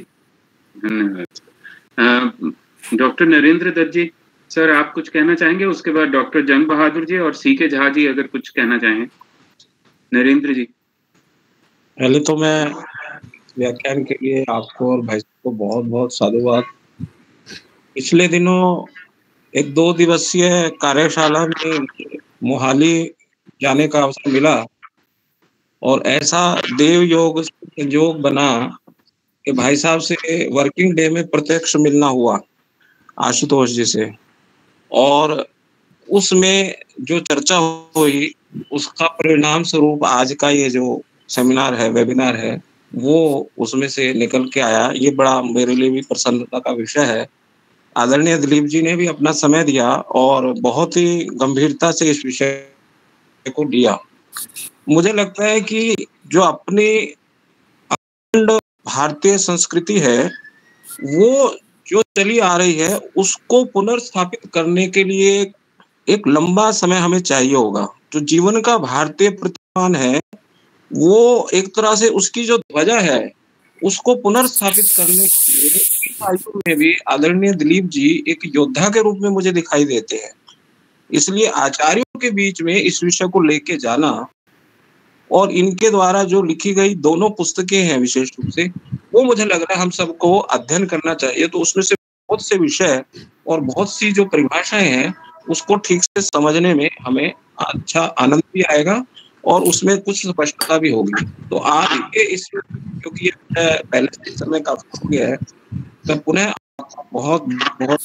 धन्यवाद। डॉक्टर नरेंद्र दत्त जी, सर आप कुछ कहना चाहेंगे? उसके बाद डॉक्टर जंग बहादुर जी और सीके झा जी अगर कुछ कहना चाहें। नरेंद्र जी।
पहले तो मैं व्याख्यान के लिए आपको और भाई को बहुत बहुत साधुवाद। पिछले दिनों एक 2 दिवसीय कार्यशाला में मोहाली जाने का अवसर मिला, और ऐसा देव योग संयोग बना कि भाई साहब से वर्किंग डे में प्रत्यक्ष मिलना हुआ आशुतोष जी से, और उसमें जो चर्चा हुई उसका परिणाम स्वरूप आज का ये जो सेमिनार है, वेबिनार है, वो उसमें से निकल के आया। ये बड़ा मेरे लिए भी प्रसन्नता का विषय है। आदरणीय दिलीप जी ने भी अपना समय दिया और बहुत ही गंभीरता से इस विषय को लिया। मुझे लगता है कि जो अपनी अखंड भारतीय संस्कृति है, वो जो चली आ रही है, उसको पुनर्स्थापित करने के लिए एक लंबा समय हमें चाहिए होगा। जो जीवन का भारतीय प्रतिमान है, वो एक तरह से उसकी जो ध्वजा है उसको पुनर्स्थापित करने के लिए इस आयु में भी आदरणीय दिलीप जी एक योद्धा के रूप में मुझे दिखाई देते हैं। इसलिए आचार्यों के बीच में इस विषय को लेके जाना, और इनके द्वारा जो लिखी गई दोनों पुस्तकें हैं विशेष रूप से, वो मुझे लग रहा है हम सबको अध्ययन करना चाहिए। तो उसमें से बहुत से विषय और बहुत सी जो परिभाषाएं हैं उसको ठीक से समझने में हमें अच्छा आनंद भी आएगा, और उसमें कुछ स्पष्टता भी होगी। तो आज ये इस, क्योंकि ये पहले से समय काफी हो गया है, तो पुनः बहुत बहुत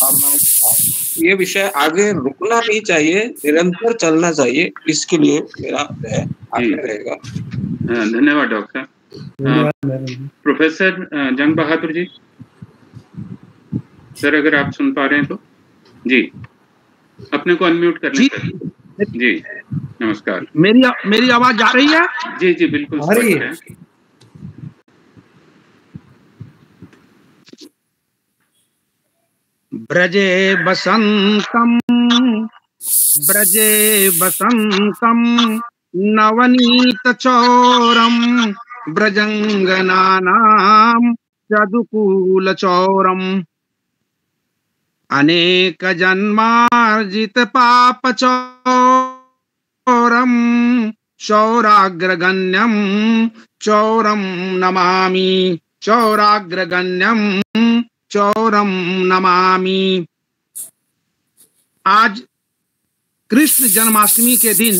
ये विषय आगे रुकना नहीं चाहिए, निरंतर चलना चाहिए। इसके लिए मेरा आग्रह रहेगा।
धन्यवाद डॉक्टर। प्रोफेसर जंग बहादुर जी, सर अगर आप सुन पा रहे हैं तो जी अपने को अनम्यूट कर लें सर। जी नमस्कार।
मेरी आवाज आ रही है?
जी जी बिल्कुल आ रही है।
ब्रजे बसंतम नवनीत चौरम ब्रजंगनानाम चदुकूल चौरम अनेक जन्मार्जित पाप चौरम चौराग्रगण्यम चौरम नमामि चौराग्रगण्यम चौरम नमामि। आज कृष्ण जन्माष्टमी के दिन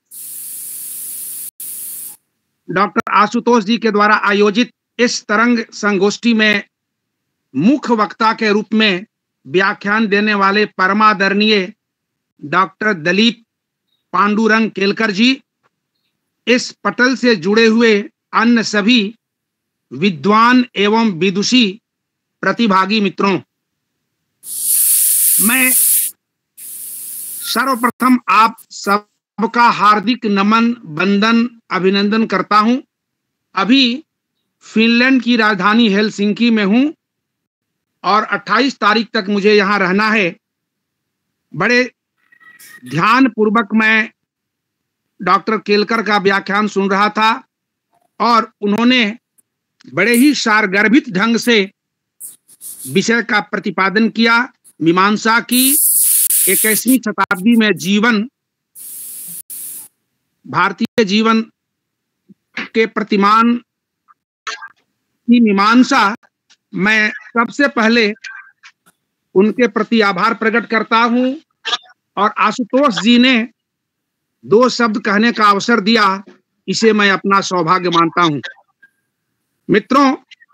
डॉक्टर आशुतोष जी के द्वारा आयोजित इस तरंग संगोष्ठी में मुख्य वक्ता के रूप में व्याख्यान देने वाले परमादरणीय डॉक्टर दिलीप पांडुरंग केलकर जी, इस पटल से जुड़े हुए अन्य सभी विद्वान एवं विदुषी प्रतिभागी मित्रों, मैं सर्वप्रथम आप सबका हार्दिक नमन, वंदन अभिनंदन करता हूं। अभी फिनलैंड की राजधानी हेलसिंकी में हूं और 28 तारीख तक मुझे यहां रहना है। बड़े ध्यान पूर्वक मैं डॉक्टर केलकर का व्याख्यान सुन रहा था और उन्होंने बड़े ही सारगर्भित ढंग से विषय का प्रतिपादन किया। मीमांसा की 21वीं शताब्दी में जीवन, भारतीय जीवन के प्रतिमान की मीमांसा, मैं सबसे पहले उनके प्रति आभार प्रकट करता हूं। और आशुतोष जी ने 2 शब्द कहने का अवसर दिया, इसे मैं अपना सौभाग्य मानता हूं। मित्रों,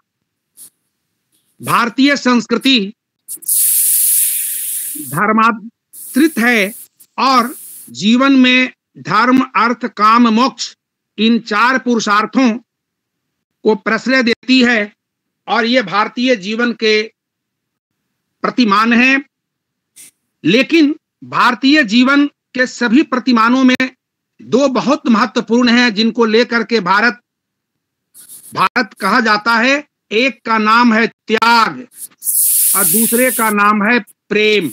भारतीय संस्कृति धर्माश्रित है और जीवन में धर्म, अर्थ, काम, मोक्ष, इन 4 पुरुषार्थों को प्रश्रय देती है और ये भारतीय जीवन के प्रतिमान है। लेकिन भारतीय जीवन के सभी प्रतिमानों में 2 बहुत महत्वपूर्ण हैं जिनको लेकर के भारत कहा जाता है। एक का नाम है त्याग और दूसरे का नाम है प्रेम।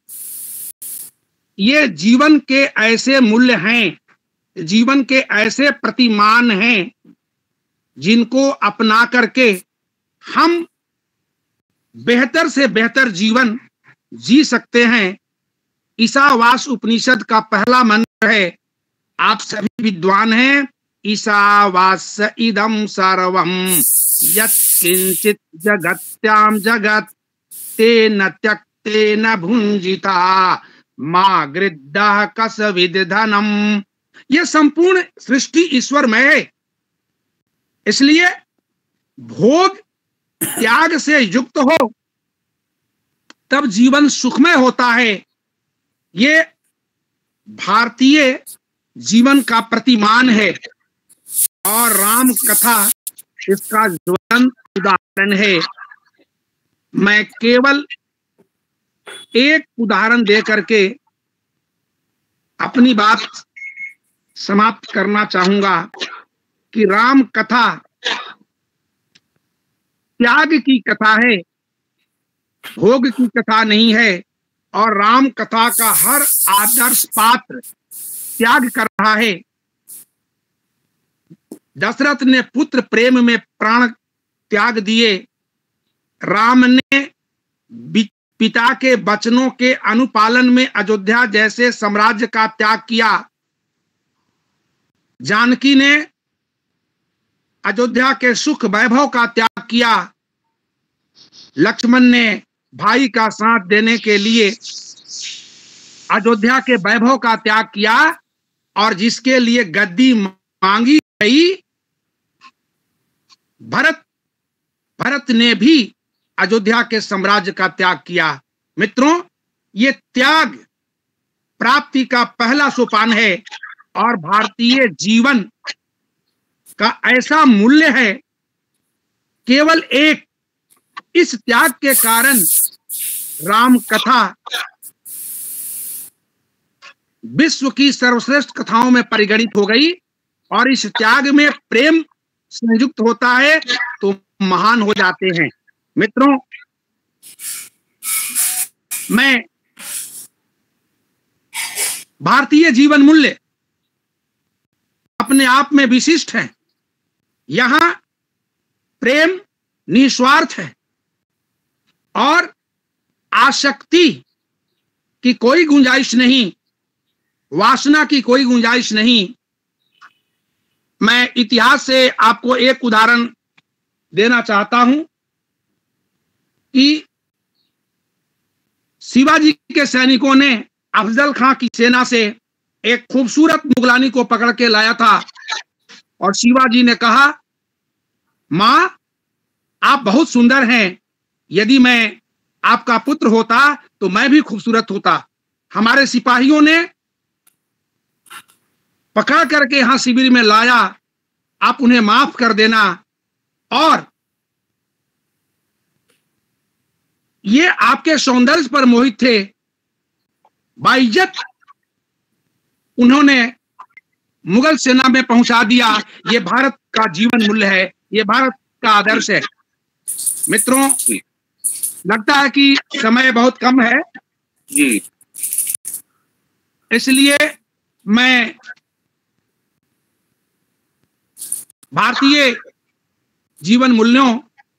ये जीवन के ऐसे मूल्य हैं, जीवन के ऐसे प्रतिमान हैं जिनको अपना करके हम बेहतर से बेहतर जीवन जी सकते हैं। ईशावास उपनिषद का पहला मंत्र है, आप सभी विद्वान हैं, ईशावास इदं सर्वं यत्किंचित् जगत्यां जगत् तेन त्यक्तेन भुंजिता मा गृद्धः कसविद धनम। यह संपूर्ण सृष्टि ईश्वरमय है, इसलिए भोग त्याग से युक्त हो तब जीवन सुखमय होता है। ये भारतीय जीवन का प्रतिमान है और राम कथा इसका ज्वलंत उदाहरण है। मैं केवल एक उदाहरण दे करके अपनी बात समाप्त करना चाहूंगा कि राम कथा त्याग की कथा है, भोग की कथा नहीं है। और राम कथा का हर आदर्श पात्र त्याग कर रहा है। दशरथ ने पुत्र प्रेम में प्राण त्याग दिए, राम ने पिता के वचनों के अनुपालन में अयोध्या जैसे साम्राज्य का त्याग किया, जानकी ने अयोध्या के सुख वैभव का त्याग किया, लक्ष्मण ने भाई का साथ देने के लिए अयोध्या के वैभव का त्याग किया और जिसके लिए गद्दी मांगी गई, भरत ने भी अयोध्या के साम्राज्य का त्याग किया। मित्रों, ये त्याग प्राप्ति का पहला सोपान है और भारतीय जीवन का ऐसा मूल्य है। केवल एक इस त्याग के कारण राम कथा विश्व की सर्वश्रेष्ठ कथाओं में परिगणित हो गई और इस त्याग में प्रेम संयुक्त होता है तो महान हो जाते हैं। मित्रों, मैं भारतीय जीवन मूल्य अपने आप में विशिष्ट है। यहां प्रेम निस्वार्थ है और आसक्ति की कोई गुंजाइश नहीं, वासना की कोई गुंजाइश नहीं। मैं इतिहास से आपको एक उदाहरण देना चाहता हूं कि शिवाजी के सैनिकों ने अफजल खां की सेना से एक खूबसूरत मुगलानी को पकड़ के लाया था और शिवाजी ने कहा, मां आप बहुत सुंदर हैं, यदि मैं आपका पुत्र होता तो मैं भी खूबसूरत होता। हमारे सिपाहियों ने पकड़ करके यहां शिविर में लाया, आप उन्हें माफ कर देना। और ये आपके सौंदर्य पर मोहित थे, बाइज्जत उन्होंने मुगल सेना में पहुंचा दिया। ये भारत का जीवन मूल्य है, ये भारत का आदर्श है। मित्रों, लगता है कि समय बहुत कम है, इसलिए मैं भारतीय जीवन मूल्यों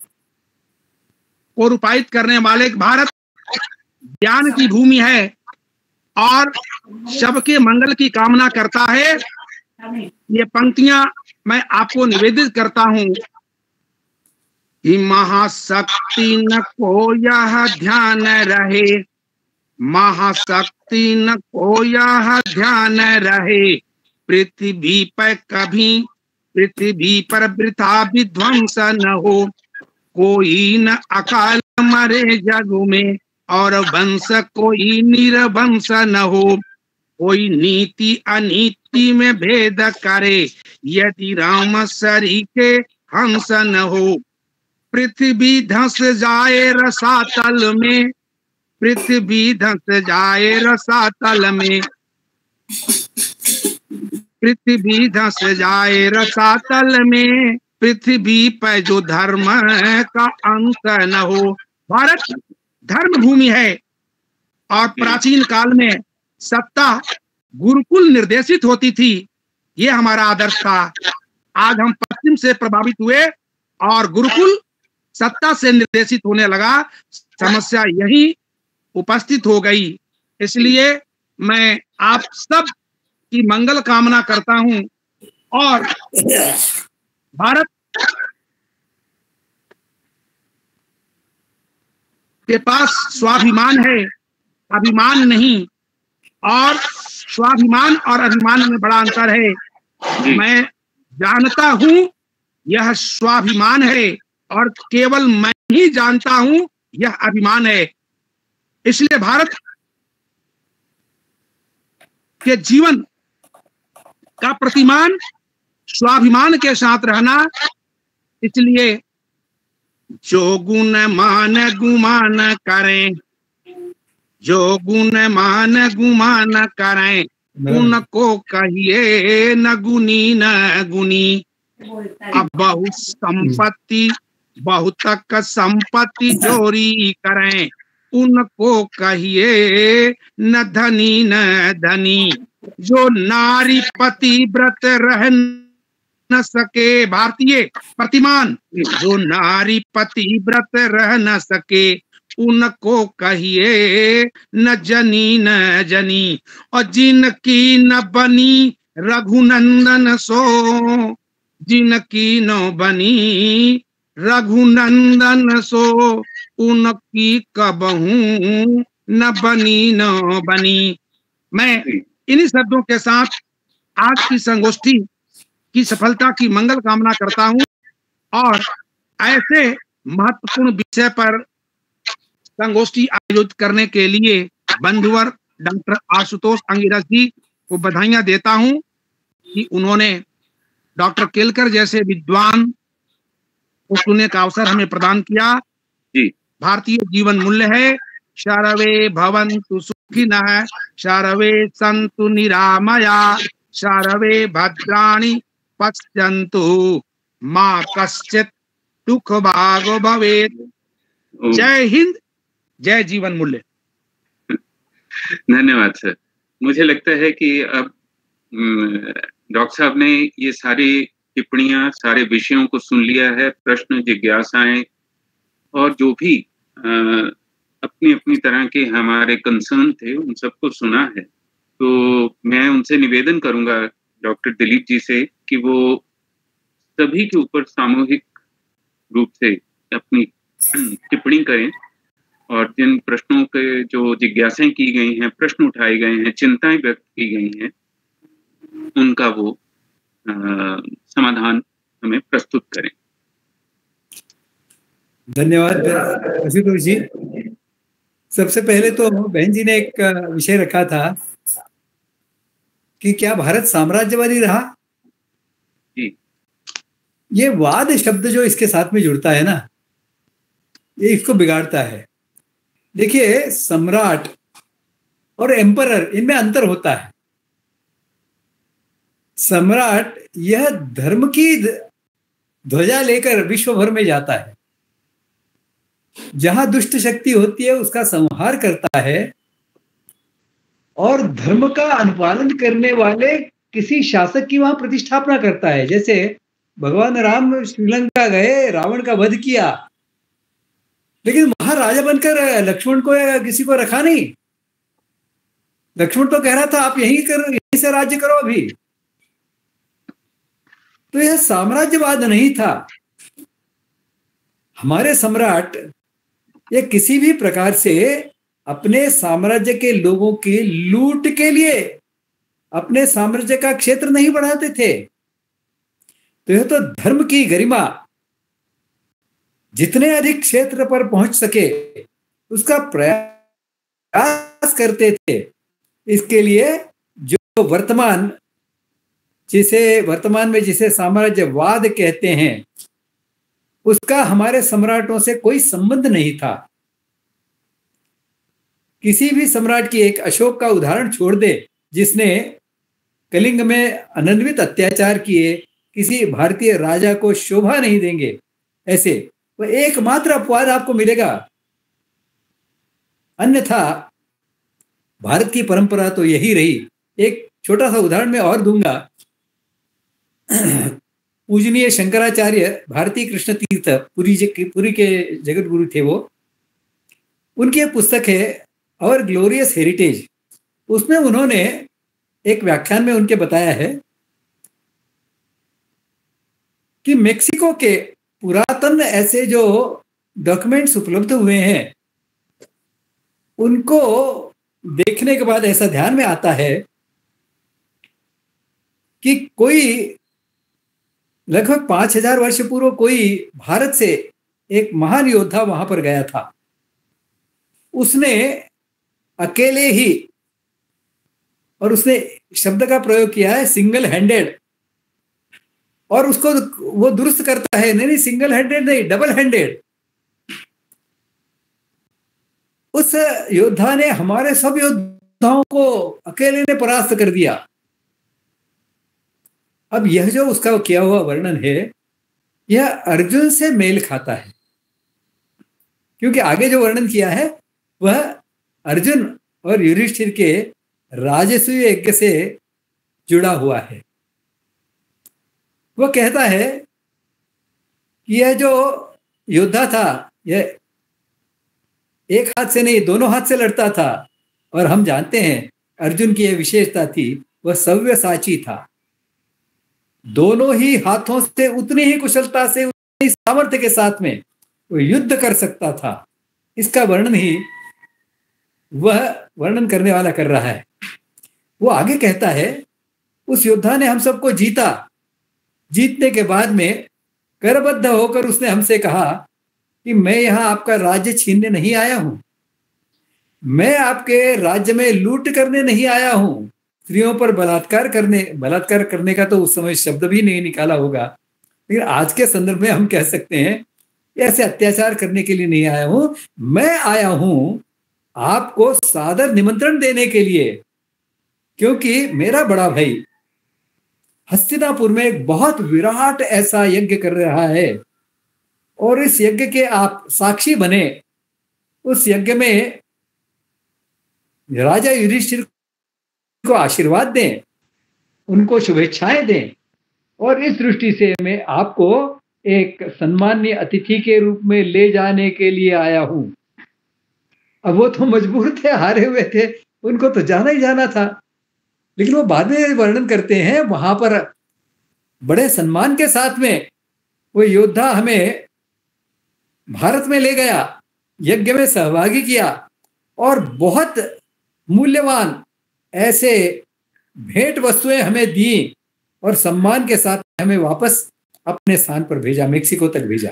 को रूपायित करने वाले भारत ज्ञान की भूमि है और सबके मंगल की कामना करता है। ये पंक्तियां मैं आपको निवेदित करता हूं कि महाशक्ति न को यह ध्यान रहे, महाशक्ति न को यह ध्यान रहे, पृथ्वी पर कभी पृथ्वी पर वृथा विध्वंस न हो, कोई न अकाल मरे जग में और वंश कोई निर्वंश न हो, कोई नीति अनीति में भेद करे, यदि राम सरीखे हंस न हो, पृथ्वी धंस जाए रसातल में, पृथ्वी धंस जाए रसातल में, पृथ्वी धंस जाए रसातल में, पृथ्वी पर जो धर्म का अंत न हो। भारत धर्म भूमि है और प्राचीन काल में सत्ता गुरुकुल निर्देशित होती थी, ये हमारा आदर्श था। आज हम पश्चिम से प्रभावित हुए और गुरुकुल सत्ता से निर्देशित होने लगा, समस्या यही उपस्थित हो गई। इसलिए मैं आप सब की मंगल कामना करता हूं और भारत के पास स्वाभिमान है, अभिमान नहीं, और स्वाभिमान और अभिमान में बड़ा अंतर है। मैं जानता हूं यह स्वाभिमान है और केवल मैं ही जानता हूं यह अभिमान है। इसलिए भारत के जीवन का प्रतिमान स्वाभिमान के साथ रहना। इसलिए जो गुण मान गुमान करें, जो गुण मान गुमान करें, उनको कहिए न गुनी न गुनी। अब बहुत संपत्ति बहुतक संपत्ति चोरी करें, उनको कहिए न धनी न धनी। जो नारी पति व्रत रह न सके, भारतीय प्रतिमान, जो नारी पति व्रत रह न सके, उनको कहिए न जनी न जनी। और जिनकी न बनी रघुनंदन सो, जिनकी न बनी रघुनंदन सो, उनकी कबहू न बनी न बनी। मैं इन्हीं शब्दों के साथ आज की संगोष्ठी की सफलता की मंगल कामना करता हूं और ऐसे महत्वपूर्ण विषय पर संगोष्ठी आयोजित करने के लिए बंधुवर डॉक्टर आशुतोष अंगिरस जी को बधाइयां देता हूं कि उन्होंने डॉक्टर केलकर जैसे विद्वान को सुनने का अवसर हमें प्रदान किया। भारतीय जीवन मूल्य है सर्वे भवन्तु सुखिनः, सर्वे सन्तु निरामया, सर्वे भद्राणि पश्यन्तु मा कश्चित् दुख भागो भवेत्। जय हिंद, जय जीवन मूल्य।
धन्यवाद सर। मुझे लगता है कि अब डॉक्टर साहब ने ये सारी टिप्पणियां, सारे विषयों को सुन लिया है, प्रश्न जिज्ञासाएं और जो भी अपनी अपनी तरह के हमारे कंसर्न थे उन सबको सुना है। तो मैं उनसे निवेदन करूंगा डॉक्टर दिलीप जी से कि वो सभी के ऊपर सामूहिक रूप से अपनी टिप्पणी करें और जिन प्रश्नों के जो जिज्ञासाएं की गई हैं, प्रश्न उठाए गए हैं, चिंताएं व्यक्त की गई हैं, उनका वो समाधान हमें प्रस्तुत करें।
धन्यवाद आशुतोष जी। सबसे पहले तो बहन जी ने एक विषय रखा था कि क्या भारत साम्राज्यवादी रहा।
जी।
ये वाद शब्द जो इसके साथ में जुड़ता है ना, ये इसको बिगाड़ता है। देखिए, सम्राट और एम्परर, इनमें अंतर होता है। सम्राट यह धर्म की ध्वजा लेकर विश्व भर में जाता है। जहां दुष्ट शक्ति होती है उसका संहार करता है और धर्म का अनुपालन करने वाले किसी शासक की वहां प्रतिष्ठापना करता है। जैसे भगवान राम श्रीलंका गए, रावण का वध किया, लेकिन वहां राजा बनकर लक्ष्मण को या किसी को रखा नहीं। लक्ष्मण तो कह रहा था आप यहीं से राज्य करो अभी। तो यह साम्राज्यवाद नहीं था। हमारे सम्राट ये किसी भी प्रकार से अपने साम्राज्य के लोगों की लूट के लिए अपने साम्राज्य का क्षेत्र नहीं बढ़ाते थे। तो यह तो धर्म की गरिमा जितने अधिक क्षेत्र पर पहुंच सके उसका प्रयास करते थे। इसके लिए जो वर्तमान में जिसे साम्राज्यवाद कहते हैं उसका हमारे सम्राटों से कोई संबंध नहीं था। किसी भी सम्राट की एक अशोक का उदाहरण छोड़ दे जिसने कलिंग में अनन्वित अत्याचार किए, किसी भारतीय राजा को शोभा नहीं देंगे ऐसे वो एकमात्र अपवाद आपको मिलेगा। अन्यथा भारत की परंपरा तो यही रही। एक छोटा सा उदाहरण मैं और दूंगा। पूजनीय शंकराचार्य भारतीय कृष्ण तीर्थ पुरी के जगत गुरु थे वो। उनकी एक पुस्तक है और ग्लोरियस हेरिटेज। उसमें उन्होंने एक व्याख्यान में उनके बताया है कि मेक्सिको के पुरातन ऐसे जो डॉक्यूमेंट्स उपलब्ध हुए हैं उनको देखने के बाद ऐसा ध्यान में आता है कि कोई लगभग 5000 वर्ष पूर्व कोई भारत से एक महान योद्धा वहां पर गया था। उसने अकेले ही, और उसने शब्द का प्रयोग किया है सिंगल हैंडेड, और उसको वो दुरुस्त करता है, नहीं सिंगल हैंडेड नहीं, डबल हैंडेड। उस योद्धा ने हमारे सब योद्धाओं को अकेले ने परास्त कर दिया। अब यह जो उसका किया हुआ वर्णन है यह अर्जुन से मेल खाता है, क्योंकि आगे जो वर्णन किया है वह अर्जुन और युधिष्ठिर के राजसूय यज्ञ से जुड़ा हुआ है। वह कहता है कि यह जो योद्धा था यह एक हाथ से नहीं दोनों हाथ से लड़ता था, और हम जानते हैं अर्जुन की यह विशेषता थी, वह सव्यसाची था। दोनों ही हाथों से उतनी ही कुशलता से, उतनी ही सामर्थ्य के साथ में वो युद्ध कर सकता था। इसका वर्णन ही वह वर्णन करने वाला कर रहा है। वो आगे कहता है उस योद्धा ने हम सबको जीता। जीतने के बाद में करबद्ध होकर उसने हमसे कहा कि मैं यहां आपका राज्य छीनने नहीं आया हूं, मैं आपके राज्य में लूट करने नहीं आया हूं, स्त्रियों पर बलात्कार करने का तो उस समय शब्द भी नहीं निकाला होगा, लेकिन आज के संदर्भ में हम कह सकते हैं ऐसे अत्याचार करने के लिए नहीं आया हूं, मैं आया हूं आपको सादर निमंत्रण देने के लिए, क्योंकि मेरा बड़ा भाई हस्तिनापुर में एक बहुत विराट ऐसा यज्ञ कर रहा है और इस यज्ञ के आप साक्षी बने। उस यज्ञ में राजा युधिष्ठिर को आशीर्वाद दें, उनको शुभेच्छाएं दें, और इस दृष्टि से मैं आपको एक सम्मानीय अतिथि के रूप में ले जाने के लिए आया हूं। अब वो तो मजबूर थे, हारे हुए थे, उनको तो जाना ही जाना था, लेकिन वो बाद में वर्णन करते हैं वहां पर बड़े सम्मान के साथ में वो योद्धा हमें भारत में ले गया, यज्ञ में सहभागी किया और बहुत मूल्यवान ऐसे भेंट वस्तुएं हमें दी और सम्मान के साथ हमें वापस अपने स्थान पर भेजा, मेक्सिको तक भेजा।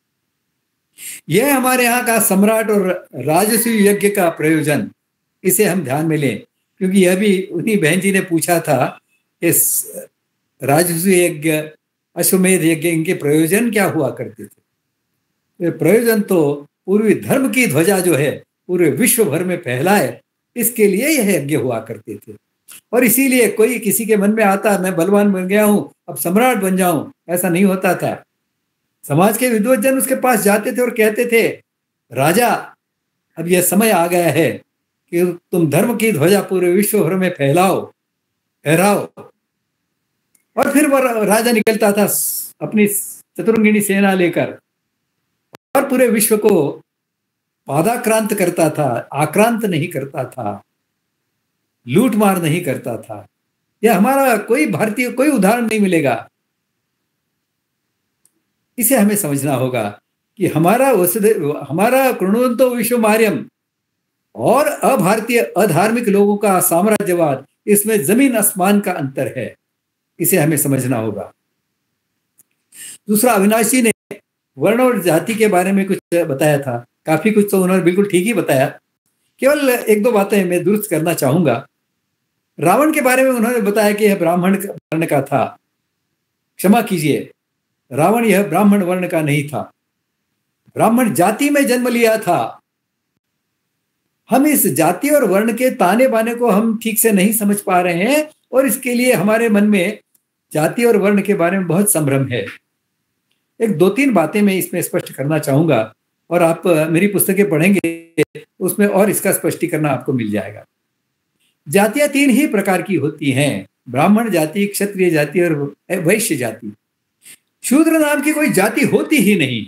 यह हमारे यहाँ का सम्राट और राजसूय यज्ञ का प्रयोजन, इसे हम ध्यान में लें, क्योंकि यह भी उन्हीं बहन जी ने पूछा था इस राजसूय यज्ञ, अश्वमेध यज्ञ, इनके प्रयोजन क्या हुआ करते थे। प्रयोजन तो पूर्वी धर्म की ध्वजा जो है पूरे विश्व भर में फैलाए, इसके लिए यह यज्ञ हुआ करते थे। और इसीलिए कोई किसी के मन में आता मैं बलवान बन गया हूं, अब सम्राट बन जाऊं, ऐसा नहीं होता था। समाज के विद्वज्जन उसके पास जाते थे और कहते थे, राजा अब यह समय आ गया है कि तुम धर्म की ध्वजा पूरे विश्व भर में फहराओ। और फिर वो राजा निकलता था अपनी चतुरंगिणी सेना लेकर और पूरे विश्व को पादाक्रांत करता था, आक्रांत नहीं करता था, लूट मार नहीं करता था। यह हमारा कोई भारतीय कोई उदाहरण नहीं मिलेगा। इसे हमें समझना होगा कि हमारा कृण्वन्तो विश्वमार्यम और अभारतीय अधार्मिक लोगों का साम्राज्यवाद, इसमें जमीन आसमान का अंतर है। इसे हमें समझना होगा। दूसरा, अविनाश जी ने वर्ण और जाति के बारे में कुछ बताया था, काफी कुछ तो उन्होंने बिल्कुल ठीक ही बताया। केवल एक दो बातें मैं दुरुस्त करना चाहूंगा। रावण के बारे में उन्होंने बताया कि यह ब्राह्मण वर्ण का था। क्षमा कीजिए, रावण यह ब्राह्मण वर्ण का नहीं था, ब्राह्मण जाति में जन्म लिया था। हम इस जाति और वर्ण के ताने बाने को हम ठीक से नहीं समझ पा रहे हैं और इसके लिए हमारे मन में जाति और वर्ण के बारे में बहुत संभ्रम है। एक दो तीन बातें मैं इसमें स्पष्ट करना चाहूंगा और आप मेरी पुस्तकें पढ़ेंगे उसमें और इसका स्पष्टीकरण आपको मिल जाएगा। जातियां तीन ही प्रकार की होती हैं, ब्राह्मण जाति, क्षत्रिय जाति और वैश्य जाति। शूद्र नाम की कोई जाति होती ही नहीं।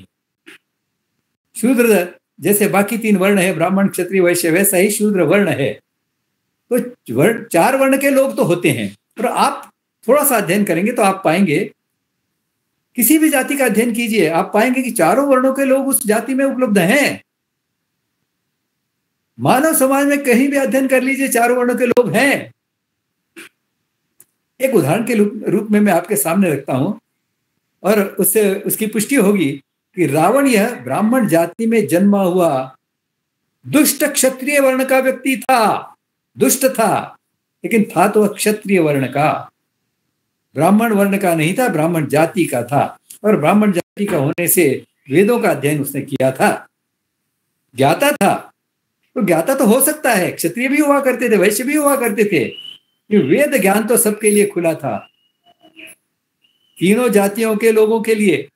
शूद्र जैसे बाकी तीन वर्ण है, ब्राह्मण, क्षत्रिय, वैश्य, वैसा ही शूद्र वर्ण है। तो चार वर्ण के लोग तो होते हैं, और आप थोड़ा सा अध्ययन करेंगे तो आप पाएंगे, किसी भी जाति का अध्ययन कीजिए, आप पाएंगे कि चारों वर्णों के लोग उस जाति में उपलब्ध हैं। मानव समाज में कहीं भी अध्ययन कर लीजिए, चारों वर्णों के लोग हैं। एक उदाहरण के रूप में मैं आपके सामने रखता हूं और उससे उसकी पुष्टि होगी कि रावण यह ब्राह्मण जाति में जन्मा हुआ दुष्ट क्षत्रिय वर्ण का व्यक्ति था। दुष्ट था, लेकिन था तो क्षत्रिय वर्ण का, ब्राह्मण वर्ण का नहीं था, ब्राह्मण जाति का था। और ब्राह्मण जाति का होने से वेदों का अध्ययन उसने किया था, ज्ञाता था। तो ज्ञाता तो हो सकता है, क्षत्रिय भी हुआ करते थे, वैश्य भी हुआ करते थे, कि वेद ज्ञान तो सबके लिए खुला था, तीनों जातियों के लोगों के लिए।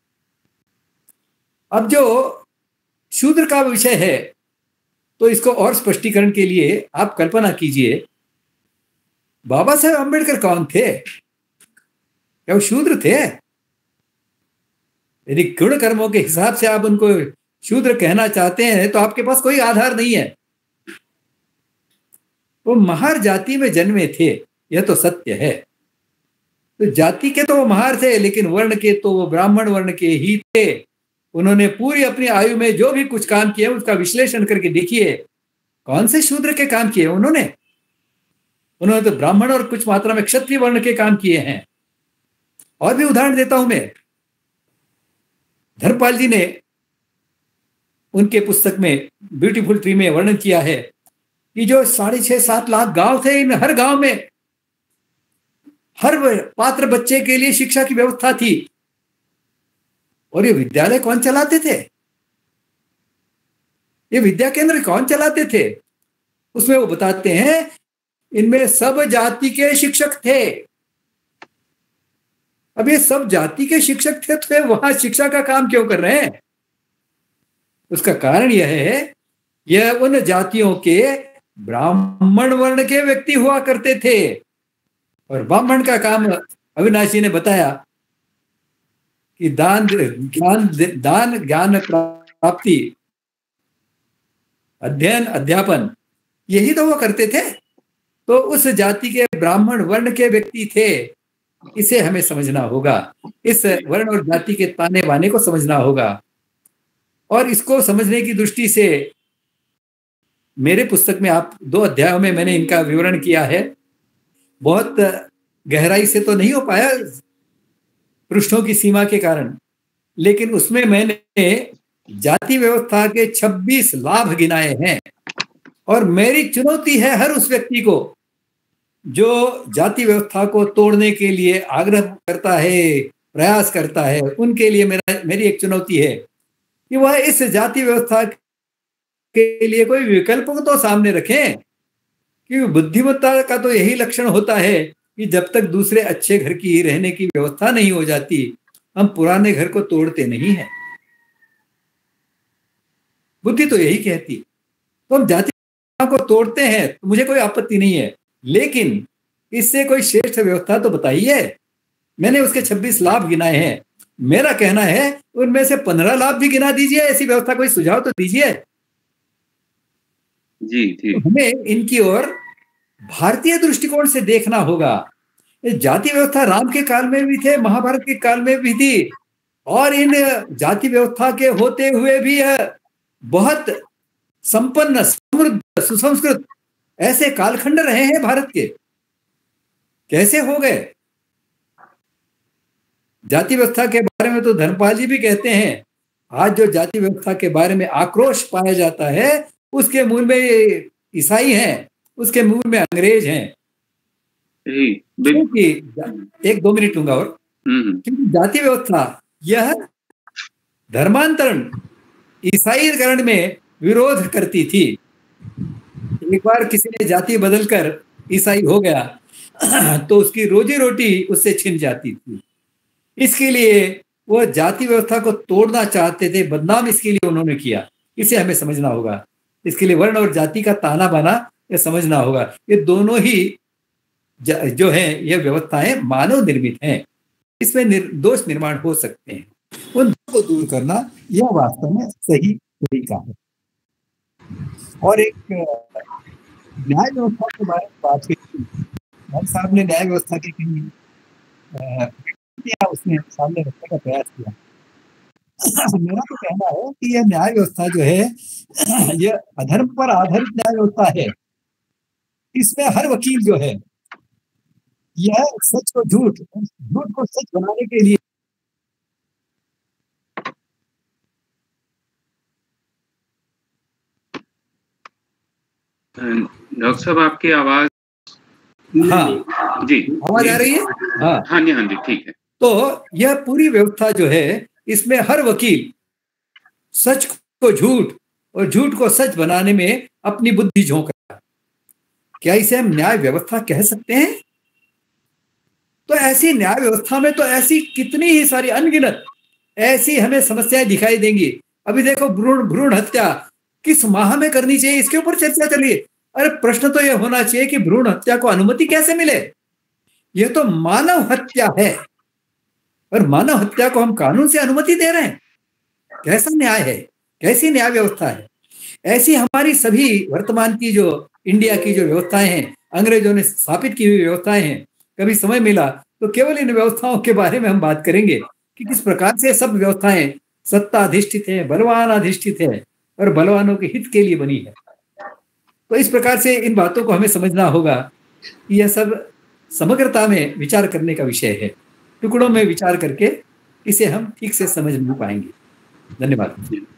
अब जो शूद्र का विषय है, तो इसको और स्पष्टीकरण के लिए आप कल्पना कीजिए, बाबा साहेब अम्बेडकर कौन थे? क्या वो शूद्र थे? यदि गुण कर्मों के हिसाब से आप उनको शूद्र कहना चाहते हैं तो आपके पास कोई आधार नहीं है। वो महार जाति में जन्मे थे, यह तो सत्य है। तो जाति के तो वो महार थे, लेकिन वर्ण के तो वो ब्राह्मण वर्ण के ही थे। उन्होंने पूरी अपनी आयु में जो भी कुछ काम किया उसका विश्लेषण करके देखिए, कौन से शूद्र के काम किए उन्होंने तो ब्राह्मण और कुछ मात्रा में क्षत्रिय वर्ण के काम किए हैं। और भी उदाहरण देता हूं मैं। धर्मपाल जी ने उनके पुस्तक में ब्यूटीफुल ट्री में वर्णन किया है कि जो 6.5-7 लाख गांव थे, इन हर गांव में हर पात्र बच्चे के लिए शिक्षा की व्यवस्था थी। और ये विद्यालय कौन चलाते थे? ये विद्या केंद्र कौन चलाते थे? उसमें वो बताते हैं इनमें सब जाति के शिक्षक थे। अब ये सब जाति के शिक्षक थे तो वहां शिक्षा का काम क्यों कर रहे हैं? उसका कारण यह है, यह उन जातियों के ब्राह्मण वर्ण के व्यक्ति हुआ करते थे। और ब्राह्मण का काम अविनाश जी ने बताया कि दान ज्ञान प्राप्ति, अध्ययन, अध्यापन, यही तो वो करते थे। तो उस जाति के ब्राह्मण वर्ण के व्यक्ति थे। इसे हमें समझना होगा, इस वर्ण और जाति के ताने बाने को समझना होगा। और इसको समझने की दृष्टि से मेरे पुस्तक में आप 2 अध्यायों में मैंने इनका विवरण किया है। बहुत गहराई से तो नहीं हो पाया पृष्ठों की सीमा के कारण, लेकिन उसमें मैंने जाति व्यवस्था के 26 लाभ गिनाए हैं। और मेरी चुनौती है हर उस व्यक्ति को जो जाति व्यवस्था को तोड़ने के लिए आग्रह करता है, प्रयास करता है, उनके लिए मेरी एक चुनौती है कि वह इस जाति व्यवस्था के लिए कोई विकल्प को तो सामने रखें क्योंकि बुद्धिमत्ता का तो यही लक्षण होता है कि जब तक दूसरे अच्छे घर की रहने की व्यवस्था नहीं हो जाती, हम पुराने घर को तोड़ते नहीं हैं। बुद्धि तो यही कहती। तो हम जाति को तोड़ते हैं तो मुझे कोई आपत्ति नहीं है, लेकिन इससे कोई श्रेष्ठ व्यवस्था तो बताइए। मैंने उसके 26 लाभ गिनाए हैं, मेरा कहना है उनमें से 15 लाभ भी गिना दीजिए, ऐसी व्यवस्था कोई सुझाव तो दीजिए।
जी जी।
तो हमें इनकी ओर भारतीय दृष्टिकोण से देखना होगा। जाति व्यवस्था राम के काल में भी थे, महाभारत के काल में भी थी, और इन जाति व्यवस्था के होते हुए भी बहुत संपन्न, समृद्ध, सुसंस्कृत ऐसे कालखंड रहे हैं भारत के। कैसे हो गए? जाति व्यवस्था के बारे में तो धर्मपाल जी भी कहते हैं, आज जो जाति व्यवस्था के बारे में आक्रोश पाया जाता है उसके मूल में ईसाई हैं, उसके मूल में अंग्रेज हैं। क्योंकि 1-2 मिनट लूंगा और, क्योंकि जाति व्यवस्था यह धर्मांतरण, ईसाईकरण में विरोध करती थी। एक बार किसी ने जाति बदलकर ईसाई हो गया तो उसकी रोजी रोटी उससे छिन जाती थी। इसके लिए वो जाति व्यवस्था को तोड़ना चाहते थे, बदनाम इसके लिए उन्होंने किया। इसे हमें समझना होगा। इसके लिए वर्ण और जाति का ताना बाना ये समझना होगा। ये दोनों ही जो है ये व्यवस्थाएं मानव निर्मित हैं, इसमें दोष निर्माण हो सकते हैं। उन को दूर करना यह वास्तव में सही तरीका है। और एक न्याय व्यवस्था के बारे में बात की, भाई साहब ने न्याय व्यवस्था की कहीं उसने सामने रखने का प्रयास किया। मेरा तो कहना है कि यह न्याय व्यवस्था जो है यह अधर्म पर आधारित न्याय व्यवस्था है। इसमें हर वकील जो है यह सच को झूठ, झूठ को सच बनाने के लिए
डॉक्टर साहब आपकी आवाज,
हाँ
जी
आवाज आ रही है?
हाँ जी ठीक है।
तो यह पूरी व्यवस्था जो है इसमें हर वकील सच को झूठ और झूठ को सच बनाने में अपनी बुद्धि झोंक रहा है। क्या इसे हम न्याय व्यवस्था कह सकते हैं? तो ऐसी न्याय व्यवस्था में तो ऐसी कितनी ही सारी अनगिनत ऐसी हमें समस्याएं दिखाई देंगी। अभी देखो भ्रूण हत्या किस माह में करनी चाहिए, इसके ऊपर चर्चा चलिए। अरे प्रश्न तो यह होना चाहिए कि भ्रूण हत्या को अनुमति कैसे मिले? यह तो मानव हत्या है और मानव हत्या को हम कानून से अनुमति दे रहे हैं। कैसा न्याय है? कैसी न्याय व्यवस्था है? ऐसी हमारी सभी वर्तमान की जो इंडिया की जो व्यवस्थाएं हैं, अंग्रेजों ने स्थापित की हुई व्यवस्थाएं हैं। कभी समय मिला तो केवल इन व्यवस्थाओं के बारे में हम बात करेंगे कि किस प्रकार से सब व्यवस्थाएं सत्ता अधिष्ठित है, बलवान अधिष्ठित है और बलवानों के हित के लिए बनी है। तो इस प्रकार से इन बातों को हमें समझना होगा कि यह सब समग्रता में विचार करने का विषय है। टुकड़ों में विचार करके इसे हम ठीक से समझ नहीं पाएंगे। धन्यवाद।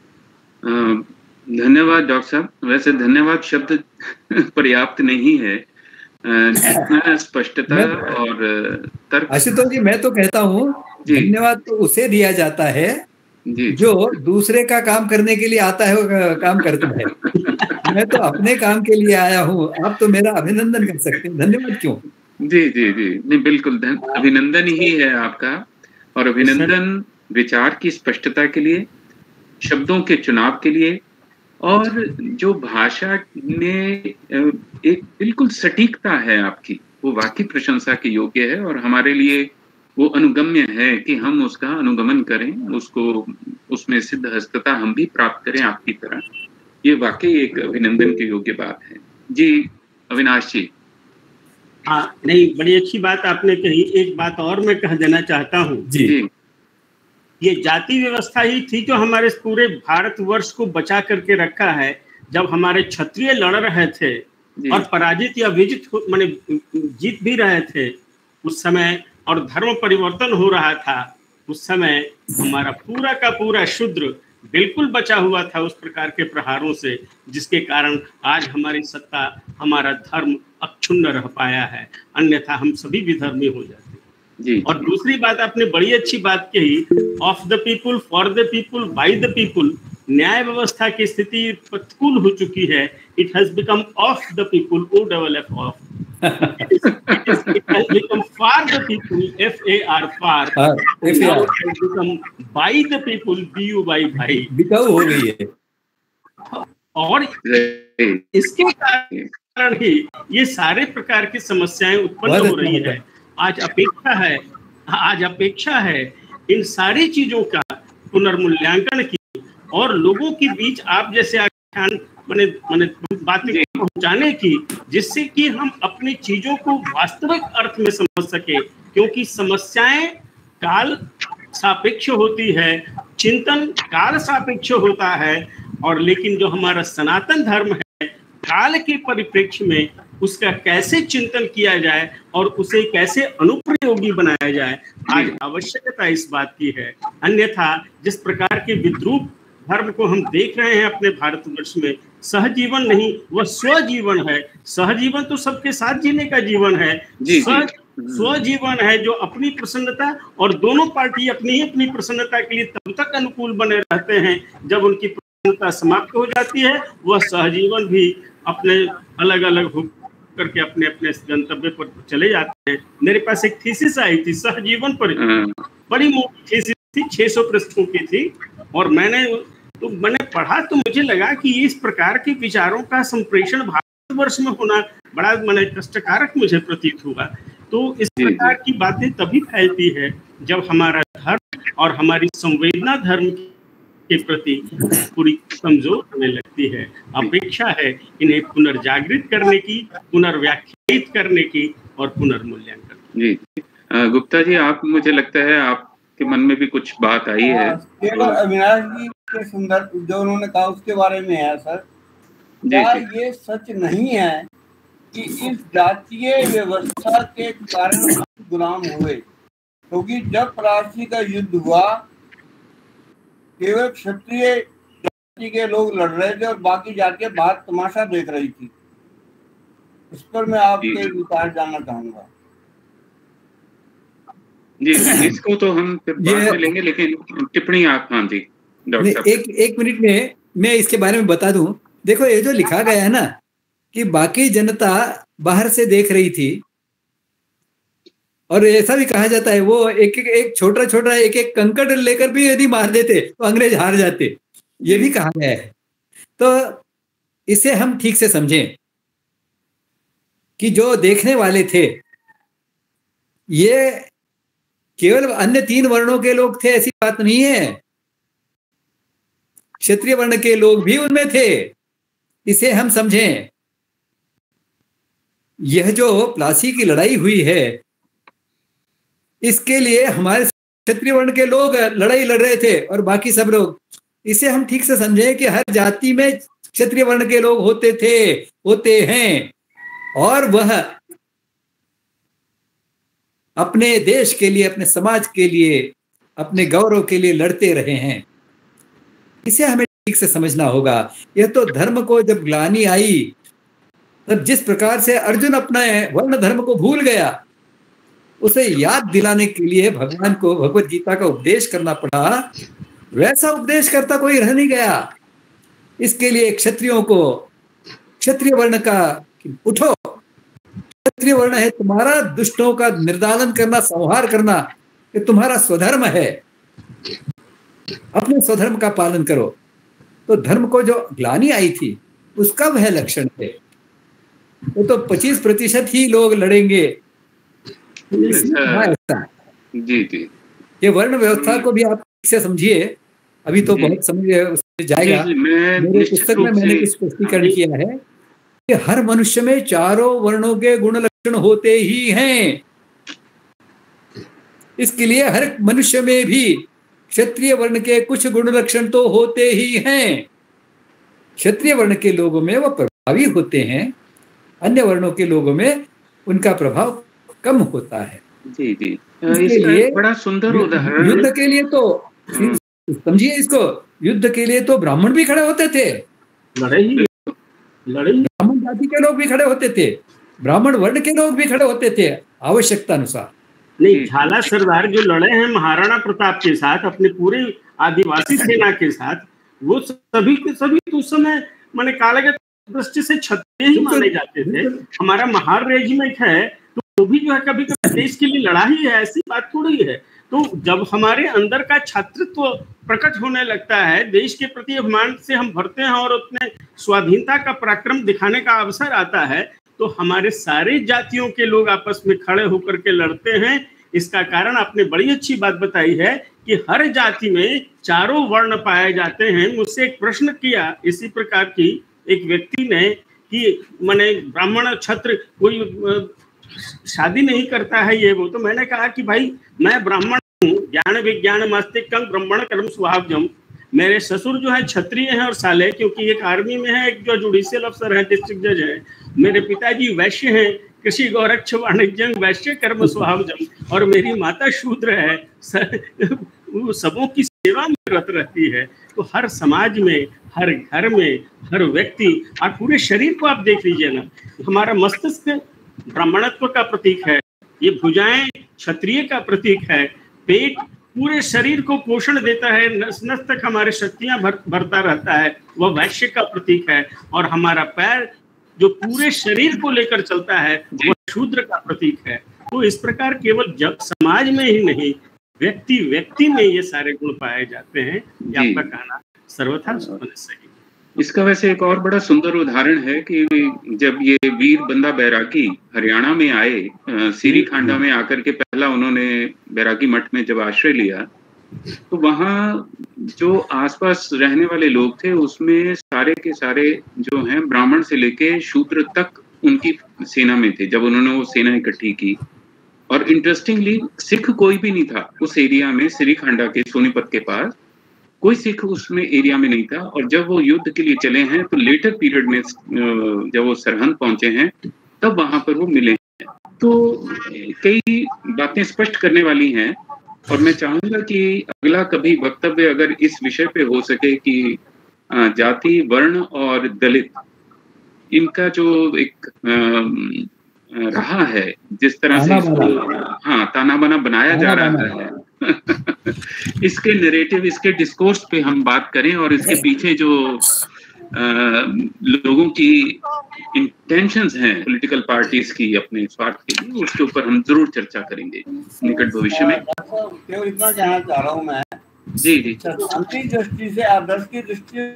धन्यवाद डॉक्टर साहब। वैसे धन्यवाद शब्द पर्याप्त नहीं है, जितना स्पष्टता और तर्क।
आशुतोष जी, मैं तो कहता हूँ धन्यवाद तो उसे दिया जाता है जो दूसरे का काम करने के लिए आता है, वो काम करता है। मैं तो अपने काम के लिए आया हूँ, आप तो मेरा अभिनंदन कर सकते हैं। धन्यवाद क्यों?
जी जी जी नहीं, बिल्कुल अभिनंदन ही है आपका। और अभिनंदन विचार की स्पष्टता के लिए, शब्दों के चुनाव के लिए, और जो भाषा में एक बिल्कुल सटीकता है आपकी, वो वाकई प्रशंसा के योग्य है। और हमारे लिए वो अनुगम्य है कि हम उसका अनुगमन करें, उसको उसमें सिद्ध हस्तता हम भी प्राप्त करें आपकी तरह। ये वाकई एक अभिनंदन के योग्य बात है। जी अविनाश जी।
हाँ नहीं, बड़ी अच्छी बात आपने कही। एक बात और मैं कह देना चाहता हूँ
जी।
ये जाति व्यवस्था ही थी जो हमारे पूरे भारतवर्ष को बचा करके रखा है। जब हमारे क्षत्रिय लड़ रहे थे और पराजित या विजित माने जीत भी रहे थे उस समय, और धर्म परिवर्तन हो रहा था उस समय, हमारा पूरा का पूरा शूद्र बिल्कुल बचा हुआ था उस प्रकार के प्रहारों से, जिसके कारण आज हमारी सत्ता, हमारा धर्म अक्षुण्ण रह पाया है। अन्यथा हम सभी विधर्मी हो जाते जी। और दूसरी बात आपने बड़ी अच्छी बात कही, of the people, for the people, by the people. न्याय व्यवस्था की स्थिति प्रतिकूल हो चुकी है। It has become of the people, OFF of, it has become for the people, FAR far, now it has become by the people, BU by भाई,
बिकाऊ हो गई है।
और इसके कारण ही ये सारे प्रकार की समस्याएं उत्पन्न हो रही है। आज अपेक्षा है इन सारी चीजों का पुनर्मूल्यांकन की और लोगों के बीच आप जैसे आख्यान मैंने बातें पहुंचाने की, जिससे कि हम अपनी चीजों को वास्तविक अर्थ में समझ सके, क्योंकि समस्याएं काल सापेक्ष होती है, चिंतन काल सापेक्ष होता है, और लेकिन जो हमारा सनातन धर्म है काल के परिप्रेक्ष्य में उसका कैसे चिंतन किया जाए और उसे कैसे अनुप्रयोगी बनाया जाए, आज आवश्यकता इस बात की है। अन्यथा जिस प्रकार के विद्रूप धर्म को हम देख रहे हैं अपने भारतवर्ष में, सहजीवन नहीं वह स्वजीवन है। सहजीवन तो सबके साथ जीने का जीवन है, स्वजीवन है जो अपनी प्रसन्नता, और दोनों पार्टी अपनी ही अपनी प्रसन्नता के लिए तब तक अनुकूल बने रहते हैं जब उनकी प्रसन्नता समाप्त हो जाती है। वह सहजीवन भी अपने अलग अलग हो करके अपने अपने गंतव्य पर चले जाते हैं। मेरे पास एक थीसिस आई थी सहजीवन पर, बड़ी मोटी थीसिस थी, 600 पृष्ठों की थी, और मैंने पढ़ा तो मुझे लगा कि इस प्रकार के विचारों का संप्रेषण भारतवर्ष में होना बड़ा कष्टकारक मुझे प्रतीत हुआ। तो इस प्रकार की बातें तभी फैलती है जब हमारा धर्म और हमारी संवेदना धर्म के प्रति पूरी कमजोर होने लगती है। अपेक्षा है इन्हें पुनर्जागृत करने की, पुनर्व्याख्यायित करने की और पुनर्मूल्यांकन।
जी गुप्ता जी, आप, मुझे लगता है आपके मन में भी कुछ बात आई है।
केवल अविनाश जी के सुंदर जो उन्होंने कहा उसके बारे में है सर, क्या ये सच नहीं है कि इस जातीय व्यवस्था के कारण हम गुलाम हुए? क्योंकि जब प्लासी का युद्ध हुआ केवल क्षत्रिय जाति के लोग लड़ रहे थे और बाकी जातियां बाहर तमाशा देख रही थी। इस पर मैं आपके विचार जानना चाहूंगा।
जी, इसको तो हम बाद में लेंगे, लेकिन टिप्पणी आप। हाँ जी डॉक्टर साहब,
एक मिनट में मैं इसके बारे में बता दूं। देखो, ये जो लिखा गया है ना कि बाकी जनता बाहर से देख रही थी, और ऐसा भी कहा जाता है वो एक छोटा एक कंकड़ लेकर भी यदि मार देते तो अंग्रेज हार जाते, ये भी कहा गया है। तो इसे हम ठीक से समझें कि जो देखने वाले थे ये केवल अन्य 3 वर्णों के लोग थे, ऐसी बात नहीं है। क्षत्रिय वर्ण के लोग भी उनमें थे, इसे हम समझें। यह जो प्लासी की लड़ाई हुई है, इसके लिए हमारे क्षत्रिय वर्ण के लोग लड़ाई लड़ रहे थे और बाकी सब लोग, इसे हम ठीक से समझें कि हर जाति में क्षत्रिय वर्ण के लोग होते हैं, और वह अपने देश के लिए, अपने समाज के लिए, अपने गौरव के लिए लड़ते रहे हैं। इसे हमें ठीक से समझना होगा। यह तो धर्म को जब ग्लानि आई, तब जिस प्रकार से अर्जुन अपने वर्ण धर्म को भूल गया, उसे याद दिलाने के लिए भगवान को भगवत गीता का उपदेश करना पड़ा। वैसा उपदेश करता कोई रह नहीं गया। इसके लिए क्षत्रियों को, क्षत्रिय वर्ण का, उठो, क्षत्रिय वर्ण है तुम्हारा, दुष्टों का निर्दालन करना, संहार करना, ये तुम्हारा स्वधर्म है, अपने स्वधर्म का पालन करो। तो धर्म को जो ग्लानि आई थी उसका वह लक्षण है। तो 25% ही लोग लड़ेंगे।
जी,
ये वर्ण व्यवस्था को भी आप ठीक से समझिए। अभी तो बहुत समय उसमें जाएगा। मेरे पुस्तक में मैंने कुछ स्पष्टीकरण किया है कि हर मनुष्य में चारों वर्णों के गुण लक्षण होते ही हैं। इसके लिए हर मनुष्य में भी क्षत्रिय वर्ण के कुछ गुण लक्षण तो होते ही हैं। क्षत्रिय वर्ण के लोगों में वो प्रभावी होते हैं, अन्य वर्णों के लोगों में उनका प्रभाव कम होता है।
जी,
इसके लिए
बड़ा सुंदर उदाहरण।
युद्ध के लिए तो समझिए इसको, युद्ध के लिए तो ब्राह्मण भी खड़े होते थे, ब्राह्मण जाति के लोग भी खड़े होते थे, ब्राह्मण वर्ण के लोग भी खड़े होते थे आवश्यकता अनुसार।
नहीं, झाला सरदार जो लड़े हैं महाराणा प्रताप के साथ, अपने पूरे आदिवासी सेना के साथ, वो सभी के सभी तो उस समय माने काले के दृष्टि से क्षत्रिय ही माने जाते थे। हमारा महार रेजिमेंट है तो वो भी जो है कभी कभी देश के लिए लड़ा ही है, ऐसी बात थोड़ी है। तो जब हमारे अंदर का छात्रत्व प्रकट होने लगता है, देश के प्रति अभिमान से हम भरते हैं और अपने स्वाधीनता का पराक्रम दिखाने का अवसर आता है, तो हमारे सारे जातियों के लोग आपस में खड़े होकर के लड़ते हैं। इसका कारण आपने बड़ी अच्छी बात बताई है कि हर जाति में चारों वर्ण पाए जाते हैं। मुझसे एक प्रश्न किया इसी प्रकार की एक व्यक्ति ने कि माने ब्राह्मण क्षत्र कोई शादी नहीं करता है ये वो, तो मैंने कहा कि भाई मैं ब्राह्मण हूँ, ज्ञान विज्ञान मस्तिष्कं ब्राह्मण कर्म स्वभावजम। मेरे ससुर जो है क्षत्रिय हैं और साले, क्योंकि एक आर्मी में है, एक जो जुडिशियल अफसर है, डिस्ट्रिक्ट जज है। मेरे पिताजी वैश्य हैं, कृषि गौरक्ष वाणिज्य वैश्य कर्म स्वभावजम, और मेरी माता शूद्र है, सबों की सेवा में रत रहती है। तो हर समाज में, हर घर में, हर व्यक्ति, और पूरे शरीर को आप देख लीजिए ना, हमारा मस्तिष्क ब्राह्मणत्व का प्रतीक है, ये भुजाएं क्षत्रिय का प्रतीक है, पेट पूरे शरीर को पोषण देता है, नस नस तक हमारे शक्तियां भरता रहता है, वह वैश्य का प्रतीक है, और हमारा पैर जो पूरे शरीर को लेकर चलता है वह शूद्र का प्रतीक है। तो इस प्रकार केवल जब समाज में ही नहीं, व्यक्ति व्यक्ति में ये सारे गुण पाए जाते हैं। ये आपका कहना सर्वथा सही।
इसका वैसे एक और बड़ा सुंदर उदाहरण है कि जब ये वीर बंदा बैरागी हरियाणा में आए, सीरी खांडा में आकर के पहला उन्होंने बैरागी मठ में जब आश्रय लिया, तो वहाँ जो आसपास रहने वाले लोग थे उसमें सारे के सारे जो हैं ब्राह्मण से लेके शूद्र तक उनकी सेना में थे जब उन्होंने वो सेना इकट्ठी की। और इंटरेस्टिंगली सिख कोई भी नहीं था उस एरिया में, सीरी खांडा के सोनीपत के पास कोई सिख उसमें एरिया में नहीं था। और जब वो युद्ध के लिए चले हैं तो लेटर पीरियड में जब वो सरहंद पहुंचे हैं तब वहां पर वो मिले हैं। तो कई बातें स्पष्ट करने वाली हैं, और मैं चाहूंगा कि अगला कभी वक्तव्य अगर इस विषय पे हो सके कि जाति, वर्ण और दलित, इनका जो एक रहा है, जिस तरह से ताना बाना बनाया जा रहा है इसके नैरेटिव, इसके डिस्कोर्स पे हम बात करें, और इसके पीछे जो लोगों की इंटेंशंस हैं पॉलिटिकल पार्टीज की अपने स्वार्थ के लिए, उसके ऊपर हम जरूर चर्चा करेंगे निकट भविष्य में।
केवल इतना जानना चाह रहा हूँ मैं
जी जी,
शांति दृष्टि से, आदर्श की दृष्टि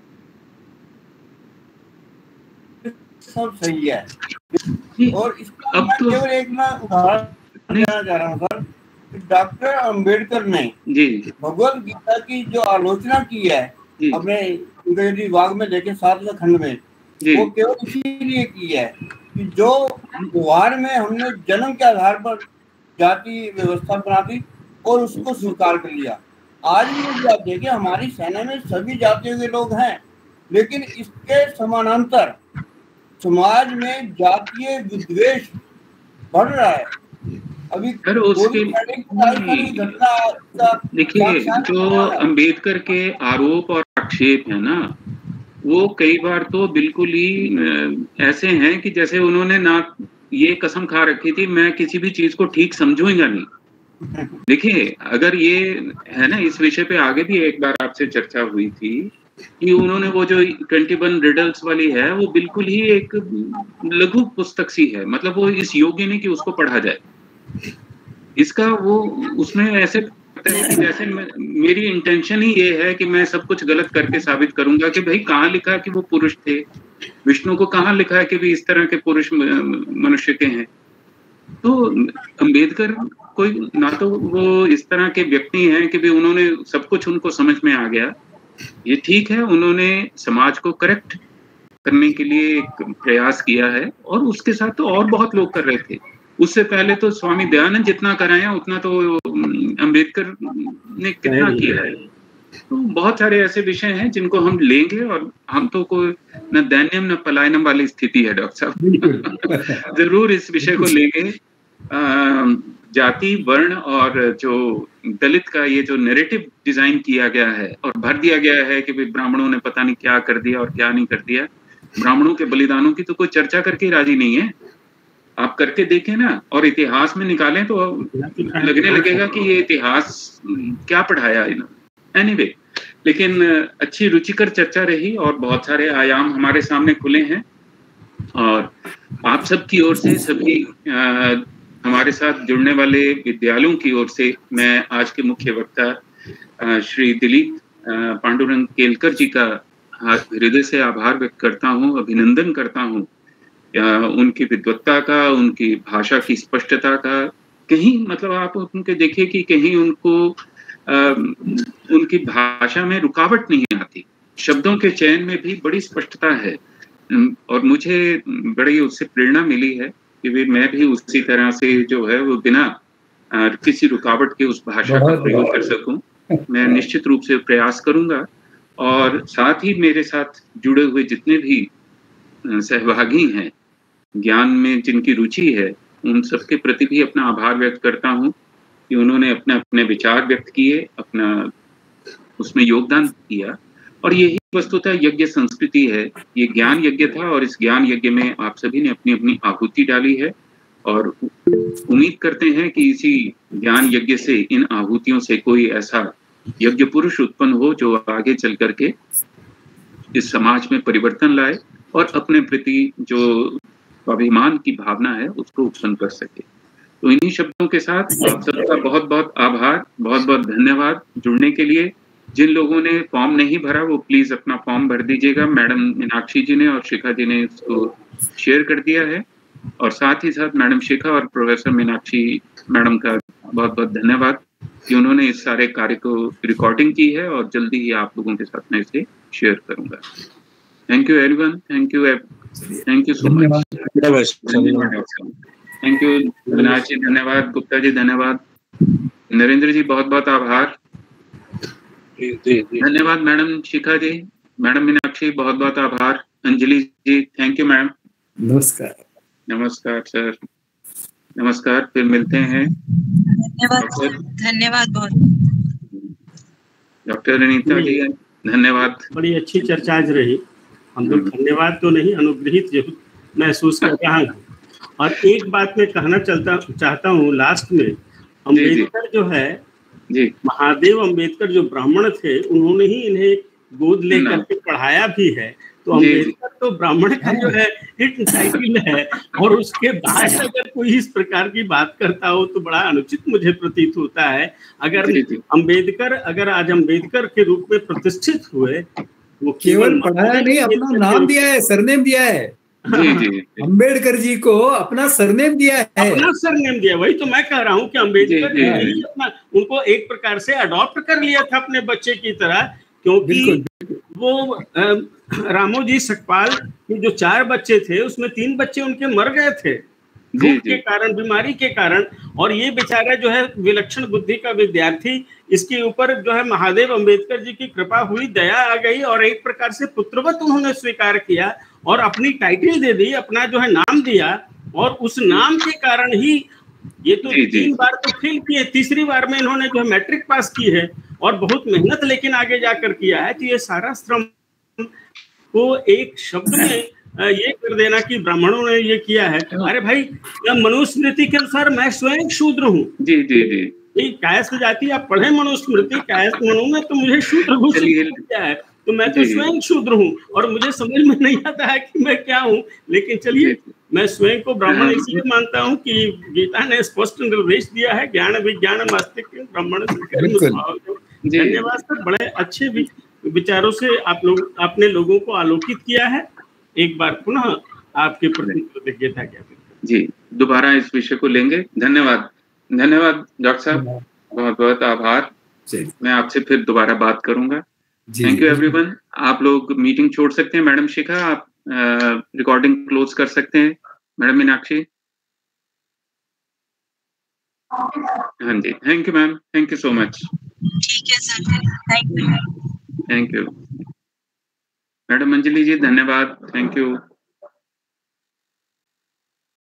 सब सही है, और इसका
अब तो
केवल एक मैं उदाहरण देना चाह रहा हूँ सर। डॉक्टर अंबेडकर ने भगवद गीता की जो आलोचना की है अपने अंग्रेजी वाग में लेके 7वें खंड में, वो केवल इसीलिए की है कि जो व्यवहार में हमने जन्म के आधार पर जाति व्यवस्था बना दी और उसको स्वीकार कर लिया। आज भी आप देखिए हमारी सेना में सभी जातियों के लोग हैं, लेकिन इसके समानांतर समाज में जातीय विद्वेष बढ़ रहा है। अभी
देखिए, जो अंबेडकर के आरोप और आक्षेप है ना, वो कई बार तो बिल्कुल ही ऐसे हैं कि जैसे उन्होंने ना ये कसम खा रखी थी मैं किसी भी चीज को ठीक समझूंगा नहीं। देखिए, अगर ये है ना, इस विषय पे आगे भी एक बार आपसे चर्चा हुई थी कि उन्होंने वो जो 21 रिडल्स वाली है वो बिल्कुल ही एक लघु पुस्तक सी है, मतलब वो इस योग्य नहीं कि उसको पढ़ा जाए। इसका वो उसमें ऐसे जैसे मेरी इंटेंशन ही ये है कि मैं सब कुछ गलत करके साबित करूंगा कि भाई कहाँ लिखा है कि वो पुरुष थे, विष्णु को कहाँ लिखा है कि भी इस तरह के पुरुष मनुष्य के हैं। तो अंबेडकर कोई ना तो वो इस तरह के व्यक्ति हैं कि भी उन्होंने सब कुछ उनको समझ में आ गया, ये ठीक है, उन्होंने समाज को करेक्ट करने के लिए एक प्रयास किया है, और उसके साथ तो और बहुत लोग कर रहे थे। उससे पहले तो स्वामी दयानंद जितना कराया उतना तो अंबेडकर ने कितना किया है। तो बहुत सारे ऐसे विषय हैं जिनको हम लेंगे, और हम तो कोई न दैन्यम न पलायनम वाली स्थिति है डॉक्टर साहब जरूर इस विषय को लेंगे। जाति, वर्ण और जो दलित का ये जो नैरेटिव डिजाइन किया गया है और भर दिया गया है कि ब्राह्मणों ने पता नहीं क्या कर दिया और क्या नहीं कर दिया। ब्राह्मणों के बलिदानों की तो कोई चर्चा करके राजी नहीं है। आप करके देखें ना, और इतिहास में निकालें तो लगने लगेगा कि ये इतिहास क्या पढ़ाया इन्होंने। एनीवे, लेकिन अच्छी रुचिकर चर्चा रही और बहुत सारे आयाम हमारे सामने खुले हैं। और आप सबकी ओर से, सभी हमारे साथ जुड़ने वाले विद्यालयों की ओर से मैं आज के मुख्य वक्ता श्री दिलीप पांडुरंग केलकर जी का हृदय से आभार व्यक्त करता हूँ, अभिनंदन करता हूँ उनकी विद्वत्ता का, उनकी भाषा की स्पष्टता का। कहीं मतलब आप उनके देखिए कि कहीं उनको उनकी भाषा में रुकावट नहीं आती, शब्दों के चयन में भी बड़ी स्पष्टता है। और मुझे बड़ी उससे प्रेरणा मिली है कि मैं भी उसी तरह से जो है वो बिना किसी रुकावट के उस भाषा का प्रयोग कर सकूं। मैं निश्चित रूप से प्रयास करूंगा। और साथ ही मेरे साथ जुड़े हुए जितने भी सहभागी हैं, ज्ञान में जिनकी रुचि है, उन सबके प्रति भी अपना आभार व्यक्त करता हूँ कि उन्होंने अपने अपने विचार व्यक्त किए, अपना उसमें योगदान दिया। और यही वस्तुतः यज्ञ संस्कृति है। ये ज्ञान यज्ञ था और इस ज्ञान यज्ञ में आप सभी ने अपनी अपनी आहुति डाली है। और उम्मीद करते हैं कि इसी ज्ञान यज्ञ से, इन आहुतियों से कोई ऐसा यज्ञ पुरुष उत्पन्न हो जो आगे चल करके इस समाज में परिवर्तन लाए और अपने प्रति जो अभिमान की भावना है उसको उत्पन्न कर सके। तो इन्हीं शब्दों के साथ आप सबका बहुत बहुत आभार, बहुत बहुत धन्यवाद जुड़ने के लिए। जिन लोगों ने फॉर्म नहीं भरा वो प्लीज अपना फॉर्म भर दीजिएगा। मैडम मीनाक्षी जी ने और शिखा जी ने इसको शेयर कर दिया है। और साथ ही साथ मैडम शिखा और प्रोफेसर मीनाक्षी मैडम का बहुत बहुत धन्यवाद कि उन्होंने इस सारे कार्य को रिकॉर्डिंग की है और जल्दी ही आप लोगों के साथ मैं इसे शेयर करूंगा। Thank you everyone, thank you so much. Thank you Avinash ji, धन्यवाद। गुप्ता जी धन्यवाद। नरेंद्र जी बहुत बहुत आभार। धन्यवाद मैडम शिखा जी। मैडम मीनाक्षी बहुत बहुत आभार। Anjali ji thank you ma'am.
नमस्कार।
नमस्कार सर, नमस्कार, फिर मिलते हैं।
धन्यवाद बहुत।
डॉक्टर अनीता जी धन्यवाद।
बड़ी अच्छी चर्चा आज रही। हम लोग धन्यवाद तो नहीं, अनुग्रहित जरूर महसूस कर रहा हूँ। और एक बात मैं कहना चाहता हूँ लास्ट में, अम्बेडकर जो है, महादेव अम्बेडकर जो ब्राह्मण थे, उन्होंने ही इन्हें गोद लेकर के पढ़ाया भी है। तो अम्बेडकर तो ब्राह्मण का जो है हिट टाइटल है, और उसके बाद अगर कोई इस प्रकार की बात करता हो तो बड़ा अनुचित मुझे प्रतीत होता है। अगर आज अम्बेडकर के रूप में प्रतिष्ठित हुए, वो
केवल पढ़ाया नहीं, अपना नाम दिया है, सरनेम दिया है। अम्बेडकर जी को अपना सरनेम दिया है,
अपना सरनेम दिया। वही तो मैं कह रहा हूँ कि अम्बेडकर जी अपना, उनको एक प्रकार से अडॉप्ट कर लिया था अपने बच्चे की तरह, क्योंकि वो रामोजी सकपाल के जो 4 बच्चे थे उसमें 3 बच्चे उनके मर गए थे भूख के कारण, बीमारी के कारण। और ये बेचारा जो है विलक्षण बुद्धि का विद्यार्थी, इसके ऊपर जो है महादेव अम्बेडकर जी की कृपा हुई, दया आ गई और एक प्रकार से पुत्रवत उन्होंने स्वीकार किया और अपनी टाइटल दे दी, अपना जो है नाम दिया। और उस नाम के कारण ही ये तो 3 बार तो फेल किए, तीसरी बार में इन्होंने जो है मैट्रिक पास की है और बहुत मेहनत लेकिन आगे जाकर किया है। तो ये सारा श्रम को एक शब्द में ये कर देना कि ब्राह्मणों ने ये किया है। अरे भाई, मनुस्मृति के अनुसार मैं स्वयं शूद्र हूँ। कायस्थ जाति आप पढ़े मनुस्मृति, कायस्थ मनु में तो मुझे शूद्र घोषित किया है। तो मैं तो स्वयं शूद्र हूँ और मुझे समझ में नहीं आता है कि मैं क्या हूँ। लेकिन चलिए, मैं स्वयं को ब्राह्मण इसलिए मानता हूँ कि गीता ने स्पष्ट निर्देश दिया है, ज्ञान विज्ञान मस्तिष्क ब्राह्मण। धन्यवाद सर, बड़े अच्छे विचारों से आपने लोगों को आलोकित किया है। एक बार पुनः आपके प्रति कृतज्ञता ज्ञापित
जी, दोबारा इस विषय को लेंगे। धन्यवाद, धन्यवाद डॉक्टर साहब, बहुत बहुत आभार। मैं आपसे फिर दोबारा बात करूंगा। Thank you everyone. आप लोग मीटिंग छोड़ सकते हैं। मैडम शिखा, आप रिकॉर्डिंग क्लोज कर सकते हैं। मैडम मीनाक्षी, हाँ जी, thank you ma'am, thank you so much.
ठीक है sir, thank you.
Madam Anjali ji धन्यवाद, थैंक यू।